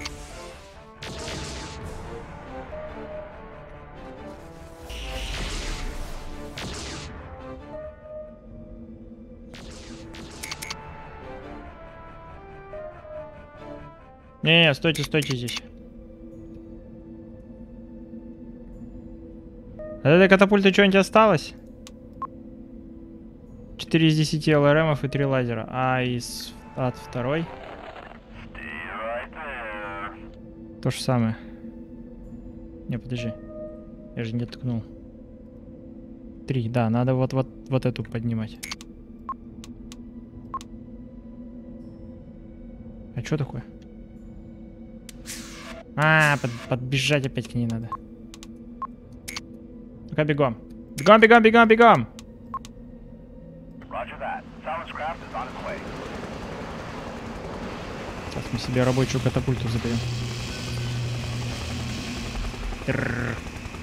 Не-не, стойте, стойте здесь. От этой катапульты что-нибудь осталось? четыре из десяти эл эр эмов и три лазера. А из от второй? То же самое. Не, подожди. Я же не ткнул. Три, да, надо вот, вот, вот эту поднимать. А что такое? А, под, подбежать опять к ней надо. Ну-ка, бегом. Бегом, бегом, бегом, бегом. Сейчас мы себе рабочую катапульту заберем. Трррр.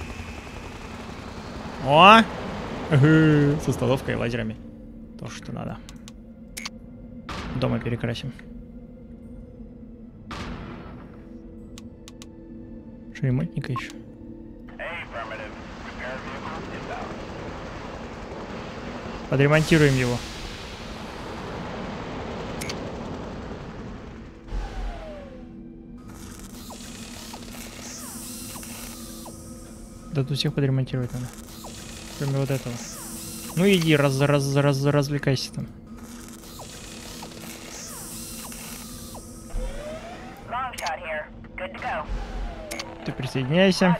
О! Со столовкой и лазерами. То, что надо. Дома перекрасим. Что, ремонтника еще? Подремонтируем его. Да тут всех подремонтировать надо. Кроме вот этого. Ну иди, раз, раз, раз, развлекайся там. Ты присоединяйся.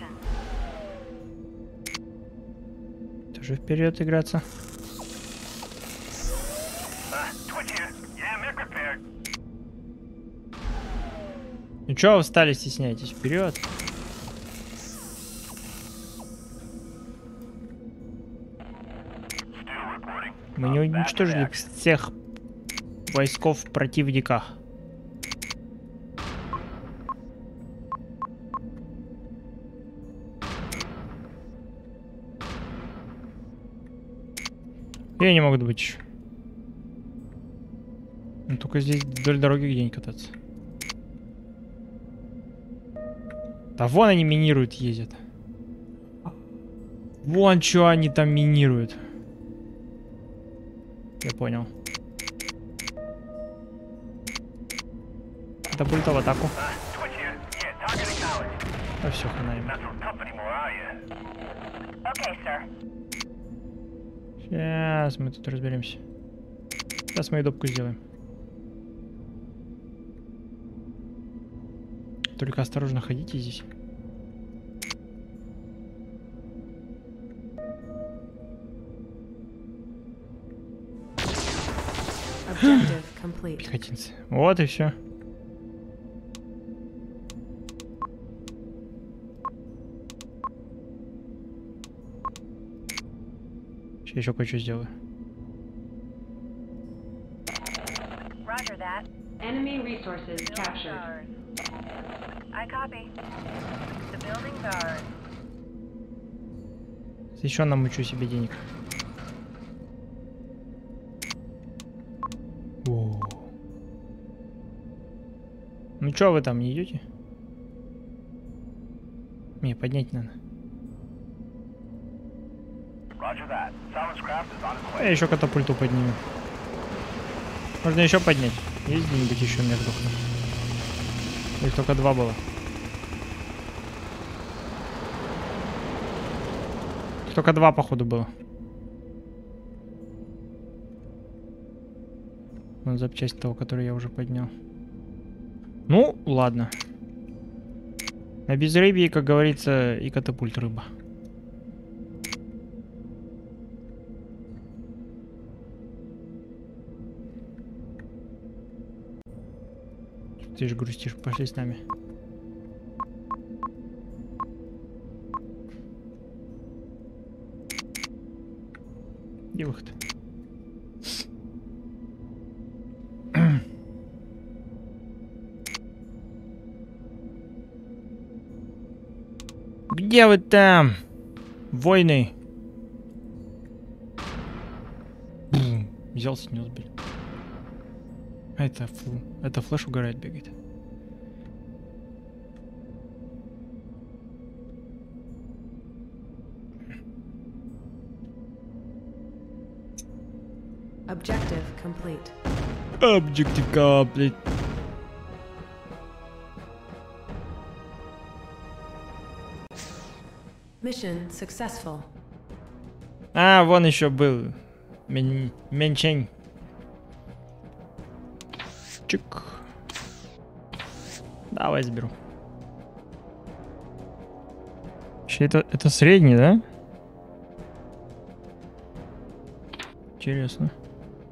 Тоже вперед играться. Ну чё вы встали, стесняйтесь? Вперед! Мы не уничтожили всех войсков противника. Я не могу добыть еще. Ну, только здесь вдоль дороги где-нибудь кататься. Да вон они минируют, ездят. Вон что они там минируют. Я понял. Катапульта в атаку. А все, хана им. Сейчас мы тут разберемся. Сейчас мы и допку сделаем. Только осторожно ходите здесь. Пехотинцы. Вот и все. Сейчас еще кое-что сделаю. Enemy resources captured. I copy. The buildings are. Еще намучу себе денег. О. Ну чё вы там не идете? Не, поднять надо. А я еще катапульту подниму. Можно еще поднять. Есть где-нибудь еще между? Их только два было. Только два, походу, было. Вот запчасть того, который я уже поднял. Ну, ладно. На безрыбье, как говорится, и катапульт рыба. Ты же грустишь, пошли с нами. Где выход? Где вы там? Войны. Бум. Взялся, не сбил. А это, фу, это флеш угорает, бегает. Objective complete. Objective complete. Mission successful. А, вон еще был. Мен... Менчень. Чик. Давай заберу. Это, это средний, да? Интересно.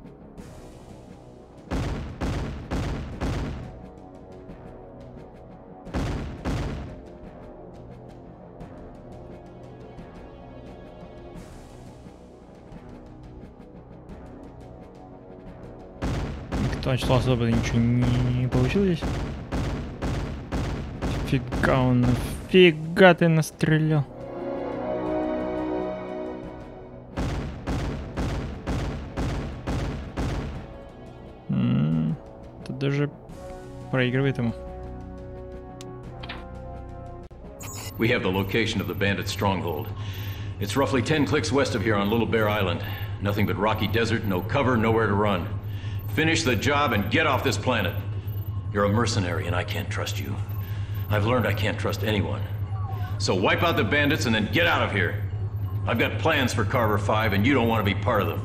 Значит, особо ничего не, не получил здесь. Фига он, фига ты настрелял. М-м, тут даже проигрывает ему. We have the location of the bandit stronghold. It's roughly ten clicks west of here on Little Bear Island. Nothing but rocky desert, no cover, nowhere to run. Finish the job and get off this planet. You're a mercenary and I can't trust you. I've learned I can't trust anyone. So wipe out the bandits and then get out of here. I've got plans for Carver five and you don't want to be part of them.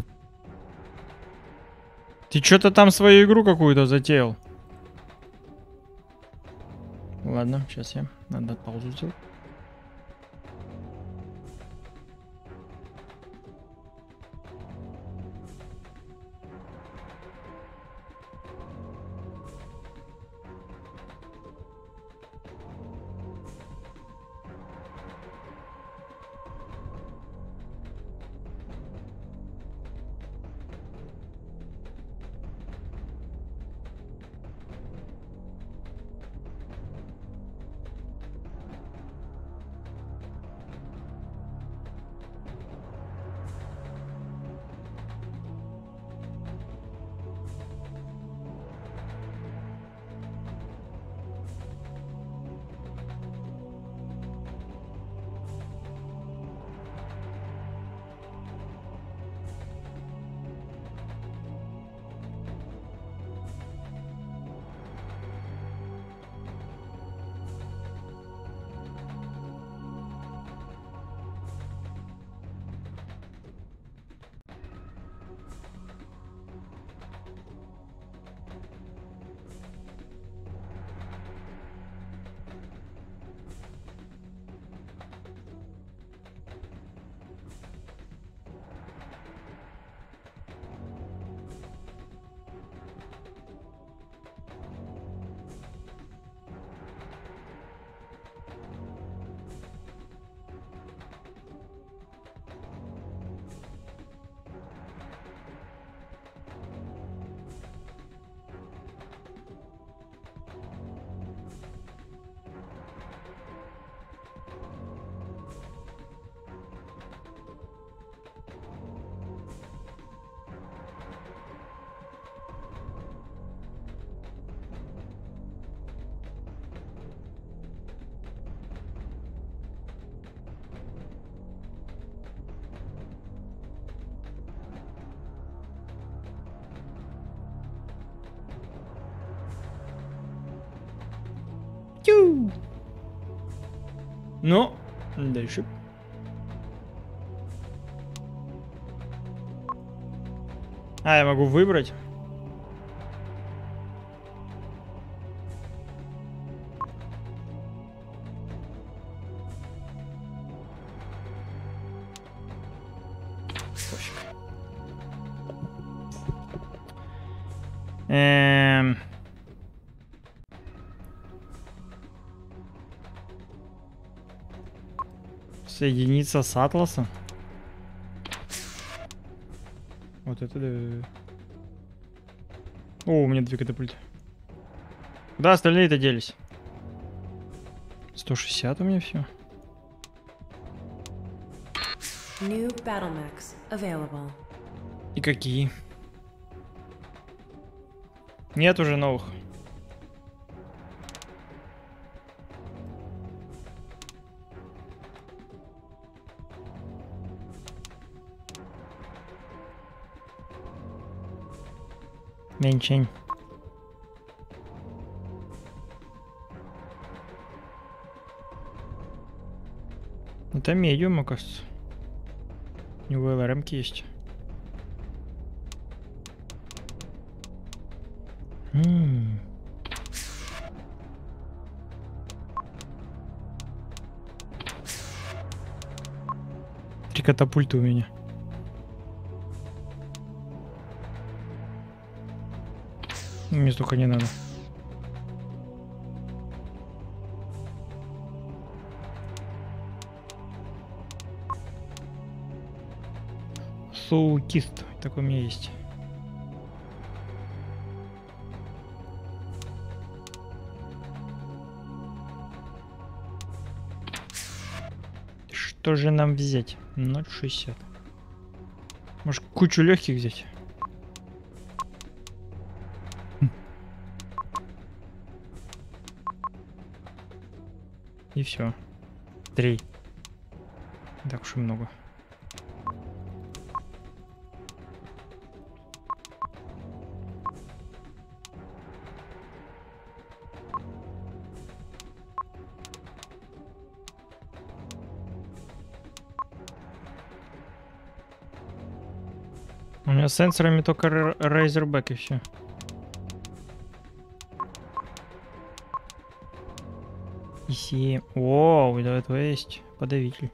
Ты что-то там свою игру какую-то затеял. Ладно, сейчас я. Надо паузу сделать. Ну, дальше. А, я могу выбрать. Пофиг. Эм... Соединиться с Атласом. Вот это да. О, у меня две катапульты. Куда остальные-то делись? сто шестьдесят у меня все. New battle mechs available. И какие? Нет уже новых. Меньшень. Это медиум, оказывается. У него эл эр эм-ки есть. М-м. Три катапульты у меня. Мне столько не надо. Соукист. Такой у меня есть. Что же нам взять? ноль шестьдесят. Может, кучу легких взять? И все. Три. Так уж и много. У меня с сенсорами только Razorback и все. И семь. О, у этого есть подавитель.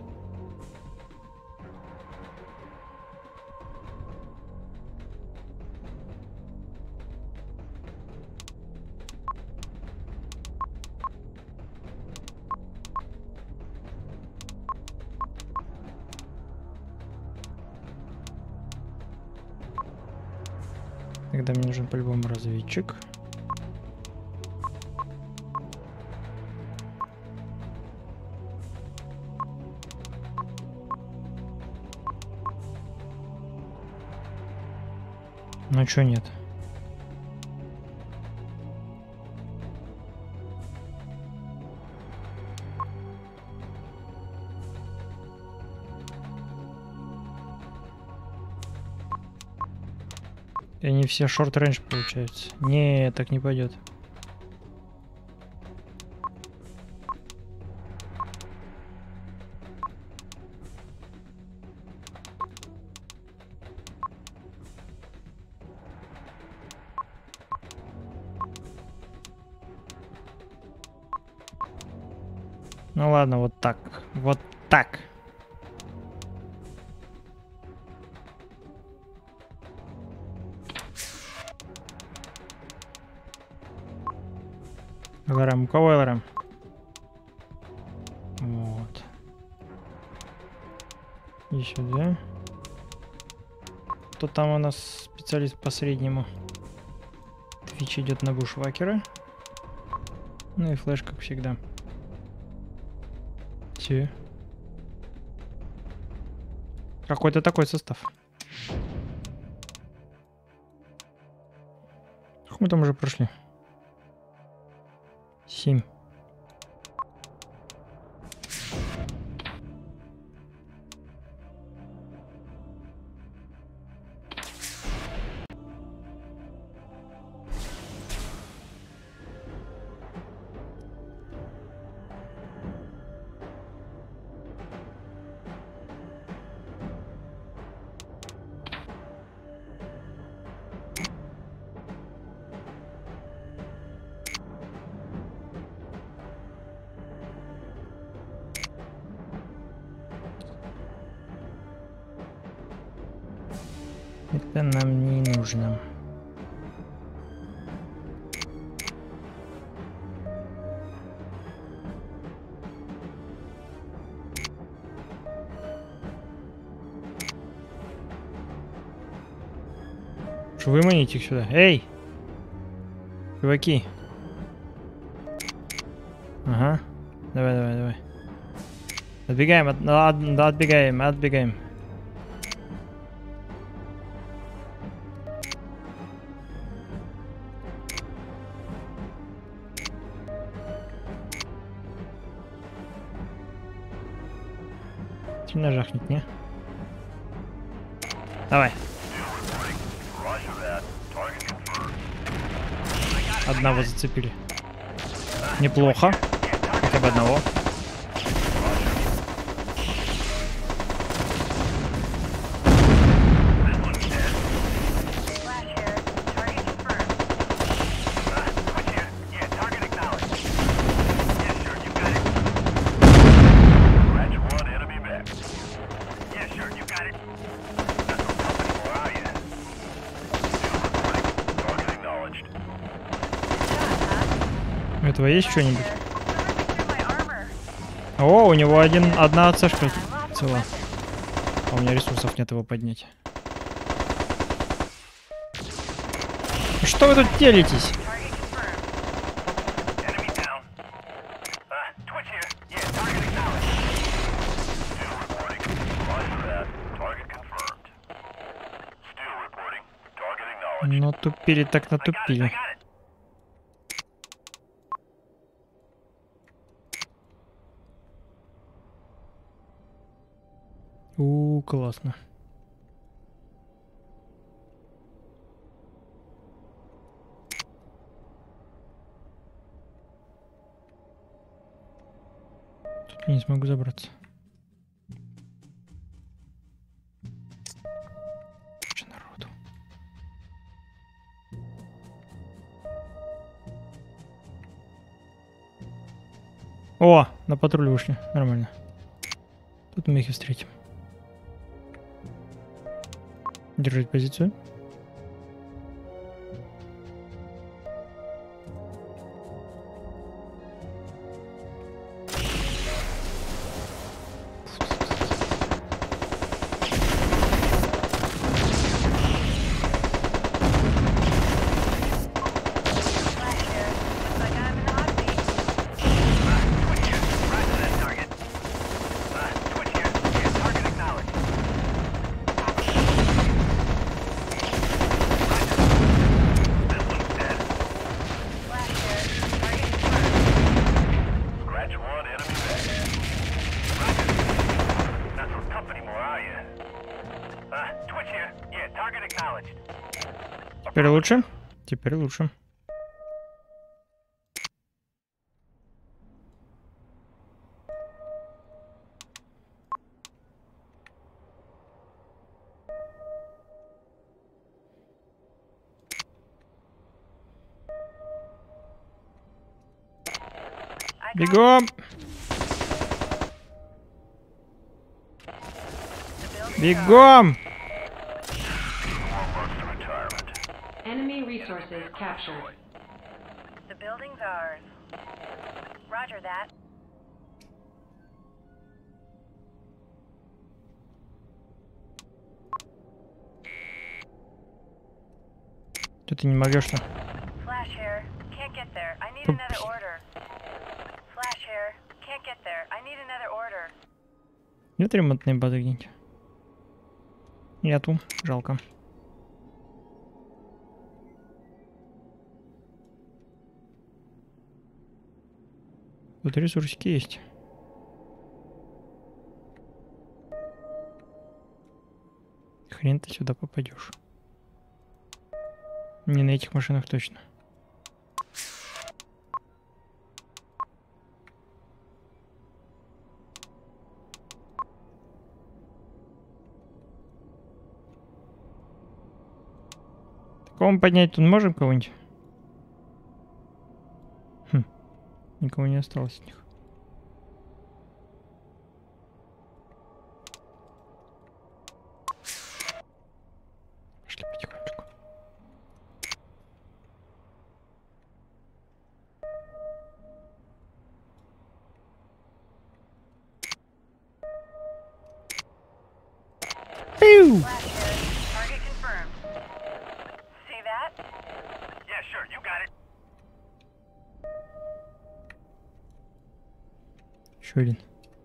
Тогда мне нужен по-любому разведчик. Ну чё нет? И они все шорт-рейндж получаются. Не, так не пойдет. Ну ладно, вот так. Вот так. эл эр эм. У кого эл эр эм? Вот. И сюда. Кто там у нас специалист по среднему? Твич идет на бушвакера. Ну и флеш, как всегда. Все. Какой-то такой состав. Как мы там уже прошли? Семь. Это нам не нужно. Что выманите их сюда? Эй! Чуваки! Ага. Давай, давай, давай. Отбегаем, от, от, да, отбегаем, отбегаем. Сильно жахнет, не? Давай. Одного зацепили. Неплохо. Хотя бы одного. У этого есть что-нибудь? О, у него один, одна ацешка цела. А у меня ресурсов нет его поднять. Что вы тут делитесь? Натупили так натупили. У, классно. Тут я не смогу забраться. Че народу? О, на патруль вышли. Нормально. Тут мы их и встретим. Держать позицию. Теперь лучше? Теперь лучше. Бегом! Бегом! Enemy resources captured. The building's ours. Roger that. Что ты не могешь, что? Flash here. Can't get there. I need another order. Flash here. Can't get there. I need another order. Нет ремонтной базы где-нибудь? Нету. Жалко. Тут ресурсики есть. Хрен ты сюда попадешь. Не на этих машинах точно. Такого поднять тут можем кого-нибудь? Хм. Никого не осталось от них. Woo! Flash here. Target confirmed. See that? Yeah, sure, you got it. Еще один.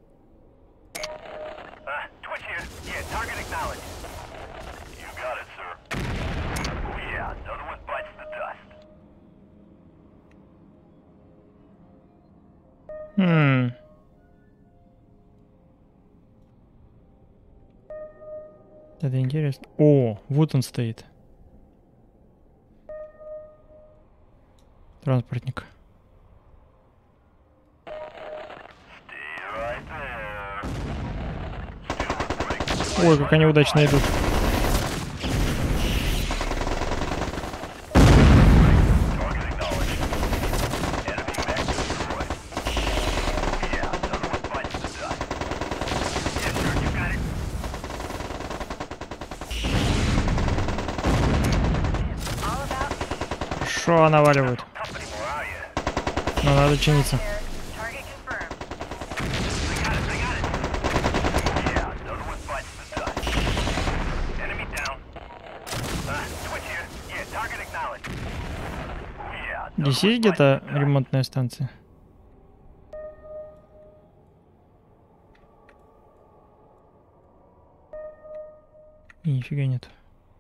Uh, Twitch here. Yeah, target acknowledged. You got it, sir. Oh yeah, another one bites the dust. Хм. Это интересно. О, вот он стоит. Транспортник. Ой, как они удачно идут. Хорошо наваливают. Но надо чиниться. Target confirmed. Здесь есть где-то ремонтная станция? И нифига нет.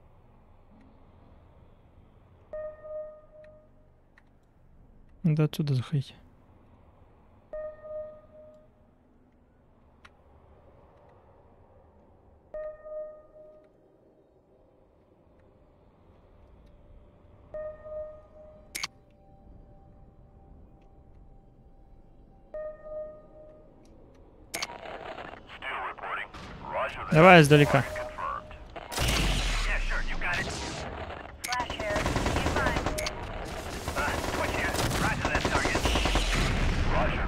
Надо отсюда заходить. Давай издалека. Flash here. Be fine. Twitch here. Roger that target. Roger.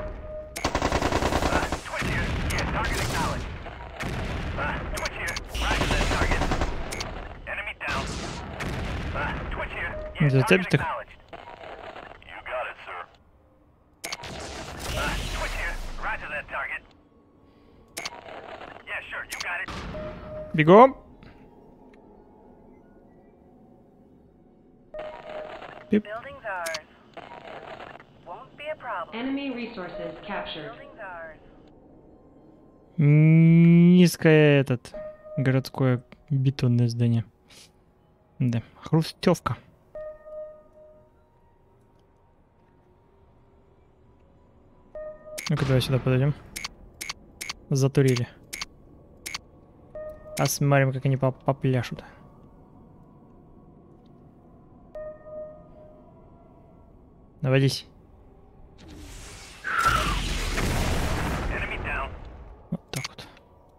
Twitch here. Yeah, target acknowledged. Twitch here. Roger that target. Enemy down. Twitch here. Yeah, target acknowledged. You got it, sir. Twitch here. Roger that target. Yeah, sure, you got it. Бегом. Пип. Building's ours. Won't be a problem. Enemy resources captured. Building's ours. Низкое этот городское бетонное здание. Да, хрустевка. Ну-ка, давай сюда подойдем. Затурили. Посмотрим, как они попляшут. Наводись. Вот так вот.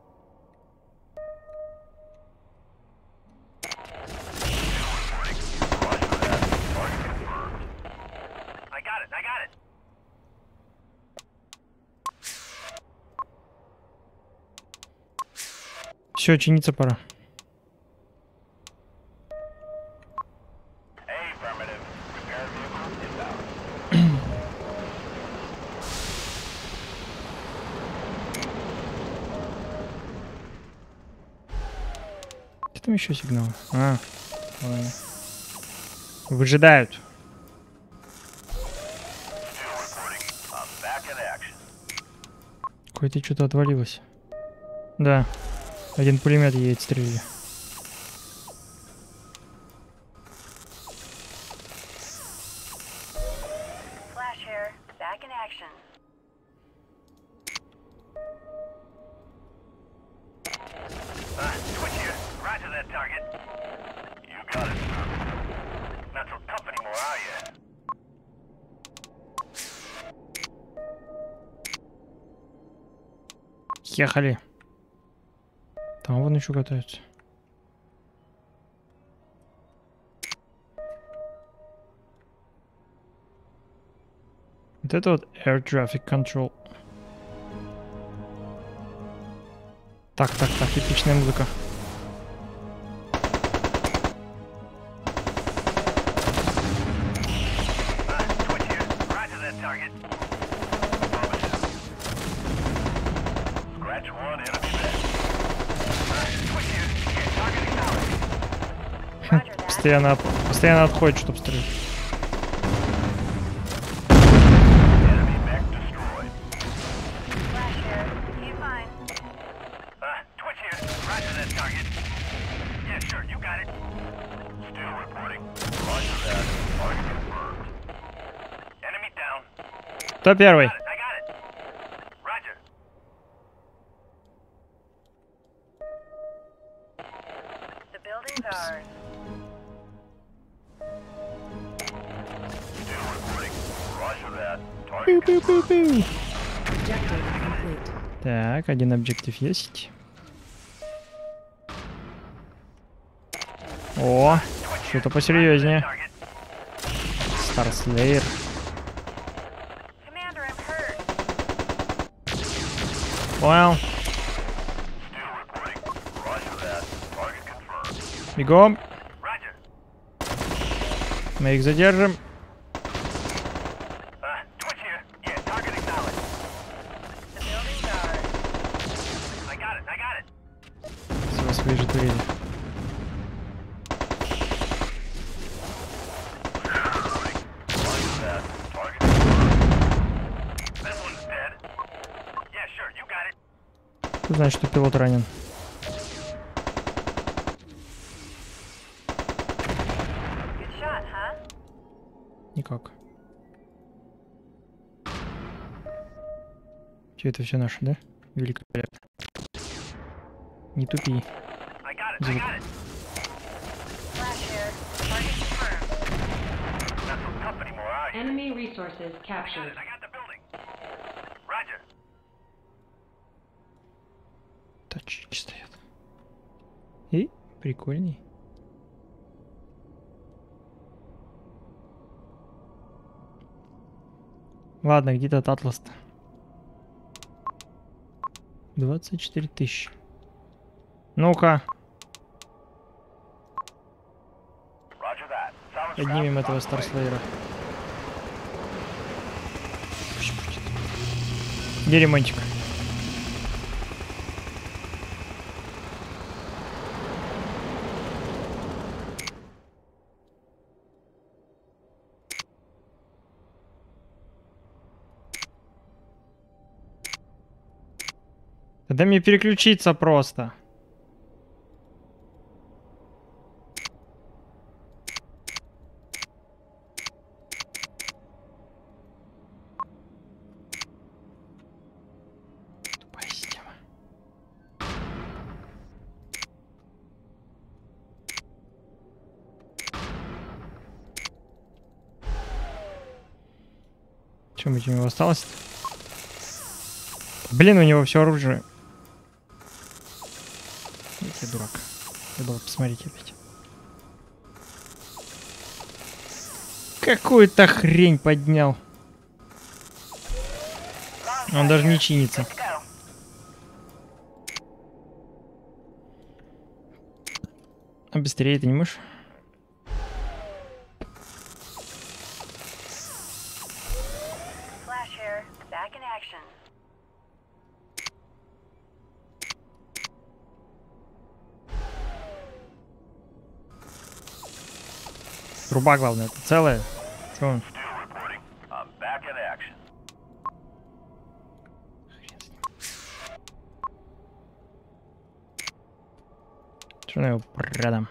Все, чиниться пора. Где там еще сигнал? А, ладно. Выжидают. Какое-то что-то отвалилось. Да. Один пулемет едет, стреляли. Flash here. Back in action. Twitch here. Roger that target. You got it, sir. Not so tough anymore, are you? Ехали. Там вон еще катаются. Вот это вот Air Traffic Control. Так, так, так, эпичная музыка. постоянно, постоянно отходит, чтобы стрелять. Кто первый? Пиу-пиу-пиу-пиу. Так, один объектив есть. О, что-то посерьезнее. Старслейер. Понял. Бегом. Мы их задержим. Все, свои же турели. Значит, что пилот ранен. Никак. Че, это все наше, да? Великолепно. Не тупи. Звук. Enemy resources captured. Тачки стоят. И прикольный. Ладно, где тот атлас-то? двадцать четыре тысячи. Ну-ка. Поднимем этого Старслейера. Где ремонтик? Дай мне переключиться просто. Тупая система. Чем у него осталось? Блин, у него все оружие. Я дурак. Надо было посмотреть опять. Какую-то хрень поднял. Он даже не чинится. А быстрее ты не можешь? Труба, главное, это целая. Что он? Что на его продам?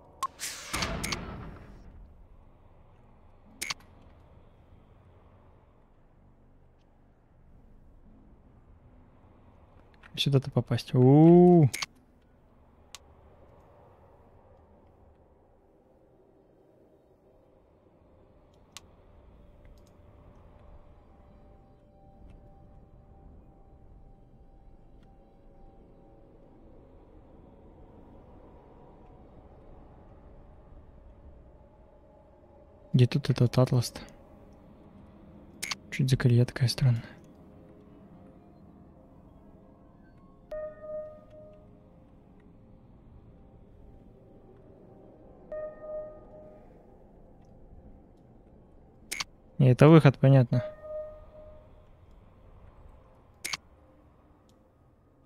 Сюда-то попасть. У-у-у. Где тут этот атлас-то? Чуть за колея такая странная. Не, это выход, понятно.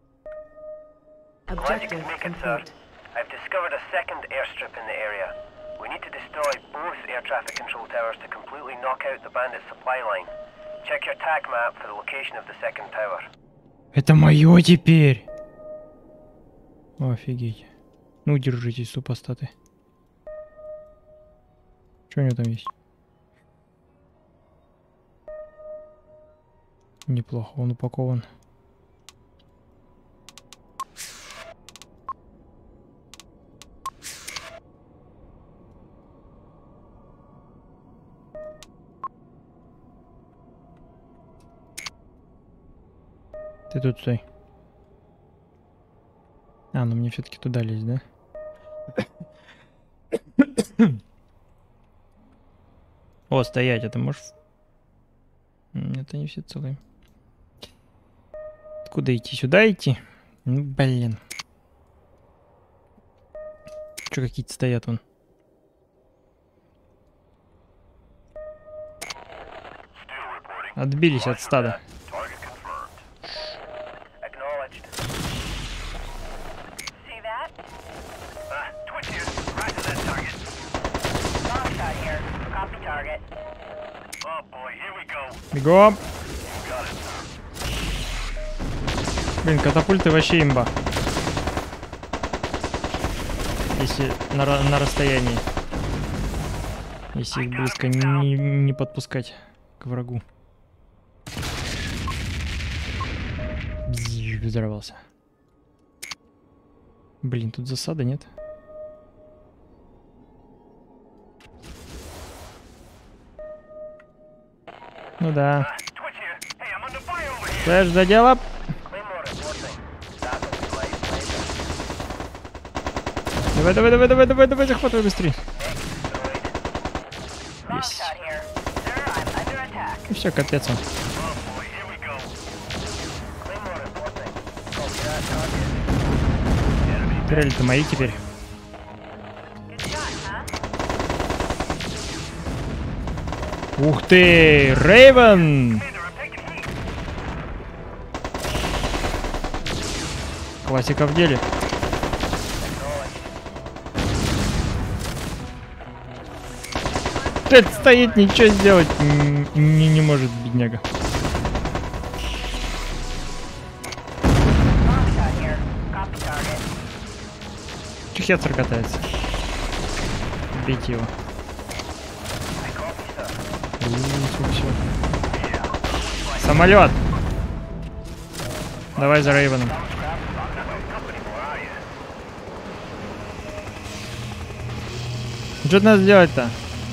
Objective complete. I've discovered a second airstrip in the area. We need to destroy both air traffic control towers to completely knock out the bandit supply line. Check your tac map for the location of the second tower. Это моё теперь. Офигеть. Ну, держитесь, супостаты. Что у него там есть? Неплохо, он упакован. Ты тут стой. А, ну мне все-таки туда лезть, да? О, стоять, это можешь... Это не все целые. Откуда идти? Сюда идти? Ну, блин. Че, какие-то стоят вон? Отбились от стада. Бегом! Блин, катапульты вообще имба. Если на, на расстоянии. Если их близко не, не подпускать к врагу. Бззж, взорвался. Блин, тут засада, нет? Ну да. Флэш за дело. Давай, давай, давай, давай, давай, давай, захватывай быстрее. Есть. И все, капец он. Турели-то мои теперь. Ух ты, Рейвен! Классика в деле. Этот стоит, ничего сделать не, не, не может, бедняга. Чехецер катается. Бейте его. Самолет. Давай за Рейвеном. Что надо сделать-то?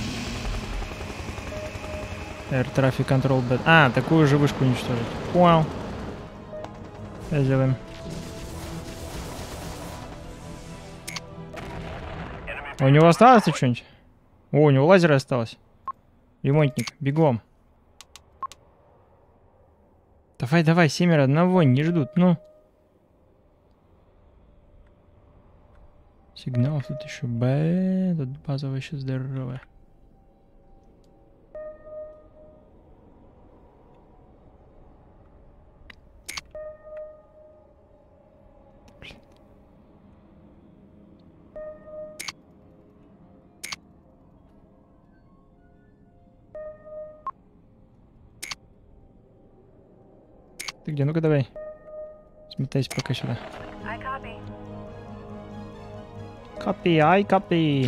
Air Traffic Control Bed. А, такую же вышку уничтожить. Понял. Сейчас сделаем. А у него осталось что-нибудь? О, у него лазеры осталось. Ремонтник, бегом. Давай, давай, семеро одного, не ждут, ну. Сигнал тут еще Б, тут база вообще здоровая. Ты где? Ну-ка давай. Смотайся пока сюда. Copy, I copy.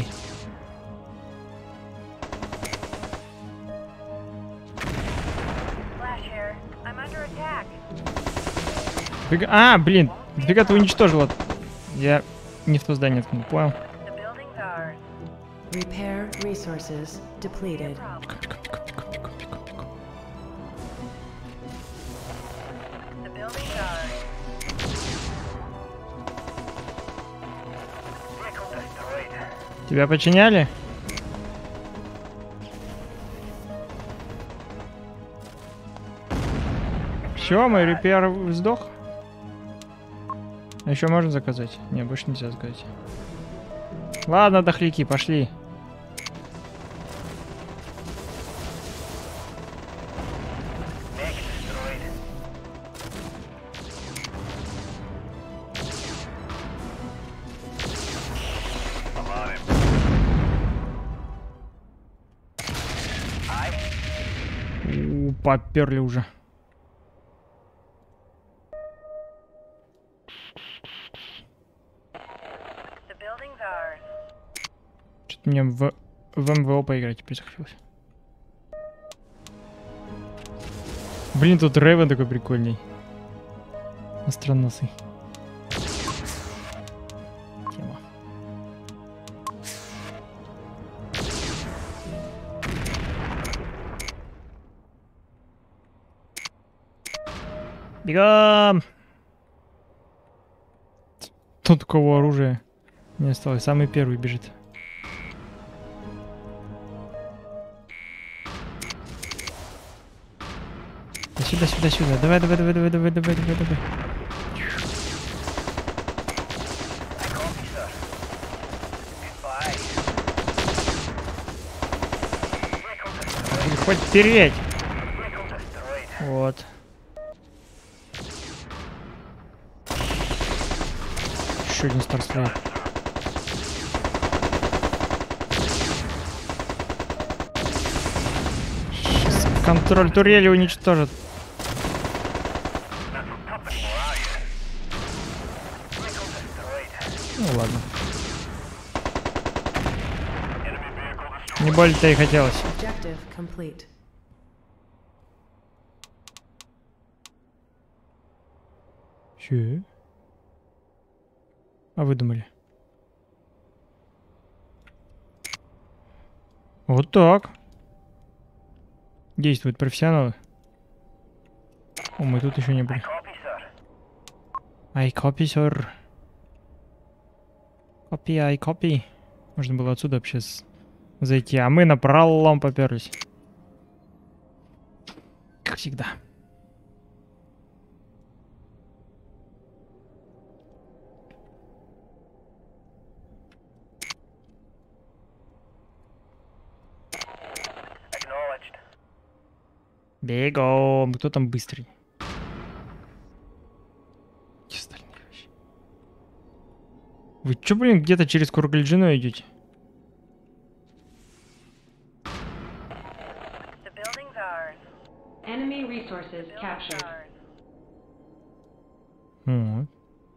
Фига... А, блин, фига ты уничтожила. Я не в то здание ткнул, понял? Repair resources depleted. Пику, пику, пику, пику, пику, пику, пику. Тебя починяли? Все, мой репер сдох. А еще можно заказать? Не, больше нельзя заказать. Ладно, дохляки, пошли. поперли уже. Что-то мне в, в эм вэ о поиграть теперь захотелось. Блин, тут Рейвен такой прикольный. Остроносый. Тема. Бегом! Тут у кого оружие не осталось. Самый первый бежит. Сюда, сюда, сюда. Давай, давай, давай, давай, давай, давай, давай, давай. Хоть переть. Вот. Еще один старстрейк. Сейчас контроль турели уничтожит. Ну ладно. Не более-то и хотелось. Че? А вы думали? Вот так. Действуют профессионалы. О, мы тут еще не были. I copy, sir. Copy, I copy. Можно было отсюда вообще зайти, а мы напролом поперлись. Как всегда. Бегом. Кто там быстрый? Вы чё, блин, где-то через Кургальджино идете? Вот.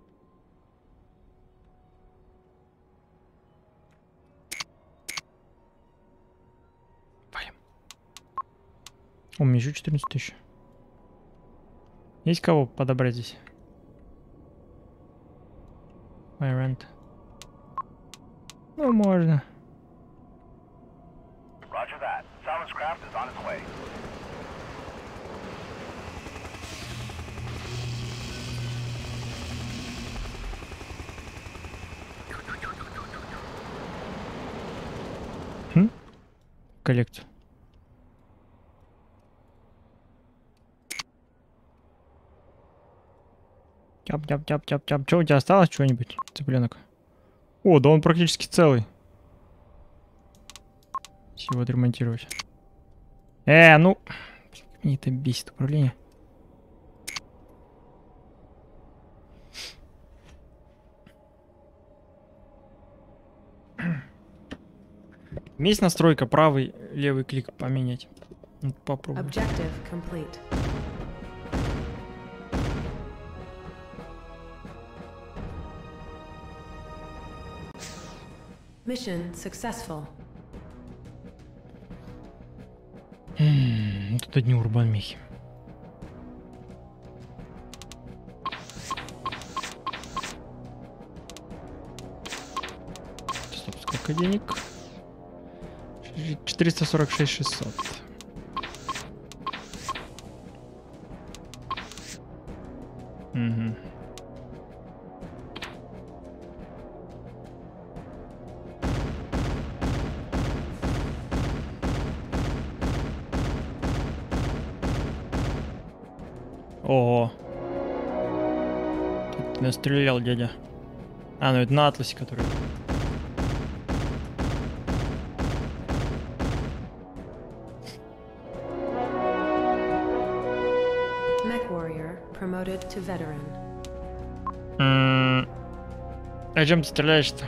Валим. У меня еще четырнадцать тысяч. Есть кого подобрать здесь? My rent. Ну, можно. Хм? Коллекцию. Тяп-тяп-тяп-тяп-тяп. Что у тебя осталось? Что-нибудь, цыпленок? О, да он практически целый. Его отремонтировать. Э, ну... Мне это бесит управление. Есть настройка правый, левый клик поменять. Вот попробуем. Mission successful. М-м, тут одни урбан-мехи. Стоп, сколько денег? четыреста сорок шесть шестьсот. Угу. Ого. Тут настрелял дядя. А, ну это на Атласе, который... To veteran. Mm. А чем ты стреляешь-то?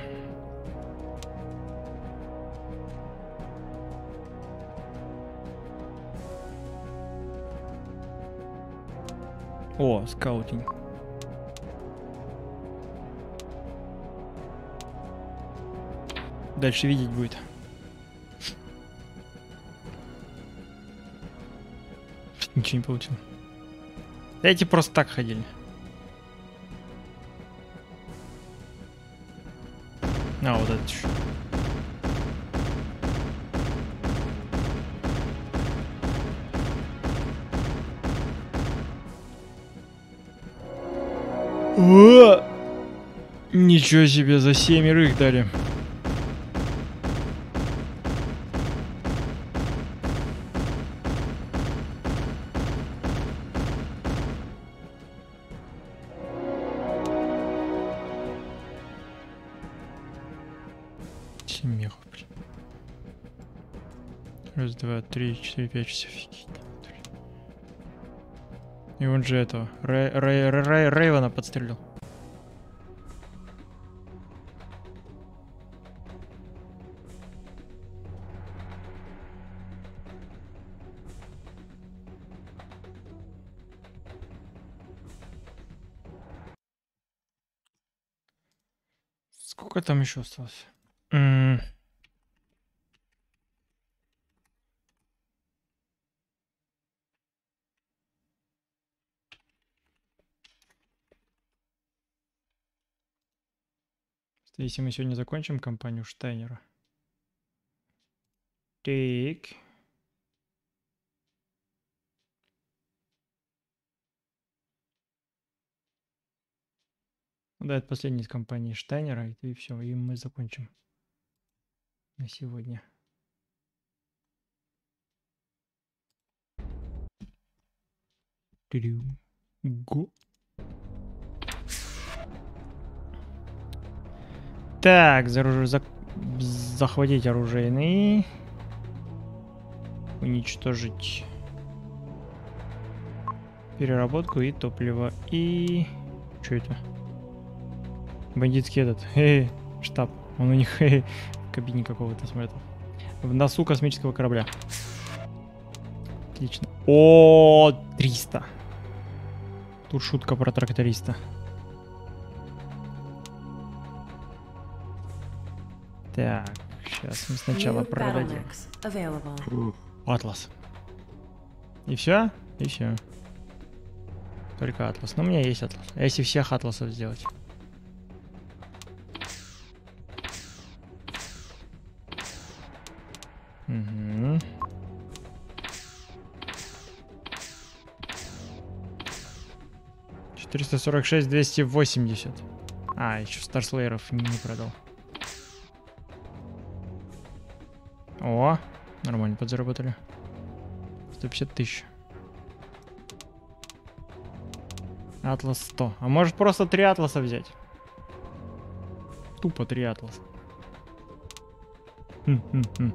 О, скаутинг. Дальше видеть будет. Ничего не получил. Эти просто так ходили. А, вот это что. О! Ничего себе, за семерых дали. Семерых, блин. Раз, два, три, четыре, пять, шесть, офигеть. И он же этого, Рэй, Рэй, Рэй, Рейвена подстрелил. Сколько там еще осталось? М -м Если мы сегодня закончим кампанию Штайнера. Так. Да, это последний из компании Штайнера, и, и все, и мы закончим на сегодня. Го. Так, за, за, захватить оружейный. Уничтожить переработку и топливо. И... Что это? Бандитский этот. Хе, штаб. Он у них хе, в кабине какого-то смотрит. В носу космического корабля. Отлично. О, триста. Тут шутка про тракториста. Так, сейчас мы сначала продадим. Атлас. И все? И все. Только Атлас. Но у меня есть Атлас. А если всех Атласов сделать? Угу. четыреста сорок шесть, двести восемьдесят. А, еще Старслееров не продал. О, нормально подзаработали. сто пятьдесят тысяч. Атлас сто. А может просто три Атласа взять? Тупо три Атласа. Хм-хм-хм.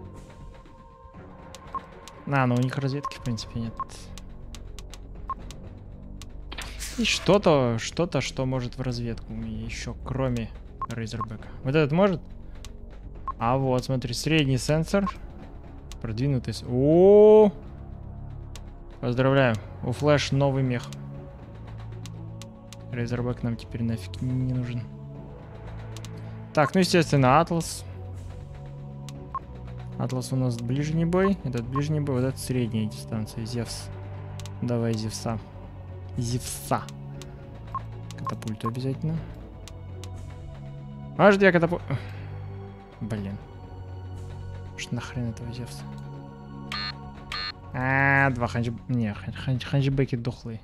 А, ну у них разведки в принципе нет. И что-то, что-то, что может в разведку еще, кроме Рейзербека. Вот этот может? А вот, смотри, средний сенсор. Продвинутый. О, поздравляю. У Флэш новый мех. Рейзербек нам теперь нафиг не нужен. Так, ну естественно, Атлас. Атлас у нас ближний бой. Этот ближний бой, вот этот средняя дистанция. Зевс. Давай Зевса. Зевса. Катапульту обязательно. Аж я катапульт. Блин. Что нахрен этого Зевса? А, два ханджи... Не, ханж... ханджибеки дохлые.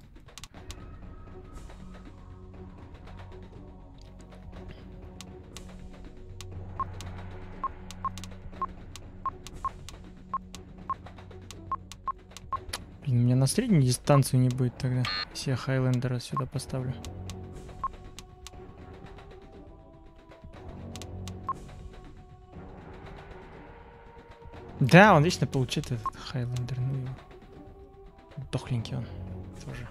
Блин, у меня на среднюю дистанцию не будет тогда. Если я Хайлендера сюда поставлю. Да, он вечно получает этот Хайлендер. Ну его. Дохленький он тоже.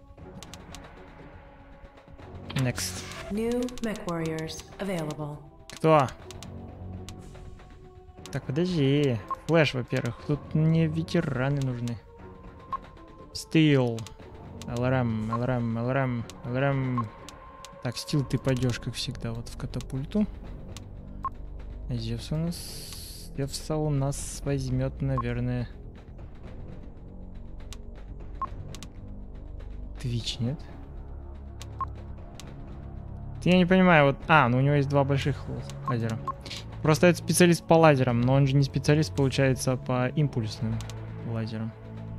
Next. New Mech Warriors available. Кто? Так, подожди. Флэш, во-первых. Тут мне ветераны нужны. Steel. ЛРМ, ЛРМ, ЛРМ, ЛРМ. Так, Стил, ты пойдешь, как всегда, вот в катапульту. Зевс у нас... Зевса у нас возьмет, наверное... Твич, нет? Я не понимаю, вот... А, ну у него есть два больших лазера. Просто это специалист по лазерам, но он же не специалист, получается, по импульсным лазерам.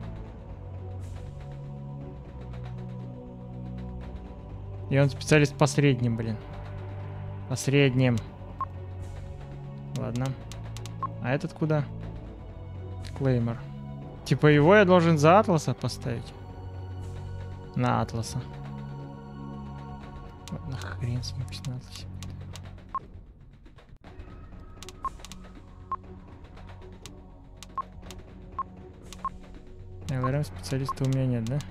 И он специалист по средним, блин. По средним. Ладно. А этот куда? Клеймор. Типа его я должен за Атласа поставить? На Атласа. Ладно, хрен с ним, пусть на Атласе. ЛРМ специалиста у меня нет, да?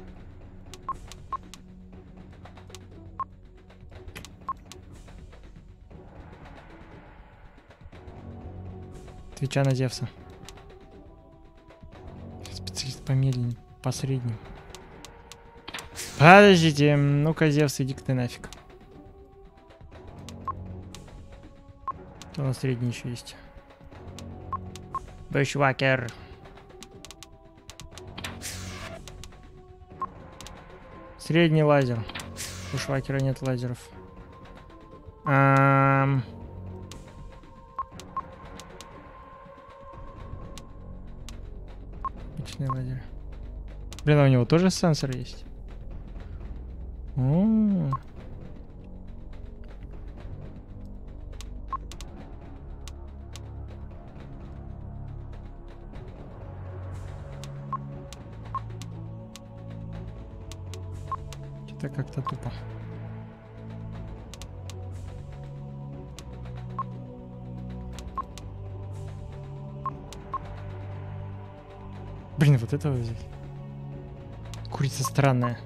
Твича на Зевса. Специалист по медленнее, по средним. Подождите, ну-ка, Зевс, иди-ка ты нафиг. Что у нас средний еще есть? Бэшвакер. Средний лазер. У Швакера нет лазеров. Ам... Обычный лазер. Блин, а у него тоже сенсор есть? О-о-о. Это как-то тупо. Блин, вот этого взять. Курица странная.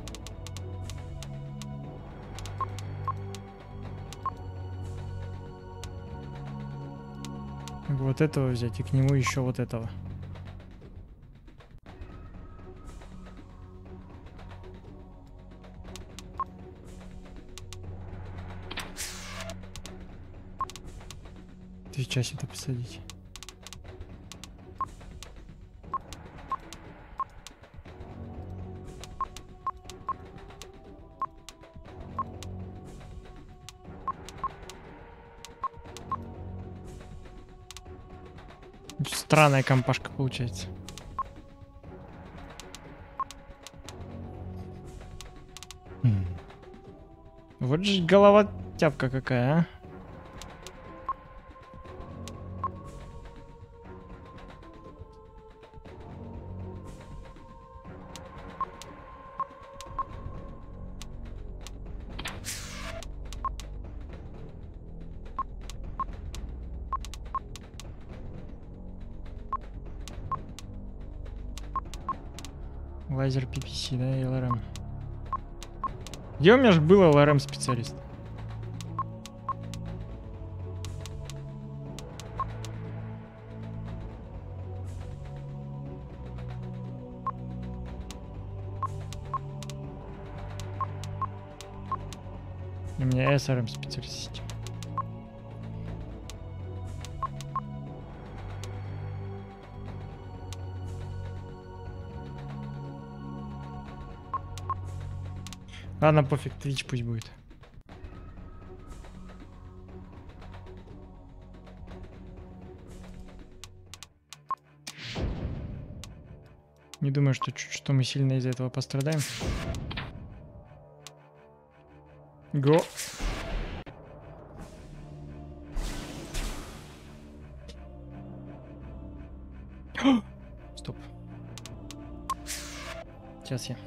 Вот этого взять и к нему еще вот этого. Твича сюда посадить. Странная компашка получается. М. Вот же голова тяпка какая, а? Лазер пи пи си, да, и ЛРМ. Где у меня же был ЛРМ специалист? У меня эс эр эм специалист. Ладно, пофиг, Twitch пусть будет. Не думаю, что, что мы сильно из-за этого пострадаем. Го. Стоп. Сейчас я.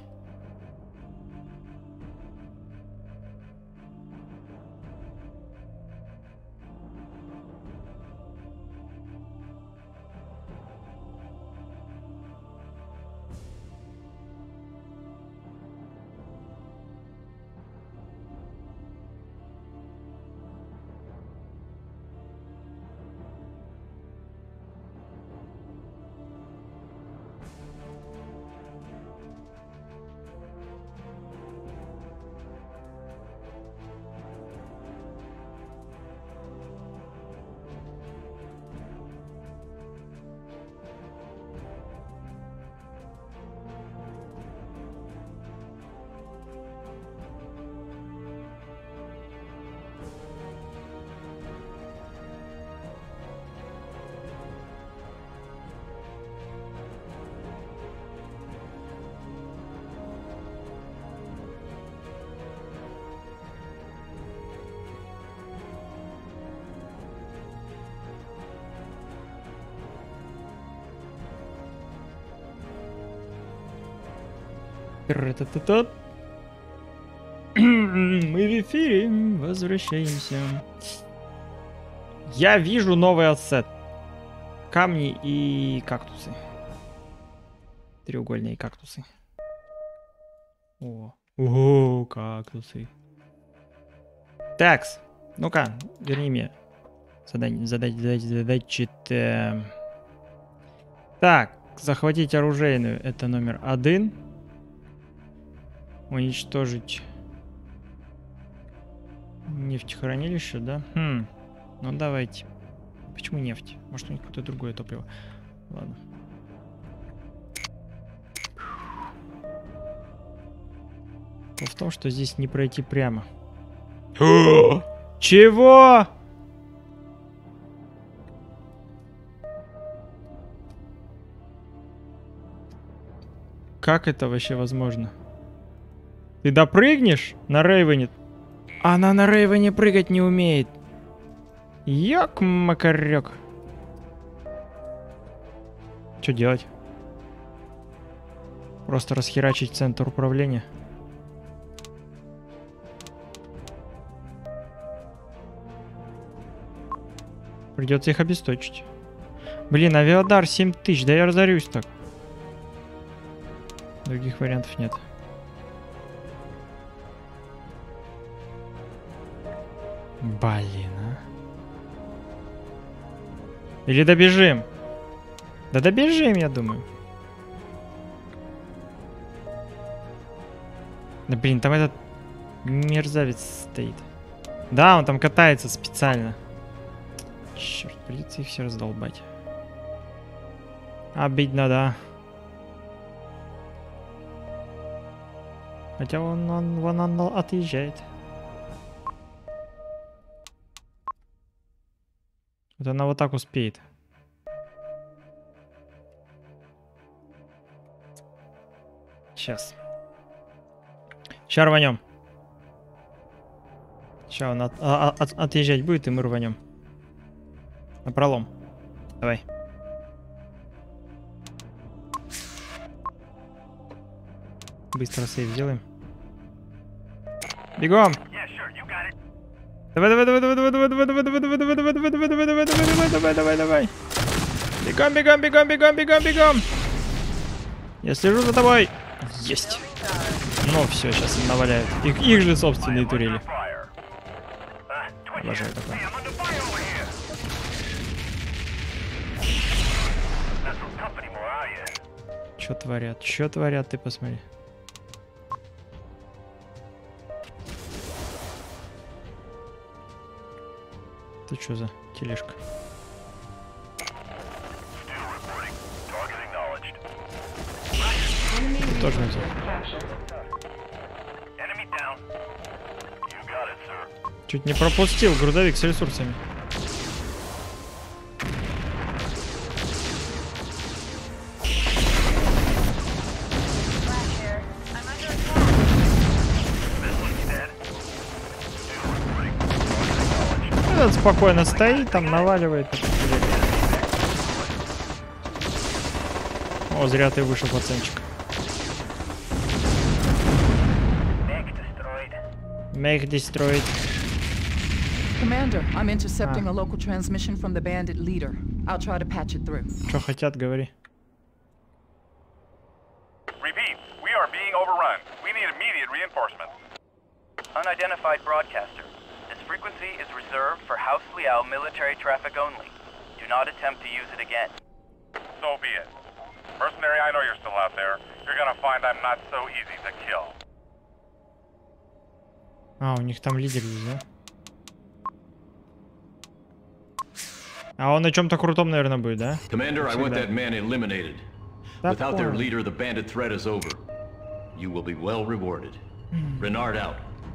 Тра-та-та-та. Мы в эфире, возвращаемся. Я вижу новый ассет. Камни и кактусы. Треугольные кактусы. О, о, кактусы. Такс. Ну-ка, верни мне. Задание, задать, задать, задать, э... Так, захватить оружейную. Это номер один. Уничтожить нефтехранилище, да? Хм. Ну давайте. Почему нефть? Может, у них какое-то другое топливо. Ладно. Но в том, что здесь не пройти прямо. Чего? Как это вообще возможно? Ты допрыгнешь на Рейвене? Она на Рейвене прыгать не умеет. Ёк-макарёк. Что делать? Просто расхерачить центр управления? Придется их обесточить. Блин, авиадар семь тысяч, да я разорюсь так. Других вариантов нет. Блин, а. Или добежим? Да добежим, я думаю. Да блин, там этот мерзавец стоит. Да, он там катается специально. Черт, придется их все раздолбать. Обидно, да. Хотя он, он, вон он отъезжает. Вот она вот так успеет. Сейчас. Сейчас рванем. Сейчас он от, а, от, отъезжать будет, и мы рванем. На пролом. Давай. Быстро сейв сделаем. Бегом! Давай, давай, давай, давай, давай, давай, давай, давай, давай, давай, давай, давай, давай, давай, давай, давай, давай, давай, давай, давай. Бегом, бегом, бегом, бегом, бегом, бегом. Я слежу за тобой. Есть. Ну все, сейчас им наваляют. Их, их же собственные турели. Обожаю такое. Чё творят? Чё творят, ты посмотри. Это что за тележка? Тоже нельзя. Чуть не пропустил грузовик с ресурсами. Этот спокойно стоит, там наваливает. О, зря ты вышел, пацанчик. Make destroyed. Commander, I'm intercepting a local transmission from the bandit leader. I'll try to patch it through. Что хотят, говори. Repeat, we are being overrun. We need immediate reinforcements. Unidentified broadcaster. This frequency is reserved for House Liao military traffic only. Do not attempt to use it again. So be it. Mercenary, I know you're still out there. You're gonna find I'm not so easy to kill. А, у них там лидер есть, да? А он на чем-то крутом, наверное, будет, да? Commander, I want that man eliminated. Without their leader, the bandit threat is over. You will be well rewarded. Renard out.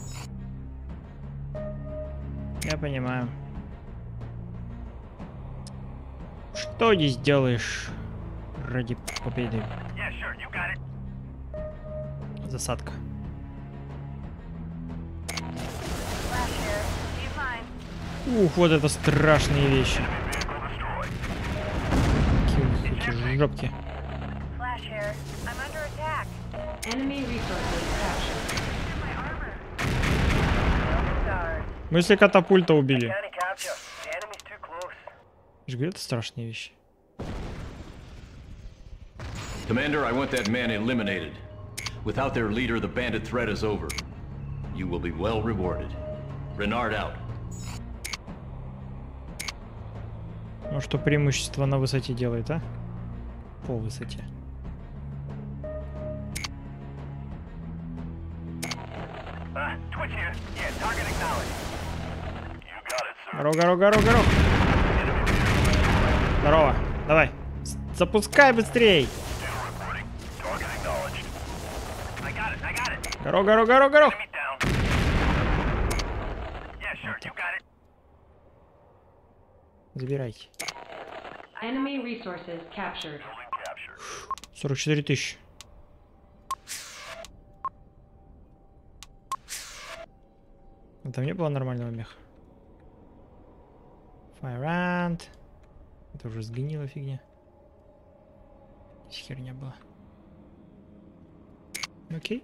Я понимаю. Что здесь делаешь ради победы? Засадка. Ух, вот это страшные вещи. Какие у них эти жопки. Enemy resources captured. Мы если катапульта убили. Can't capture. The enemy's too close. Я говорю, это страшные вещи. Commander, I want that man eliminated. Without their leader, the bandit threat is over. You will be well rewarded. Renard out. Ну что преимущество на высоте делает, а? По высоте. Uh, twitch here. Yeah, target acknowledged. You got it, sir. Горо, горо, горо, горо. Здорово. Давай. С- Запускай быстрей. Still reporting. Target acknowledged. I got it, I got it. Горо, горо, горо, горо. Enemy down. Yeah, sure, you got it. Забирайте. Enemy resources captured. Building captured. сорок четыре тысячи. А там не было нормального меха. Fire round. Это уже сгнила фигня. Здесь херня была. Окей.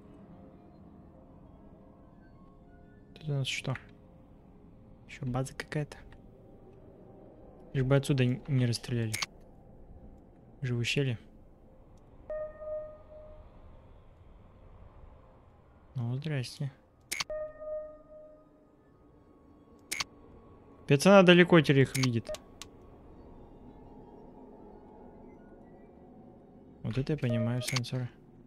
Тут у нас что? Еще база какая-то. Лишь бы отсюда н- не расстреляли. Же в ущелье. Ну, здрасте. Пацана далеко теперь их видит. Вот это я понимаю, сенсоры.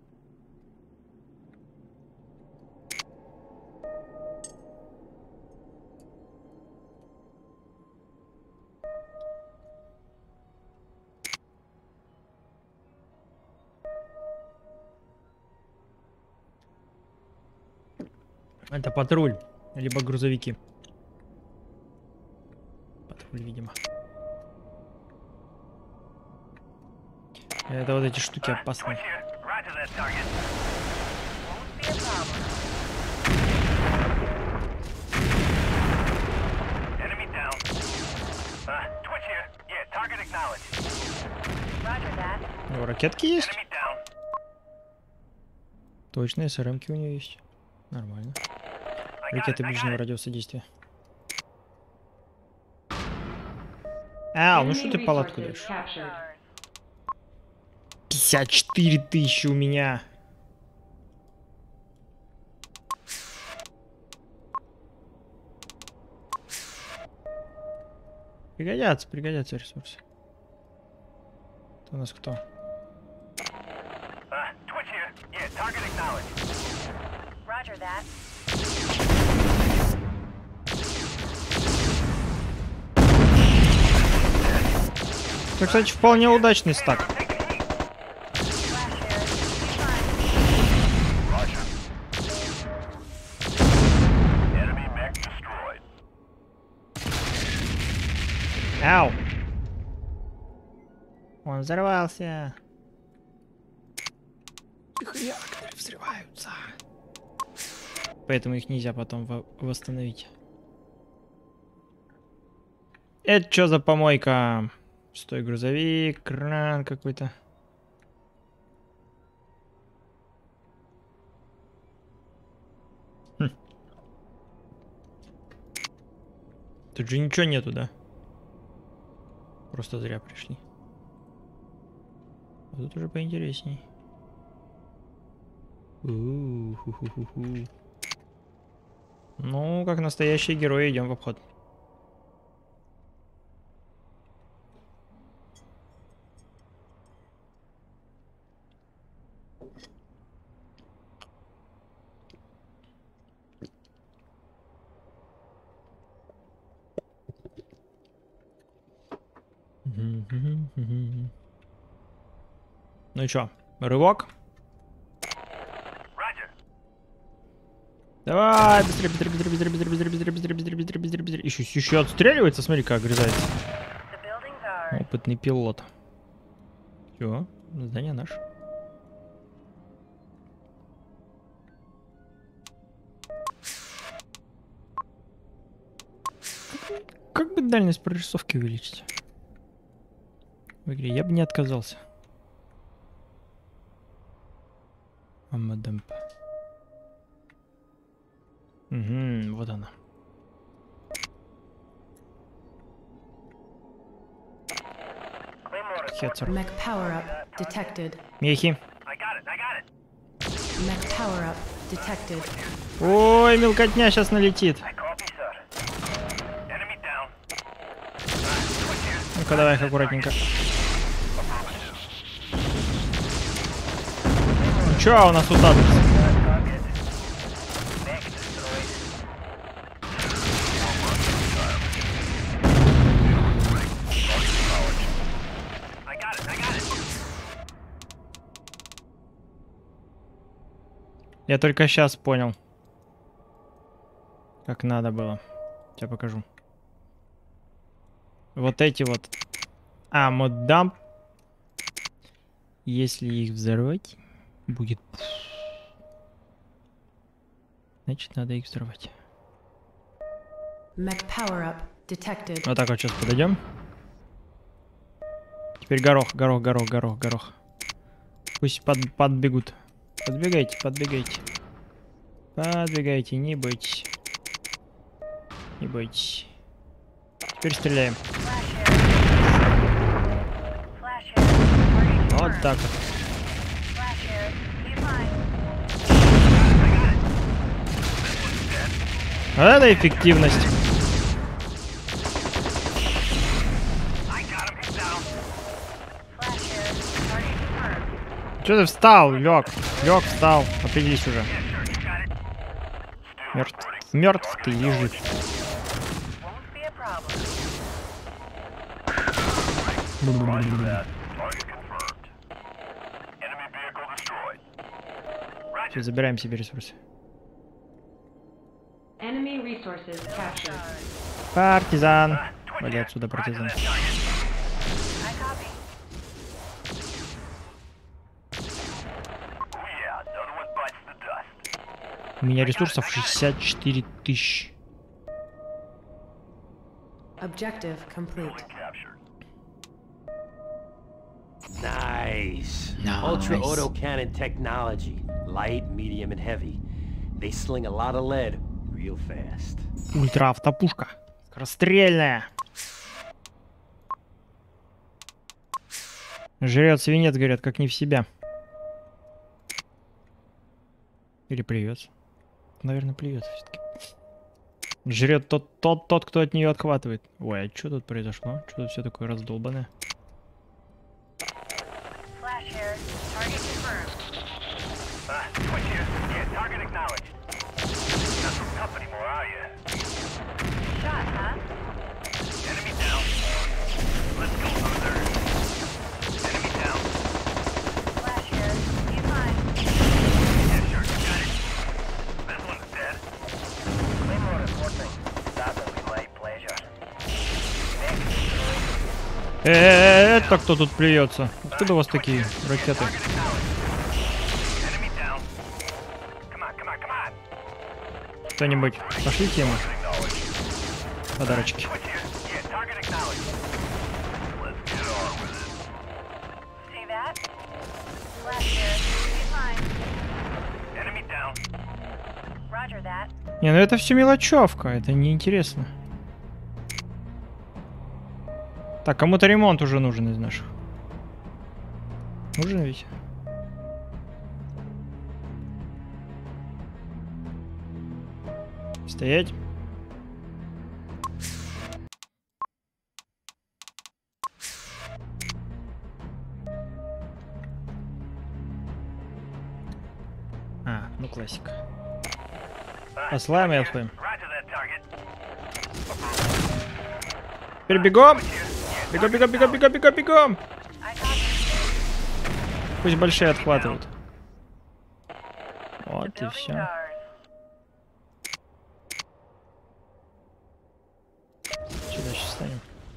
Это патруль, либо грузовики. Патруль, видимо. Это вот эти штуки опасные. Twitch here. Roger that target. Won't be a problem. Enemy down. Uh, twitch here. Yeah, target acknowledged. Roger that. О, ракетки есть? Enemy down. Точно, СРМки у нее есть. Нормально. I got it, Ракеты I got ближнего it. радиуса действия. Ау, ну что ты Enemy палатку resources даешь? captured. пятьдесят четыре тысячи у меня. Пригодятся, пригодятся ресурсы. Это у нас кто? Uh, twitch here. Yeah, target acknowledged. Roger that. Это, кстати, вполне удачный стак. Flash here. Roger. Enemy mech destroyed. Ау! Он взорвался. Их реакторы взрываются. Поэтому их нельзя потом во- восстановить. Это что за помойка? Стой, грузовик, кран какой-то. Хм. Тут же ничего нету, да? Просто зря пришли. А тут уже поинтересней. У-ху-ху-ху-ху. Ну, как настоящие герои, идем в обход. Ну и чё, рывок? Roger. Давай, быстрее, быстрее, быстрее, быстрее, быстрее, быстрее, быстрее, быстрее, быстрее, быстрее, быстрее, быстрее. Еще, еще отстреливается, смотри, как огрызается. The buildings are. Опытный пилот. Все, здание наше. Как бы дальность прорисовки увеличить? В игре я бы не отказался. Амадамп. Угу, вот она. Хетцер. Mech power-up detected. Мехи. Mech power-up detected. Ой, мелкотня сейчас налетит. Ну-ка, давай их аккуратненько. Ну чё у нас тут адрес? Я только сейчас понял, как надо было. Сейчас покажу. Вот эти вот амодамп, если их взорвать, будет... Значит, надо их взорвать. Mech power-up detected. Вот так вот сейчас подойдем. Теперь горох, горох, горох, горох, горох. Пусть под, подбегут. Подбегайте, подбегайте. Подбегайте, не бойтесь. Не бойтесь. Теперь стреляем. Вот так вот. Вот это эффективность. Че ты встал, лег? Лег, встал. Определись уже. Мертв. Мертв ты лежишь. Все, забираем себе ресурсы. Партизан. Вали отсюда, партизан. У меня ресурсов шестьдесят четыре тысячи. Objective complete. Nice. Nice. Ultra autocannon technology. Light, medium, and heavy. They sling a lot of lead real fast. Ультра автопушка. Скорострельная. Жрет свинец, говорят, как не в себя. Или плюется. Наверное, плюется все-таки. Жрет тот, тот, тот, кто от нее отхватывает. Ой, а что тут произошло? Что тут все такое раздолбанное? Э-э-э, это кто тут плюется? Откуда у вас такие ракеты? Кто-нибудь, пошлите ему подарочки. Не, ну это все мелочевка, это неинтересно. Так, кому-то ремонт уже нужен из наших. Нужен ведь? Стоять. А, ну классика. Послаем и отходим. Теперь бегом! Бегом, бегом, бегом, бегом, бегом, бегом! Пусть большие отхватывают. Вот и все. Сюда сейчас станем.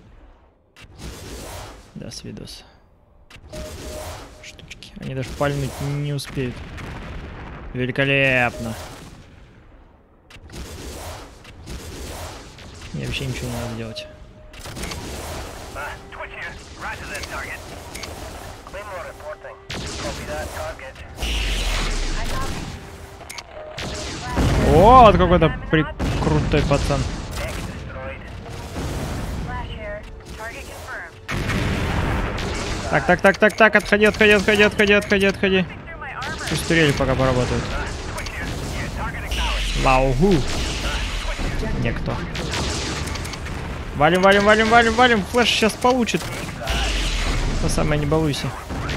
Да, свидос. Штучки. Они даже пальнуть не успеют. Великолепно. Мне вообще ничего не надо делать. О, вот какой-то при... крутой пацан. Так, так, так, так, так, отходи, отходи, отходи, отходи, отходи, отходи. Пусть турели пока поработают. Лаугу. Некто. Валим, валим, валим, валим, валим. Флэш сейчас получит. То самое, не балуйся.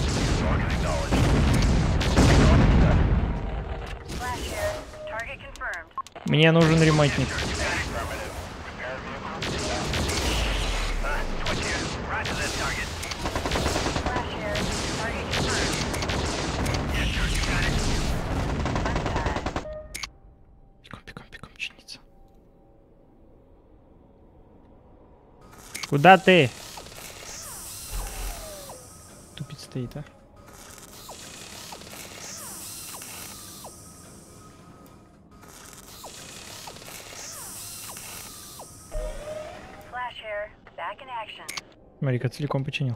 Мне нужен ремонтник. Пиком, пиком, пиком, чинится. Куда ты? Тупит стоит, а? Марика целиком починил.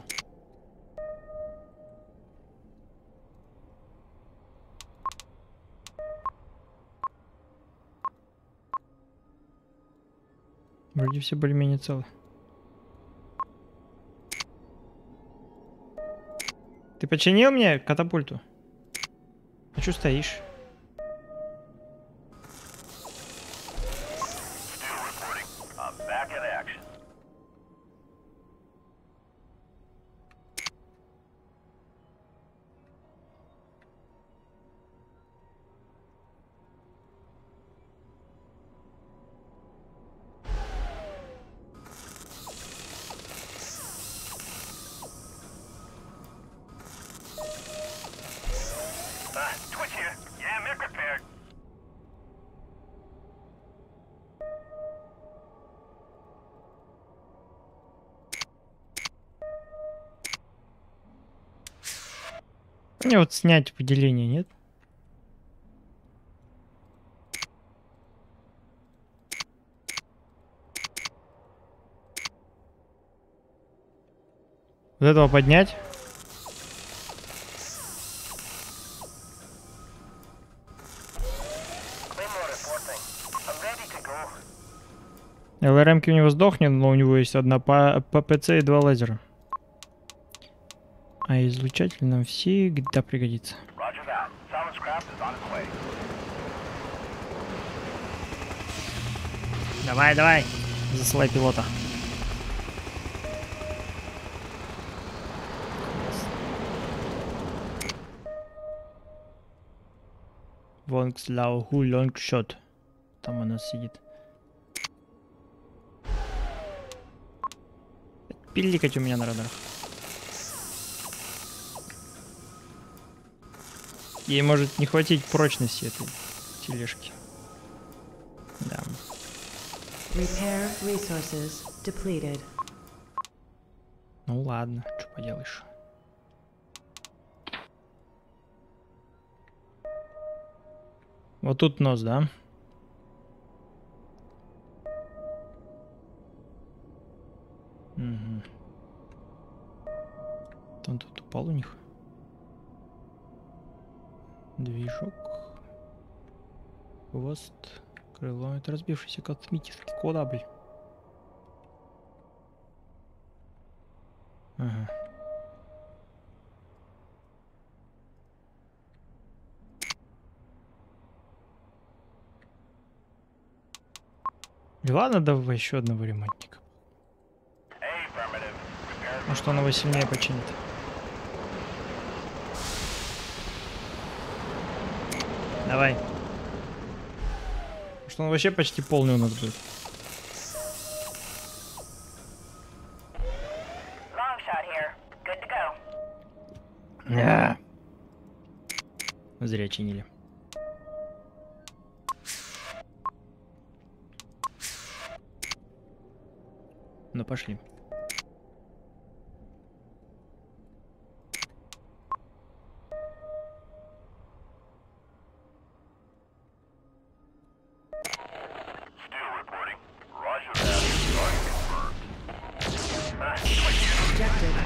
Вроде все более-менее целы. Ты починил мне катапульту? А чё стоишь? Мне вот снять выделение, нет? Вот этого поднять. ЛРМ-ки у него сдохнет, но у него есть одна ППЦ и два лазера. А излучатель нам всегда пригодится. Давай, давай, засылай пилота. Вонгслауху лонгшот. Там она сидит. Пиликать у меня на радарах. Ей может не хватить прочности этой тележки. Да. Repair resources depleted. Ну ладно, что поделаешь. Вот тут нос, да? Угу. Там тут упал у них. Движок. Хвост. Крыло. Это разбившийся космический корабль. Ага. И ладно, давай еще одного ремонтника. Может, он его сильнее починит. Давай. Может, он вообще почти полный у нас будет. Yeah. Зря чинили. Ну, пошли.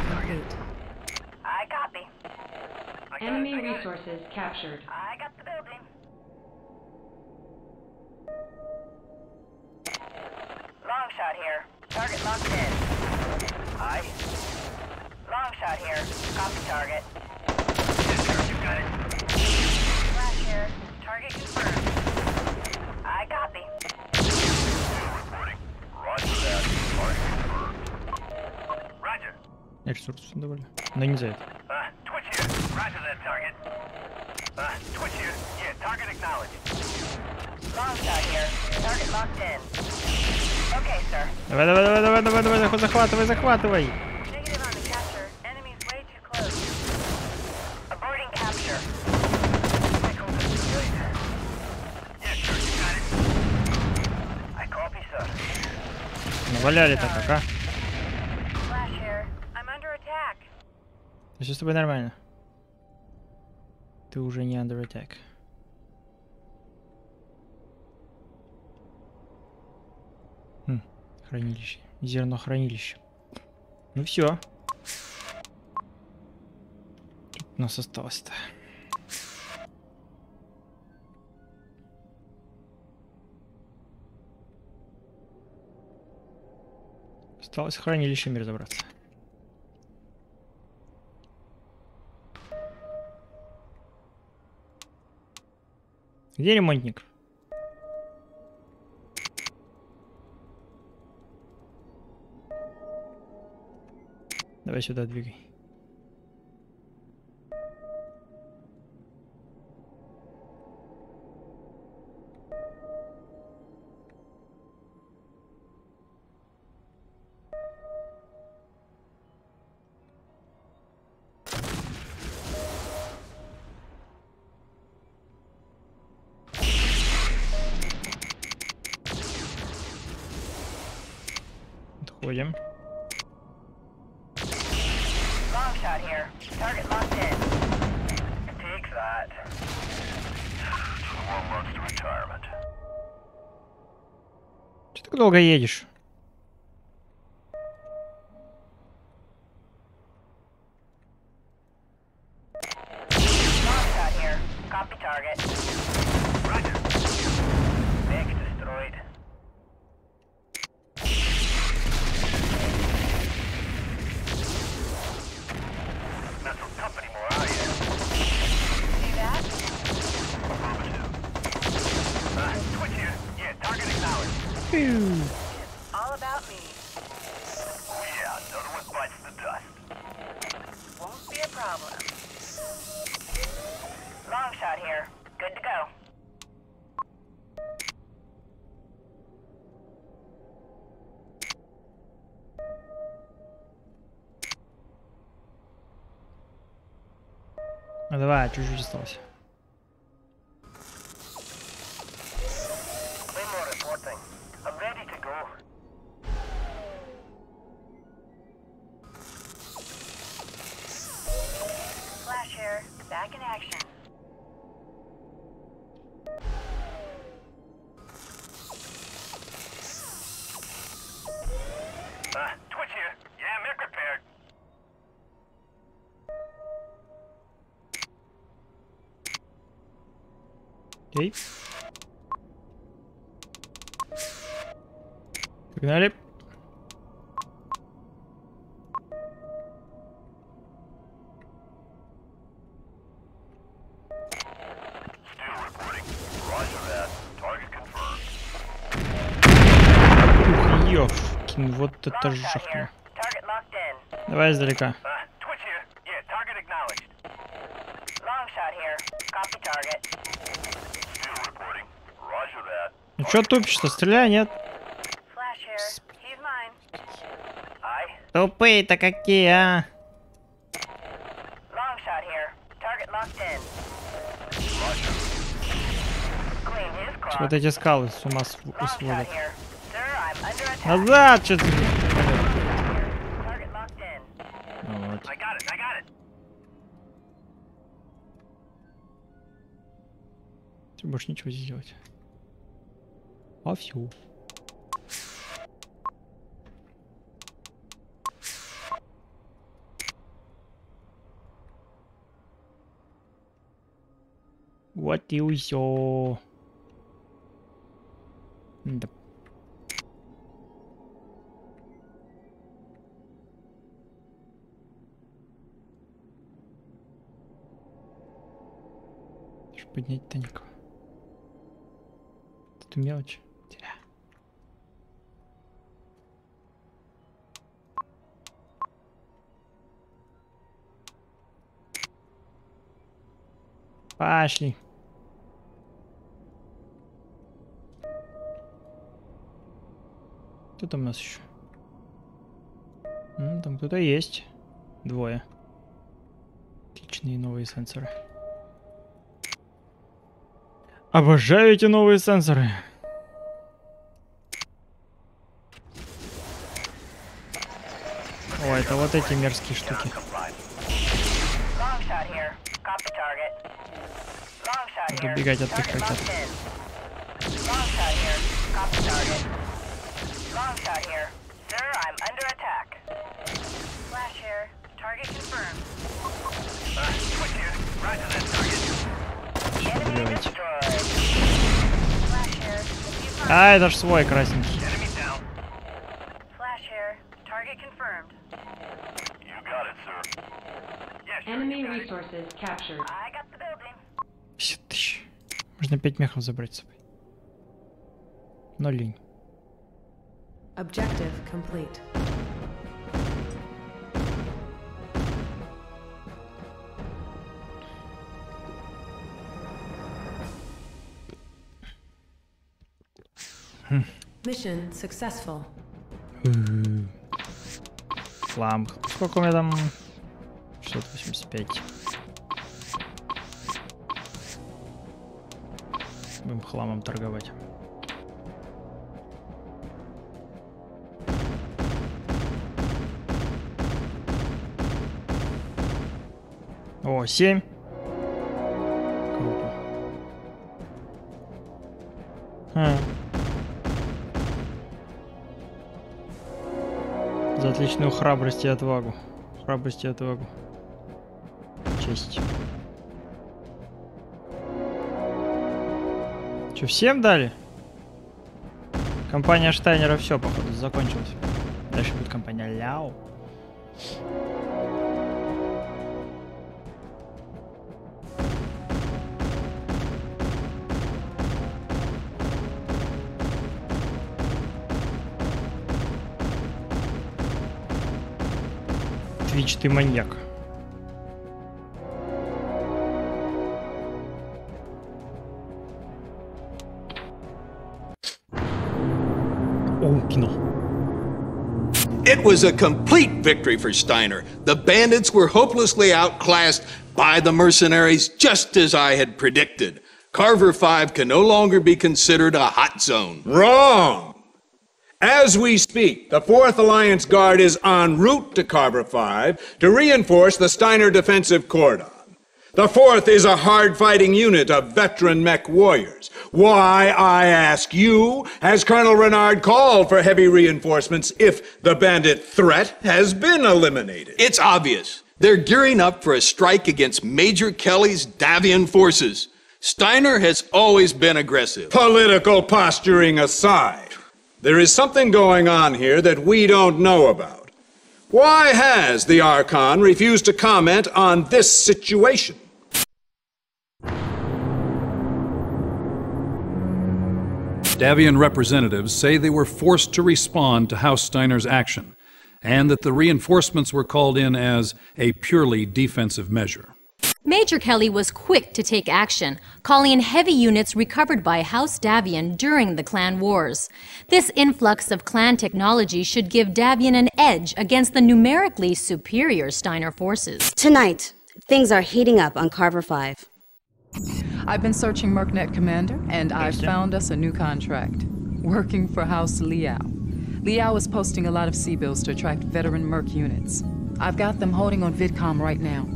Enemy resources captured. I got the building. shot here. Target locked in. Aye. Long shot here. Copy target. Yes, sir, you got it. Flash here. Target confirmed. I copy. Reporting. Roger that. Target confirmed. Roger. Ресурсов довольно. Но не за это. Uh, Twitch here. Roger that target. Uh, Twitch here. Yeah, target acknowledged. Long shot here. Target locked in. Okay, sir. Давай, давай, давай, давай, давай, давай, давай, захватывай, захватывай. Negative on the capture. Enemy's way too close. Aborting capture. Yes, sir, you got it. I copy, sir. Наваляли-то как, а? Flash here. I'm under attack. Все с тобой нормально. Ты уже не under attack. Хм, хранилище. Зерно хранилище. Ну все. Тут у нас осталось-то. Осталось с хранилищами разобраться. Где ремонтник? Давай сюда двигай. Отходим. Long shot here. Target locked in. Take that. Two more months to retirement. Че ты так долго едешь? Long shot here. Copy target. Roger. Mech destroyed. Not so tough anymore, are you? See that? Uh, Twitch here. Yeah, target acknowledged. All about me. Oh yeah, another one bites the dust. Won't be a problem. Long shot here. Good to go. Ну давай, чуть-чуть осталось. Claymore reporting. I'm ready to go. Flash here. Back in action. Uh, Twitch here. Yeah, mech repaired. Окей. Погнали. Still reporting. Roger that. Target confirmed. Ух, ёшкин, вот это Long shot жахня. here. Target locked in. Давай издалека. Uh, Twitch here. Yeah, target acknowledged. Long shot here. Copy target. Still reporting. Roger that. Ну чё тупишь-то? Стреляй, нет? Flash here. He's mine. Aye. Тупые-то какие, а? Long shot here. Target locked in. Clean his clock. Вот эти скалы с ума св- Long shot сводят. here. Sir, I'm under attack. Назад, что ты? Target locked in. Вот. I got it, I got it. Ты больше ничего здесь делать. А все. Вот и все. Да. Что поднять-то никого. Это мелочь. Тя. Пошли. Кто там у нас еще? М, там кто-то есть. Двое. Отличные новые сенсоры. Обожаю эти новые сенсоры. О, это вот эти мерзкие штуки. Буду бегать от их ракет. Давайте. А, это ж свой красненький. Enemy resources captured. пятьдесят тысяч. Можно пять мехов забрать с собой. Но лень. Objective complete. Mission successful. Хлам. Сколько у меня там? шестьсот восемьдесят пять. Будем хламом торговать. О, семь. Круто. А. За отличную храбрость и отвагу. Храбрость и отвагу. Честь. Че, всем дали? Компания Штайнера все, походу, закончилась. Дальше будет компания Ляо. Твич, ты маньяк. О, кинул. It was a complete victory for Steiner. The bandits were hopelessly outclassed by the mercenaries, just as I had predicted. Carver five can no longer be considered a hot zone. Wrong! As we speak, the fourth Alliance Guard is en route to Carver five to reinforce the Steiner defensive cordon. The fourth is a hard-fighting unit of veteran mech warriors. Why, I ask you, has Colonel Renard called for heavy reinforcements if the bandit threat has been eliminated? It's obvious. They're gearing up for a strike against Major Kelly's Davian forces. Steiner has always been aggressive. Political posturing aside, there is something going on here that we don't know about. Why has the Archon refused to comment on this situation? Davian representatives say they were forced to respond to House Steiner's action, and that the reinforcements were called in as a purely defensive measure. Major Kelly was quick to take action, calling in heavy units recovered by House Davian during the clan wars. This influx of clan technology should give Davian an edge against the numerically superior Steiner forces. Tonight, things are heating up on Carver five. I've been searching Mercnet, Commander, and I've found us a new contract. Working for House Liao. Liao is posting a lot of C-bills to attract veteran Merc units. I've got them holding on VidCom right now.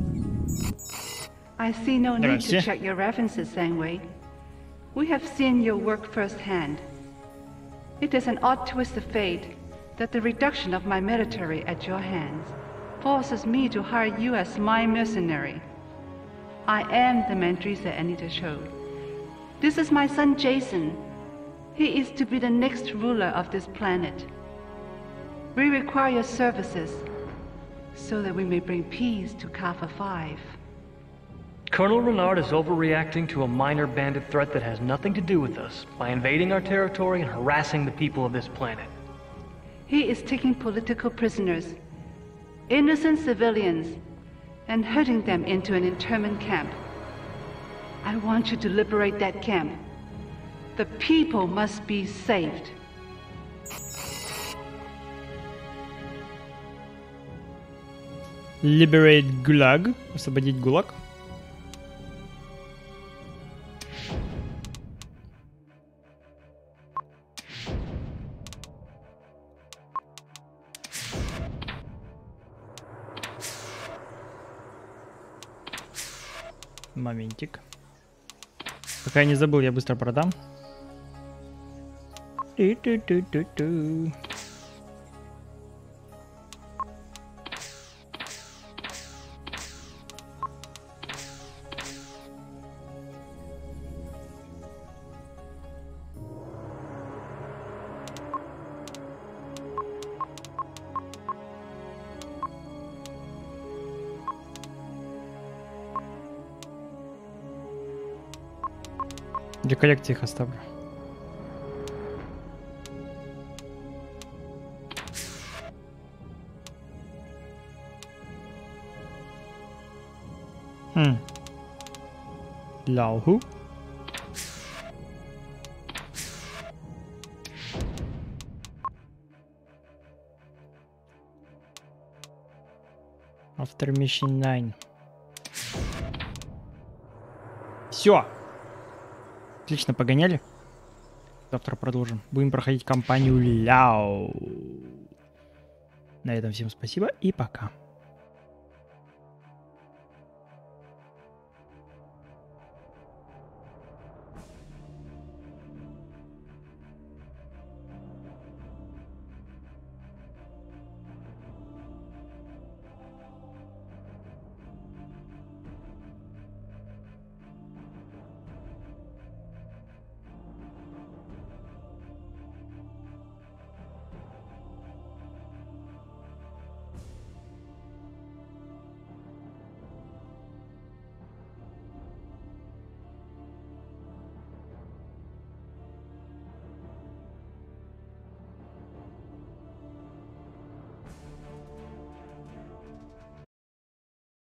I see no need to check your references, Sangwei. We have seen your work firsthand. It is an odd twist of fate that the reduction of my military at your hands forces me to hire you as my mercenary. I am the Mandrisa Anita showed. This is my son Jason. He is to be the next ruler of this planet. We require your services so that we may bring peace to Carver five. Colonel Renard is overreacting to a minor bandit threat that has nothing to do with us by invading our territory and harassing the people of this planet. He is taking political prisoners, innocent civilians, and herding them into an internment camp. I want you to liberate that camp. The people must be saved. Liberate Gulag. Освободить ГУЛАГ. Моментик. Пока я не забыл, я быстро продам. Ту-ту-ту-ту-ту. Для коллекции их оставлю. Хм. Лауху. After Mission nine. Все. Отлично, погоняли. Завтра продолжим. Будем проходить кампанию Ляо. На этом всем спасибо и пока.